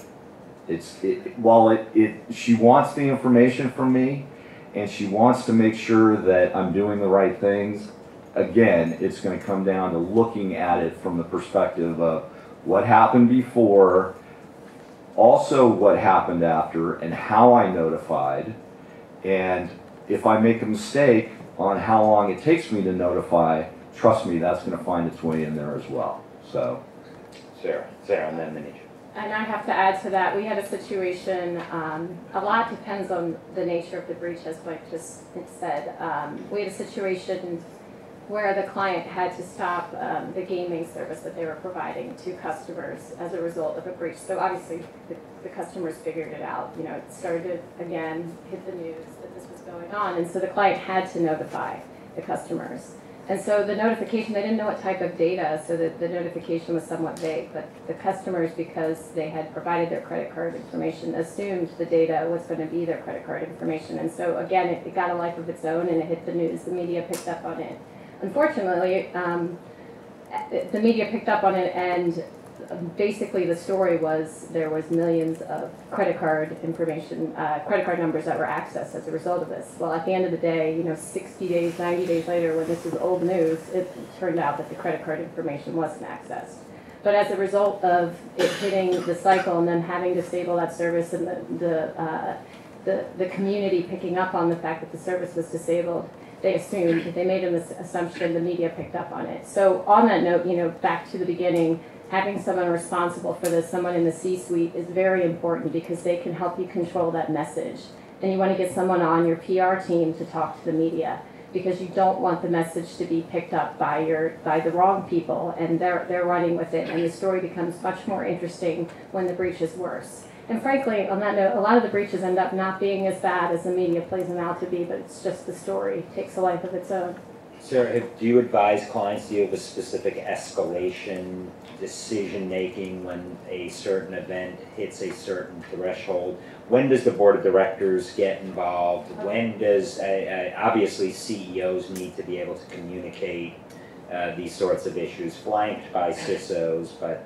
T: While she wants the information from me and she wants to make sure that I'm doing the right things, again, it's going to come down to looking at it from the perspective of what happened before, also what happened after, and how I notified. And if I make a mistake on how long it takes me to notify, trust me, that's going to find its way in there as well. So,
C: Sarah, and then Manisha.
S: And I have to add to that, we had a situation, a lot depends on the nature of the breach, as Mike just said. We had a situation where the client had to stop the gaming service that they were providing to customers as a result of a breach. So obviously the customers figured it out. You know, it started again, hit the news that this was going on, and so the client had to notify the customers. And so the notification, they didn't know what type of data, so the notification was somewhat vague, but the customers, because they had provided their credit card information, assumed the data was going to be their credit card information. And so again, it got a life of its own and it hit the news. The media picked up on it. Unfortunately, the media picked up on it, and basically the story was there was millions of credit card information, credit card numbers that were accessed as a result of this. Well, at the end of the day, you know, 60 days, 90 days later, when this is old news, it turned out that the credit card information wasn't accessed. But as a result of it hitting the cycle and then having to disable that service, and the community picking up on the fact that the service was disabled, they assumed, they made an assumption, the media picked up on it. So on that note, you know, back to the beginning, having someone responsible for this, someone in the C-suite, is very important because they can help you control that message. And you want to get someone on your PR team to talk to the media, because you don't want the message to be picked up by the wrong people, and they're running with it, and the story becomes much more interesting when the breach is worse. And frankly, on that note, a lot of the breaches end up not being as bad as the media plays them out to be, but it's just the story takes a life of its own.
C: Sir, do you advise clients, do you have a specific escalation decision-making when a certain event hits a certain threshold? When does the board of directors get involved? When does, obviously CEOs need to be able to communicate these sorts of issues, flanked by CISOs, but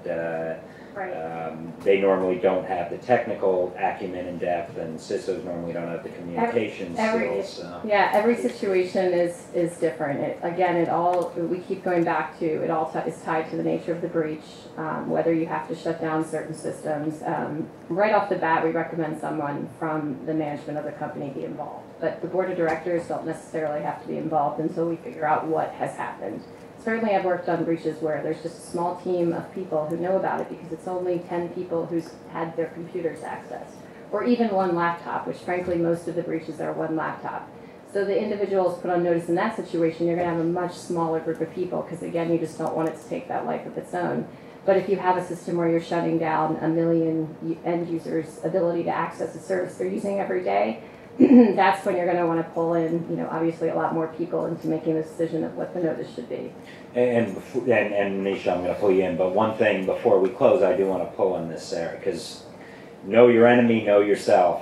C: they normally don't have the technical acumen and depth, and CISOs normally don't have the communication skills. So.
S: Yeah, every situation is different. We keep going back to, it all is tied to the nature of the breach, whether you have to shut down certain systems. Right off the bat, we recommend someone from the management of the company be involved. But the board of directors don't necessarily have to be involved until we figure out what has happened. Certainly I've worked on breaches where there's just a small team of people who know about it because it's only 10 people who's had their computers accessed, or even one laptop, which frankly most of the breaches are one laptop. So the individual is put on notice in that situation, you're going to have a much smaller group of people because again, you just don't want it to take that life of its own. But if you have a system where you're shutting down 1 million end users' ability to access a service they're using every day, that's when you're going to want to pull in, obviously a lot more people into making the decision of what the notice should be.
C: And Nisha, I'm going to pull you in, but one thing before we close, I do want to pull on this, Sarah, because know your enemy, know yourself.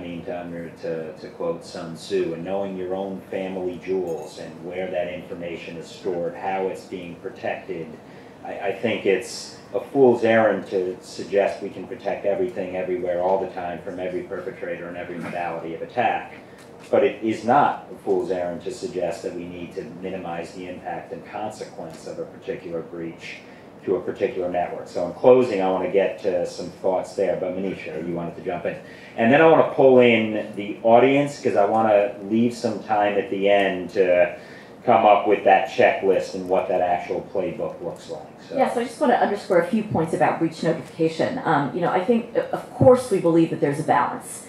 C: To quote Sun Tzu, and knowing your own family jewels and where that information is stored, how it's being protected. I think it's a fool's errand to suggest we can protect everything, everywhere, all the time from every perpetrator and every modality of attack. But it is not a fool's errand to suggest that we need to minimize the impact and consequence of a particular breach to a particular network. So in closing, I want to get to some thoughts there, but Manisha, you wanted to jump in. And then I want to pull in the audience because I want to leave some time at the end to come up with that checklist and what that actual playbook looks like. So.
U: Yeah, so I just want to underscore a few points about breach notification. I think, of course, we believe that there's a balance.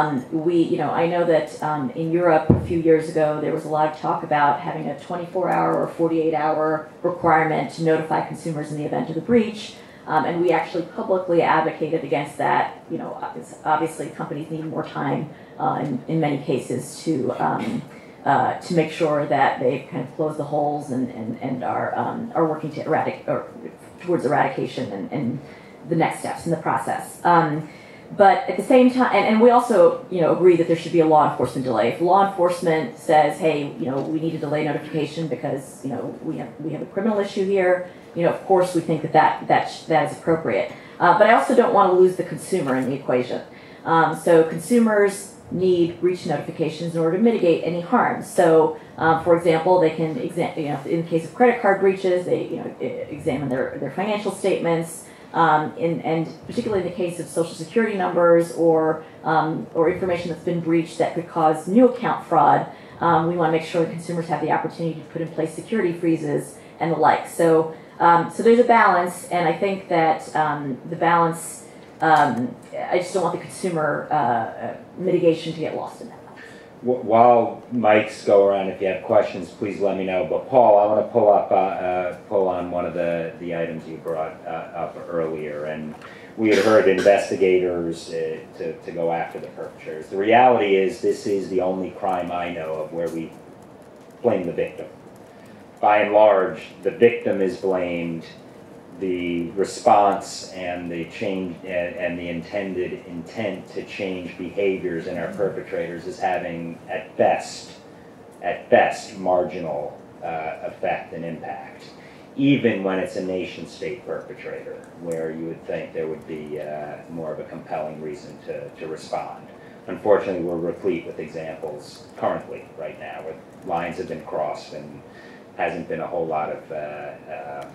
U: I know that in Europe a few years ago, there was a lot of talk about having a 24-hour or 48-hour requirement to notify consumers in the event of the breach. And we actually publicly advocated against that. Obviously companies need more time in many cases to make sure that they kind of close the holes and are working to towards eradication and the next steps in the process. But at the same time, and we also agree that there should be a law enforcement delay. If law enforcement says, hey, we need a delay notification because we have a criminal issue here, of course we think that is appropriate. But I also don't want to lose the consumer in the equation. So consumers need breach notifications in order to mitigate any harm. So, for example, they can in the case of credit card breaches, they examine their financial statements, and particularly in the case of social security numbers or information that's been breached that could cause new account fraud. We want to make sure that consumers have the opportunity to put in place security freezes and the like. So, so there's a balance, and I think that the balance. I just don't want the consumer mitigation to get lost in that.
C: While mics go around, if you have questions, please let me know. But Paul, I want to pull on one of the items you brought up earlier, and we had heard investigators to go after the perpetrators. The reality is this is the only crime I know of where we blame the victim. By and large, the victim is blamed. The response and the change and the intended intent to change behaviors in our perpetrators is having at best marginal effect and impact, even when it's a nation state perpetrator, where you would think there would be more of a compelling reason to respond. Unfortunately, we're replete with examples currently right now where lines have been crossed and hasn't been a whole lot of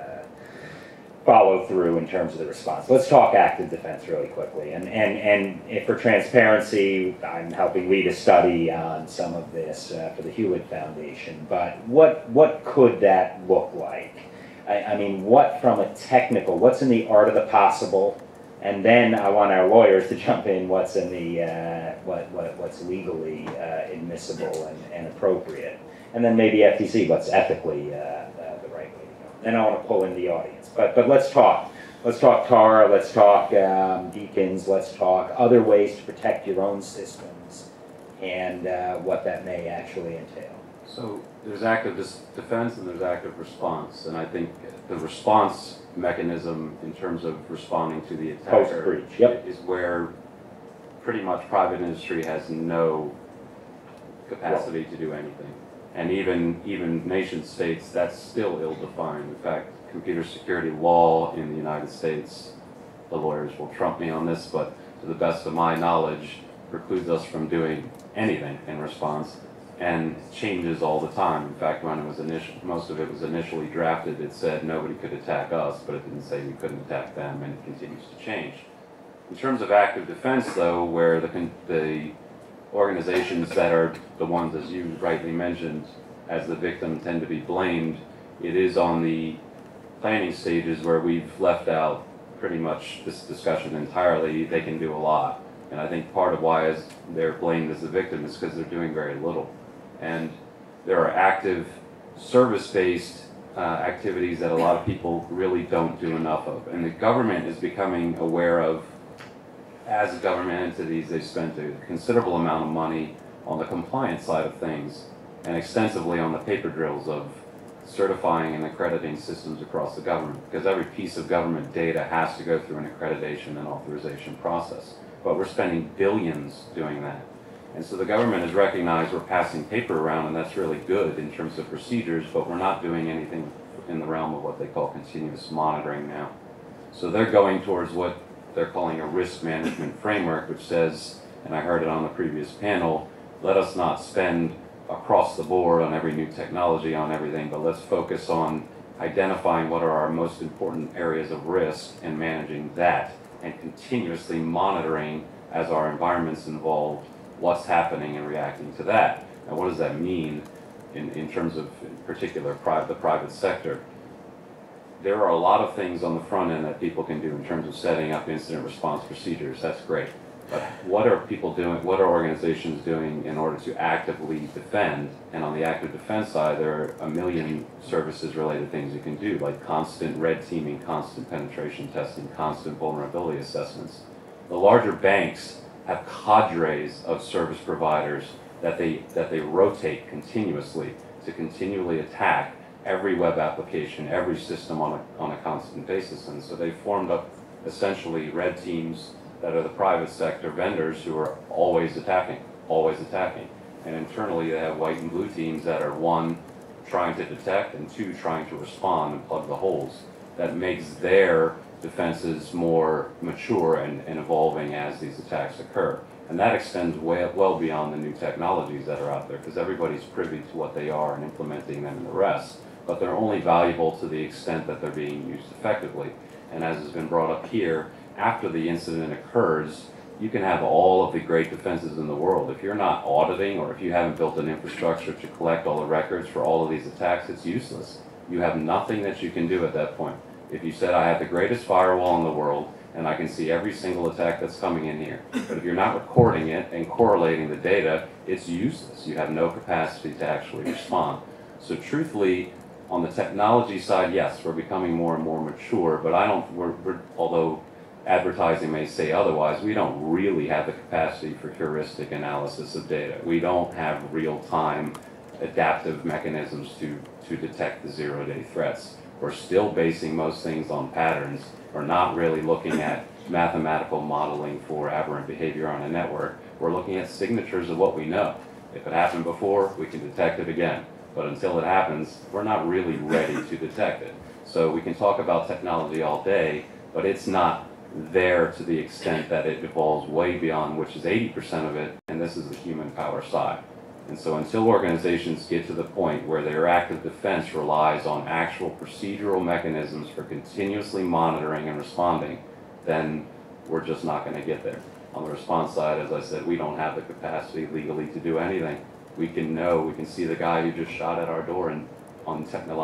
C: follow through in terms of the response. Let's talk active defense really quickly. And for transparency, I'm helping lead a study on some of this for the Hewlett Foundation. But what could that look like? I mean, what from a technical, what's in the art of the possible? And then I want our lawyers to jump in. What's in the what's legally admissible and appropriate? And then maybe FTC, what's ethically the right way to go. Then I want to pull in the audience. But let's talk let's talk TAR, let's talk beacons, let's talk other ways to protect your own systems and what that may actually entail.
R: So there's active defense and there's active response, and I think the response mechanism in terms of responding to the attacker
C: Post-breach, yep.
R: is where pretty much private industry has no capacity to do anything. And even nation states, that's still ill-defined. In fact, computer security law in the United States, the lawyers will trump me on this, but to the best of my knowledge, precludes us from doing anything in response and changes all the time. In fact, when it was most of it was initially drafted, it said nobody could attack us, but it didn't say we couldn't attack them, and it continues to change. In terms of active defense, though, where the organizations that are the ones, as you rightly mentioned, as the victim tend to be blamed, it is on the planning stages where we've left out pretty much this discussion entirely. They can do a lot. And I think part of why they're blamed as the victim is because they're doing very little. And there are active service-based activities that a lot of people really don't do enough of. And the government is becoming aware of, as government entities, they've spent a considerable amount of money on the compliance side of things and extensively on the paper drills of certifying and accrediting systems across the government, because every piece of government data has to go through an accreditation and authorization process. But we're spending billions doing that. And so the government has recognized we're passing paper around, and that's really good in terms of procedures, but we're not doing anything in the realm of what they call continuous monitoring now. So they're going towards what they're calling a risk management framework, which says, and I heard it on the previous panel, let us not spend across the board on every new technology, on everything, but let's focus on identifying what are our most important areas of risk and managing that, and continuously monitoring as our environments evolve what's happening and reacting to that. Now, what does that mean in terms of, in particular, the private sector? There are a lot of things on the front end that people can do in terms of setting up incident response procedures. That's great. But what are people doing, what are organizations doing in order to actively defend? And on the active defense side, there are a million services-related things you can do, like constant red teaming, constant penetration testing, constant vulnerability assessments. The larger banks have cadres of service providers that they rotate continuously to continually attack every web application, every system on a constant basis. And so they formed up essentially red teams that are the private sector vendors who are always attacking. And internally they have white and blue teams that are, one, trying to detect, and two, trying to respond and plug the holes. That makes their defenses more mature and evolving as these attacks occur. And that extends well beyond the new technologies that are out there, because everybody's privy to what they are and implementing them in the rest. But they're only valuable to the extent that they're being used effectively. And as has been brought up here, after the incident occurs, you can have all of the great defenses in the world. If you're not auditing, or if you haven't built an infrastructure to collect all the records for all of these attacks, it's useless. You have nothing that you can do at that point. If you said, I have the greatest firewall in the world, and I can see every single attack that's coming in here, but if you're not recording it and correlating the data, it's useless. You have no capacity to actually respond. So truthfully, on the technology side, yes, we're becoming more and more mature, but although advertising may say otherwise, we don't really have the capacity for heuristic analysis of data. We don't have real-time adaptive mechanisms to detect the zero-day threats. We're still basing most things on patterns. We're not really looking at mathematical modeling for aberrant behavior on a network. We're looking at signatures of what we know. If it happened before, we can detect it again. But until it happens, we're not really ready to detect it. So we can talk about technology all day, but it's not there to the extent that it evolves way beyond, which is 80% of it, and this is the human power side. And so until organizations get to the point where their active defense relies on actual procedural mechanisms for continuously monitoring and responding, then we're just not going to get there. On the response side, as I said, we don't have the capacity legally to do anything. We can see the guy who just shot at our door on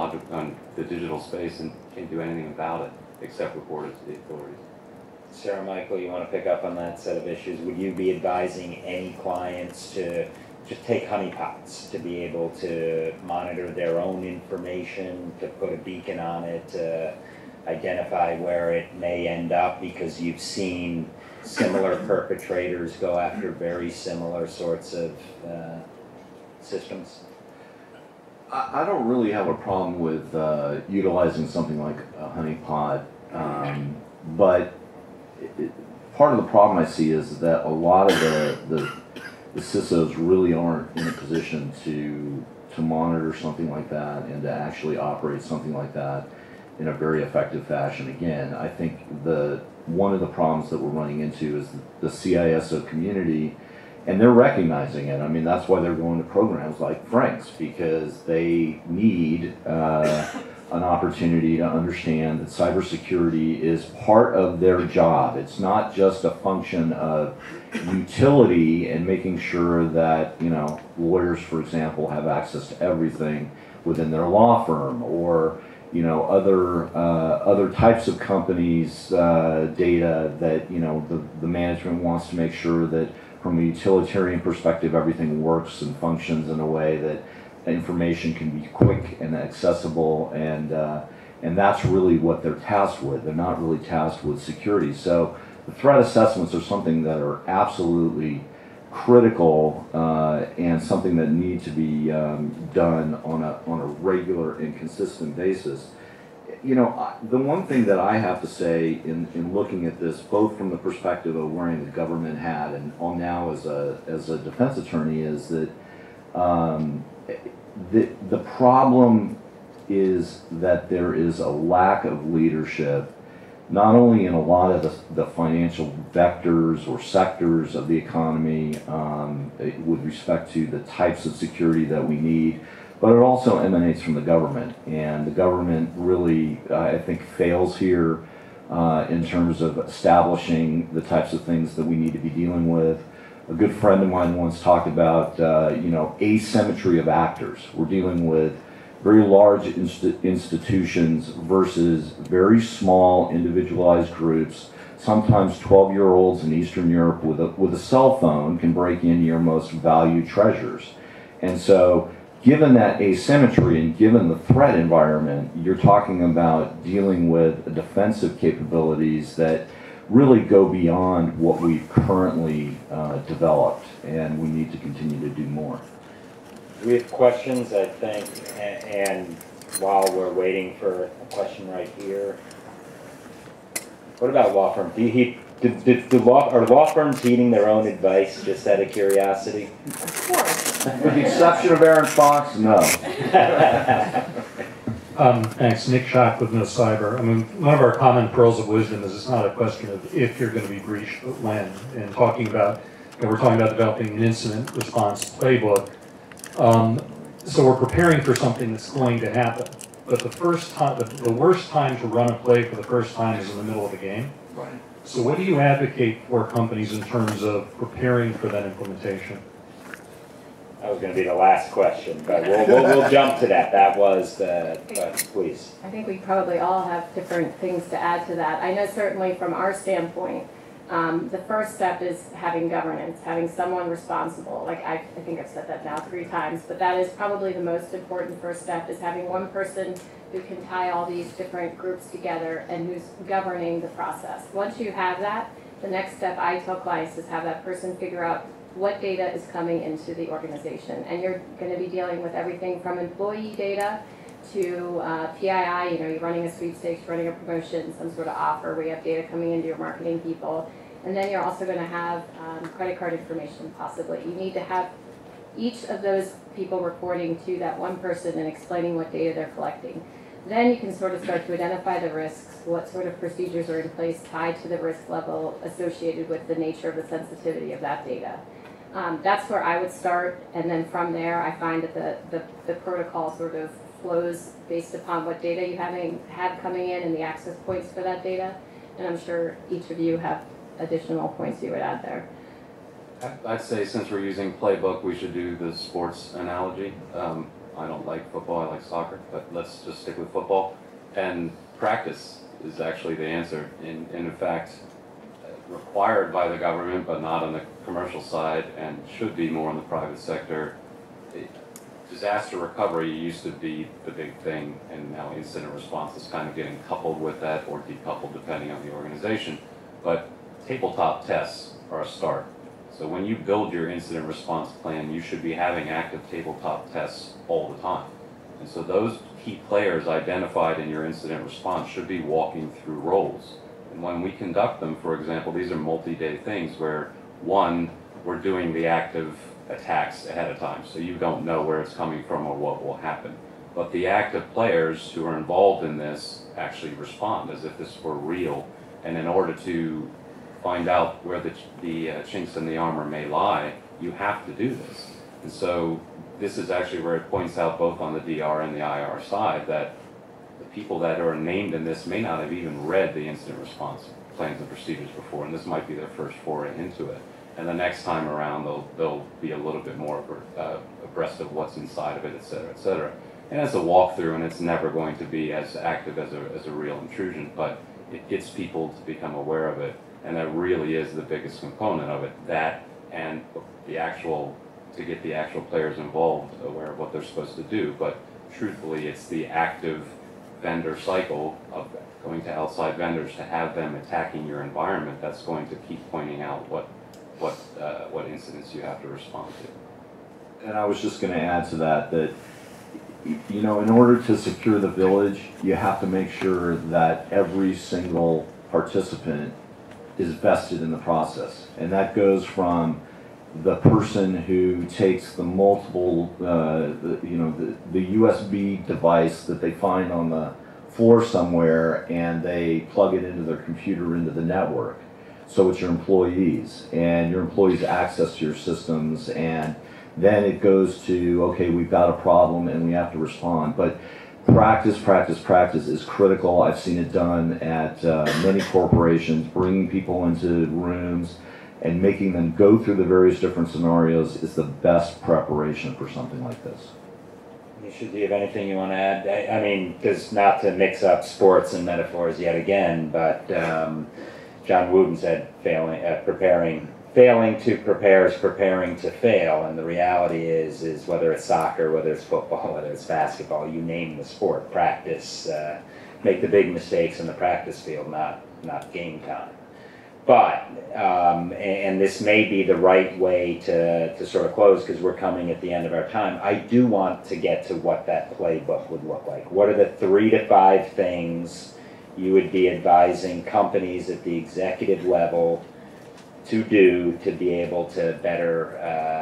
R: the digital space and can't do anything about it except report it to the authorities.
C: Sarah Michael, you want to pick up on that set of issues? Would you be advising any clients to just take honeypots, to be able to monitor their own information, to put a beacon on it, identify where it may end up because you've seen similar perpetrators go after very similar sorts of systems?
T: I don't really have a problem with utilizing something like a honeypot, but part of the problem I see is that a lot of the CISOs really aren't in a position to monitor something like that and to actually operate something like that in a very effective fashion. Again, I think one of the problems that we're running into is the CISO community, and they're recognizing it. I mean, that's why they're going to programs like Frank's, because they need an opportunity to understand that cybersecurity is part of their job. It's not just a function of utility and making sure that, you know, lawyers, for example, have access to everything within their law firm, or, you know, other types of companies' data that, you know, the management wants to make sure that from a utilitarian perspective everything works and functions in a way that information can be quick and accessible, and that's really what they're tasked with. They're not really tasked with security. So the threat assessments are something that are absolutely critical and something that need to be done on a regular and consistent basis. You know, the one thing that I have to say in looking at this, both from the perspective of wearing the government hat and now as a defense attorney, is that the problem is that there is a lack of leadership, not only in a lot of the financial vectors or sectors of the economy with respect to the types of security that we need, but it also emanates from the government. And the government really, I think, fails here in terms of establishing the types of things that we need to be dealing with. A good friend of mine once talked about, you know, asymmetry of actors. We're dealing with very large institutions versus very small individualized groups. Sometimes 12-year-olds in Eastern Europe with a cell phone can break into your most valued treasures. And so given that asymmetry and given the threat environment, you're talking about dealing with defensive capabilities that really go beyond what we've currently developed, and we need to continue to do more.
C: We have questions, I think, and while we're waiting for a question right here, what about law firms? Are law firms heeding their own advice, just out of curiosity?
B: Of course.
T: With the exception of Arent Fox, no.
P: Thanks. Nick Schock with No Cyber. I mean, one of our common pearls of wisdom is it's not a question of if you're going to be breached, but when. And talking about, you know, we're talking about developing an incident response playbook. So we're preparing for something that's going to happen. But the worst time to run a play for the first time is in the middle of the game.
T: Right.
P: So what do you advocate for companies in terms of preparing for that implementation?
C: That was going to be the last question, but we'll jump to that. That was the, please.
S: I think we probably all have different things to add to that. I know certainly from our standpoint, the first step is having governance, having someone responsible. Like I think I've said that now 3 times, but that is probably the most important first step, is having one person who can tie all these different groups together and who's governing the process. Once you have that, the next step I tell clients is have that person figure out what data is coming into the organization. And you're going to be dealing with everything from employee data to PII, you know, you're running a sweepstakes, running a promotion, some sort of offer where you have data coming into your marketing people. And then you're also going to have credit card information, possibly. You need to have each of those people reporting to that one person and explaining what data they're collecting. Then you can sort of start to identify the risks, what sort of procedures are in place tied to the risk level associated with the nature of the sensitivity of that data. That's where I would start, and then from there I find that the protocol sort of flows based upon what data you have coming in and the access points for that data. And I'm sure each of you have additional points you would add there.
R: I'd say since we're using playbook, we should do the sports analogy. I don't like football, I like soccer, but let's just stick with football. And practice is actually the answer. In fact, required by the government, but not on the commercial side, and should be more on the private sector. disaster recovery used to be the big thing, and now incident response is kind of getting coupled with that or decoupled depending on the organization. But tabletop tests are a start. So when you build your incident response plan, you should be having active tabletop tests all the time. And so those key players identified in your incident response should be walking through roles. And when we conduct them, for example, these are multi-day things where, one, we're doing the active attacks ahead of time, so you don't know where it's coming from or what will happen. But the active players who are involved in this actually respond as if this were real. And in order to find out where the chinks in the armor may lie, you have to do this. And so this is actually where it points out both on the DR and the IR side that the people that are named in this may not have even read the incident response plans and procedures before, and this might be their first foray into it. And the next time around, they'll be a little bit more abreast of what's inside of it, et cetera, et cetera. And it's a walkthrough, and it's never going to be as active as a real intrusion, but it gets people to become aware of it, and that really is the biggest component of it. That and the actual, to get the actual players involved, aware of what they're supposed to do. But truthfully, it's the active vendor cycle of going to outside vendors to have them attacking your environment that's going to keep pointing out what incidents you have to respond to.
T: And I was just going to add to that, you know, in order to secure the village, you have to make sure that every single participant is vested in the process. And that goes from the person who takes the multiple, the USB device that they find on the floor somewhere and they plug it into their computer into the network. So it's your employees, and your employees access to your systems, and then it goes to, okay, we've got a problem and we have to respond. But practice is critical. I've seen it done at many corporations. Bringing people into rooms and making them go through the various different scenarios is the best preparation for something like this.
C: Nisha, do you have anything you want to add? I mean, just not to mix up sports and metaphors yet again, but John Wooden said failing to prepare is preparing to fail, and the reality is whether it's soccer, whether it's football, whether it's basketball, you name the sport, practice, make the big mistakes in the practice field, not game time. But, and this may be the right way to sort of close because we're coming at the end of our time, I do want to get to what that playbook would look like. What are the 3 to 5 things you would be advising companies at the executive level to do to be able to better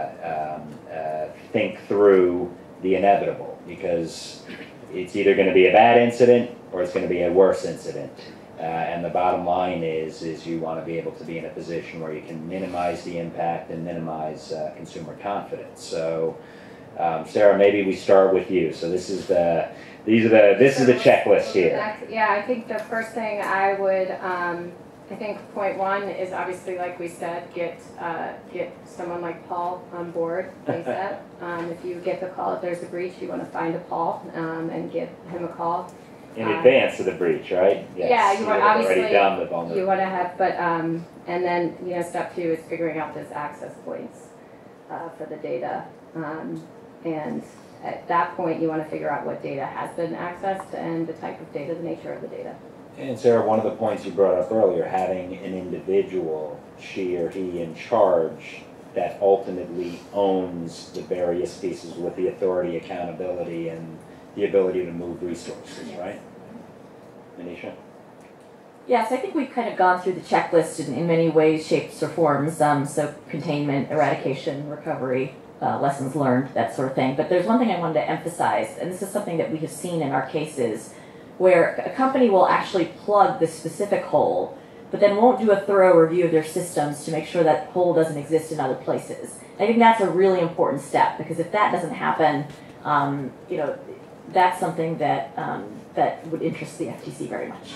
C: think through the inevitable? Because it's either going to be a bad incident or it's going to be a worse incident. And the bottom line is you want to be able to be in a position where you can minimize the impact and minimize consumer confidence. So, Sarah, maybe we start with you. So this is the checklist here.
S: Yeah, I think the first thing I would, I think point 1 is obviously, like we said, get someone like Paul on board ASAP. If you get the call, if there's a breach, you want to find a Paul and give him a call.
C: In advance of the breach, right? Yes.
S: Yeah, you want obviously
C: done the
S: you want to have, but and then step 2 is figuring out those access points for the data, and at that point you want to figure out what data has been accessed and the type of data, the nature of the data.
C: And Sarah, one of the points you brought up earlier, having an individual, she or he, in charge that ultimately owns the various pieces with the authority, accountability, and the ability to move resources, right? Manisha?
U: Yes, I think we've kind of gone through the checklist in many ways, shapes, or forms. So containment, eradication, recovery, lessons learned, that sort of thing. But there's one thing I wanted to emphasize, and this is something that we have seen in our cases, where a company will actually plug the specific hole, but then won't do a thorough review of their systems to make sure that hole doesn't exist in other places. I think that's a really important step, because if that doesn't happen, that's something that that would interest the FTC very much.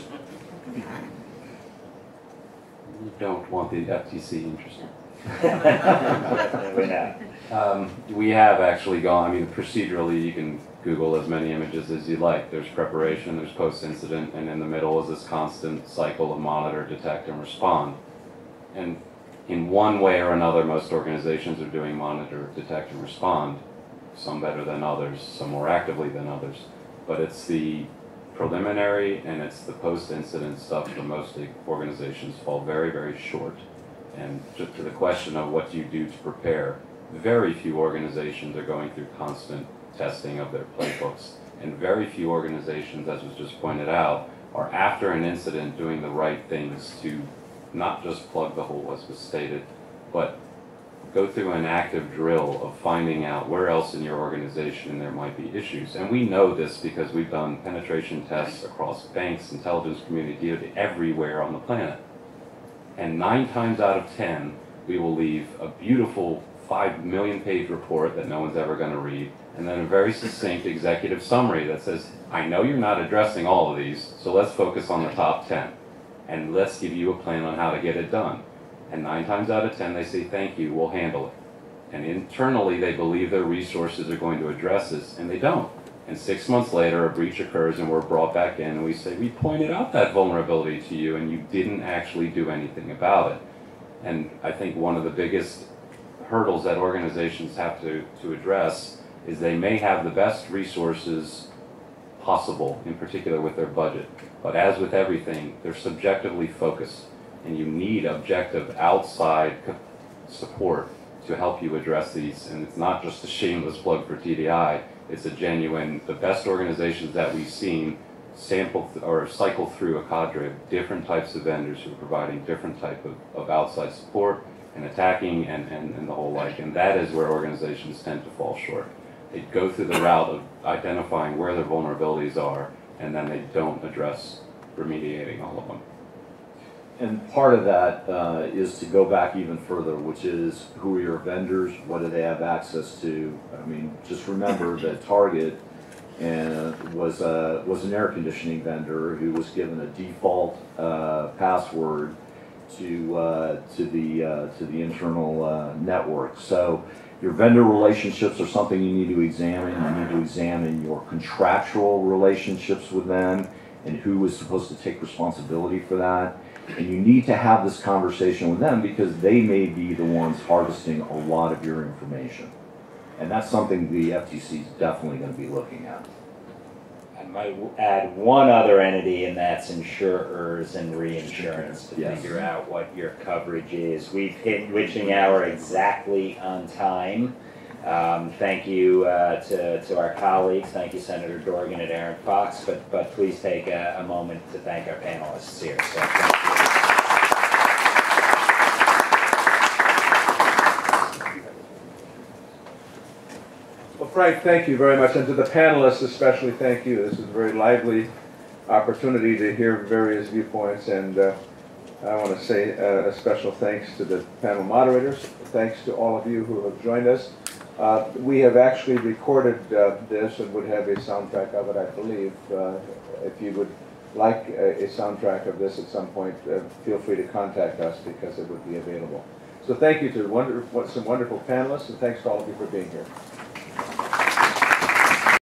R: You don't want the FTC interested.
C: Definitely not.
R: We have actually gone, I mean, procedurally you can Google as many images as you like. There's preparation, there's post-incident, and in the middle is this constant cycle of monitor, detect, and respond. And in one way or another, most organizations are doing monitor, detect, and respond. some better than others, some more actively than others. But it's the preliminary and it's the post-incident stuff that most organizations fall very, very short. And just to the question of what do you do to prepare, very few organizations are going through constant testing of their playbooks. And very few organizations, as was just pointed out, are after an incident doing the right things to not just plug the hole as was stated, but go through an active drill of finding out where else in your organization there might be issues. And we know this because we've done penetration tests across banks, intelligence community, DoD, everywhere on the planet. And 9 times out of 10, we will leave a beautiful 5 million page report that no one's ever going to read, and then a very succinct executive summary that says, I know you're not addressing all of these, so let's focus on the top 10. And let's give you a plan on how to get it done. And 9 times out of 10, they say, thank you, we'll handle it. And internally, they believe their resources are going to address this, and they don't. And 6 months later, a breach occurs, and we're brought back in, and we say, we pointed out that vulnerability to you, and you didn't actually do anything about it. And I think one of the biggest hurdles that organizations have to address is they may have the best resources possible, in particular with their budget. But as with everything, they're subjectively focused, and you need objective outside support to help you address these. And it's not just a shameless plug for TDI, it's a genuine, the best organizations that we've seen sample or cycle through a cadre of different types of vendors who are providing different type of outside support and attacking and the whole like. And that is where organizations tend to fall short. They go through the route of identifying where their vulnerabilities are, and then they don't address remediating all of them.
T: And part of that is to go back even further, which is who are your vendors, what do they have access to? I mean, just remember that Target was an air conditioning vendor who was given a default password to the internal network. So your vendor relationships are something you need to examine. You need to examine your contractual relationships with them and who is supposed to take responsibility for that. And you need to have this conversation with them because they may be the ones harvesting a lot of your information. And that's something the FTC is definitely going to be looking at.
C: I might add one other entity, and that's insurers and reinsurance to figure out what your coverage is. We've hit witching hour exactly on time. Thank you to our colleagues. Thank you, Senator Dorgan and Arent Fox. But please take a moment to thank our panelists here. So,
A: well, Frank, thank you very much. And to the panelists especially, thank you. This is a very lively opportunity to hear various viewpoints. And I want to say a special thanks to the panel moderators. Thanks to all of you who have joined us. We have actually recorded this and would have a soundtrack of it, I believe. If you would like a soundtrack of this at some point, feel free to contact us because it would be available. So thank you to some wonderful panelists, and thanks to all of you for being here.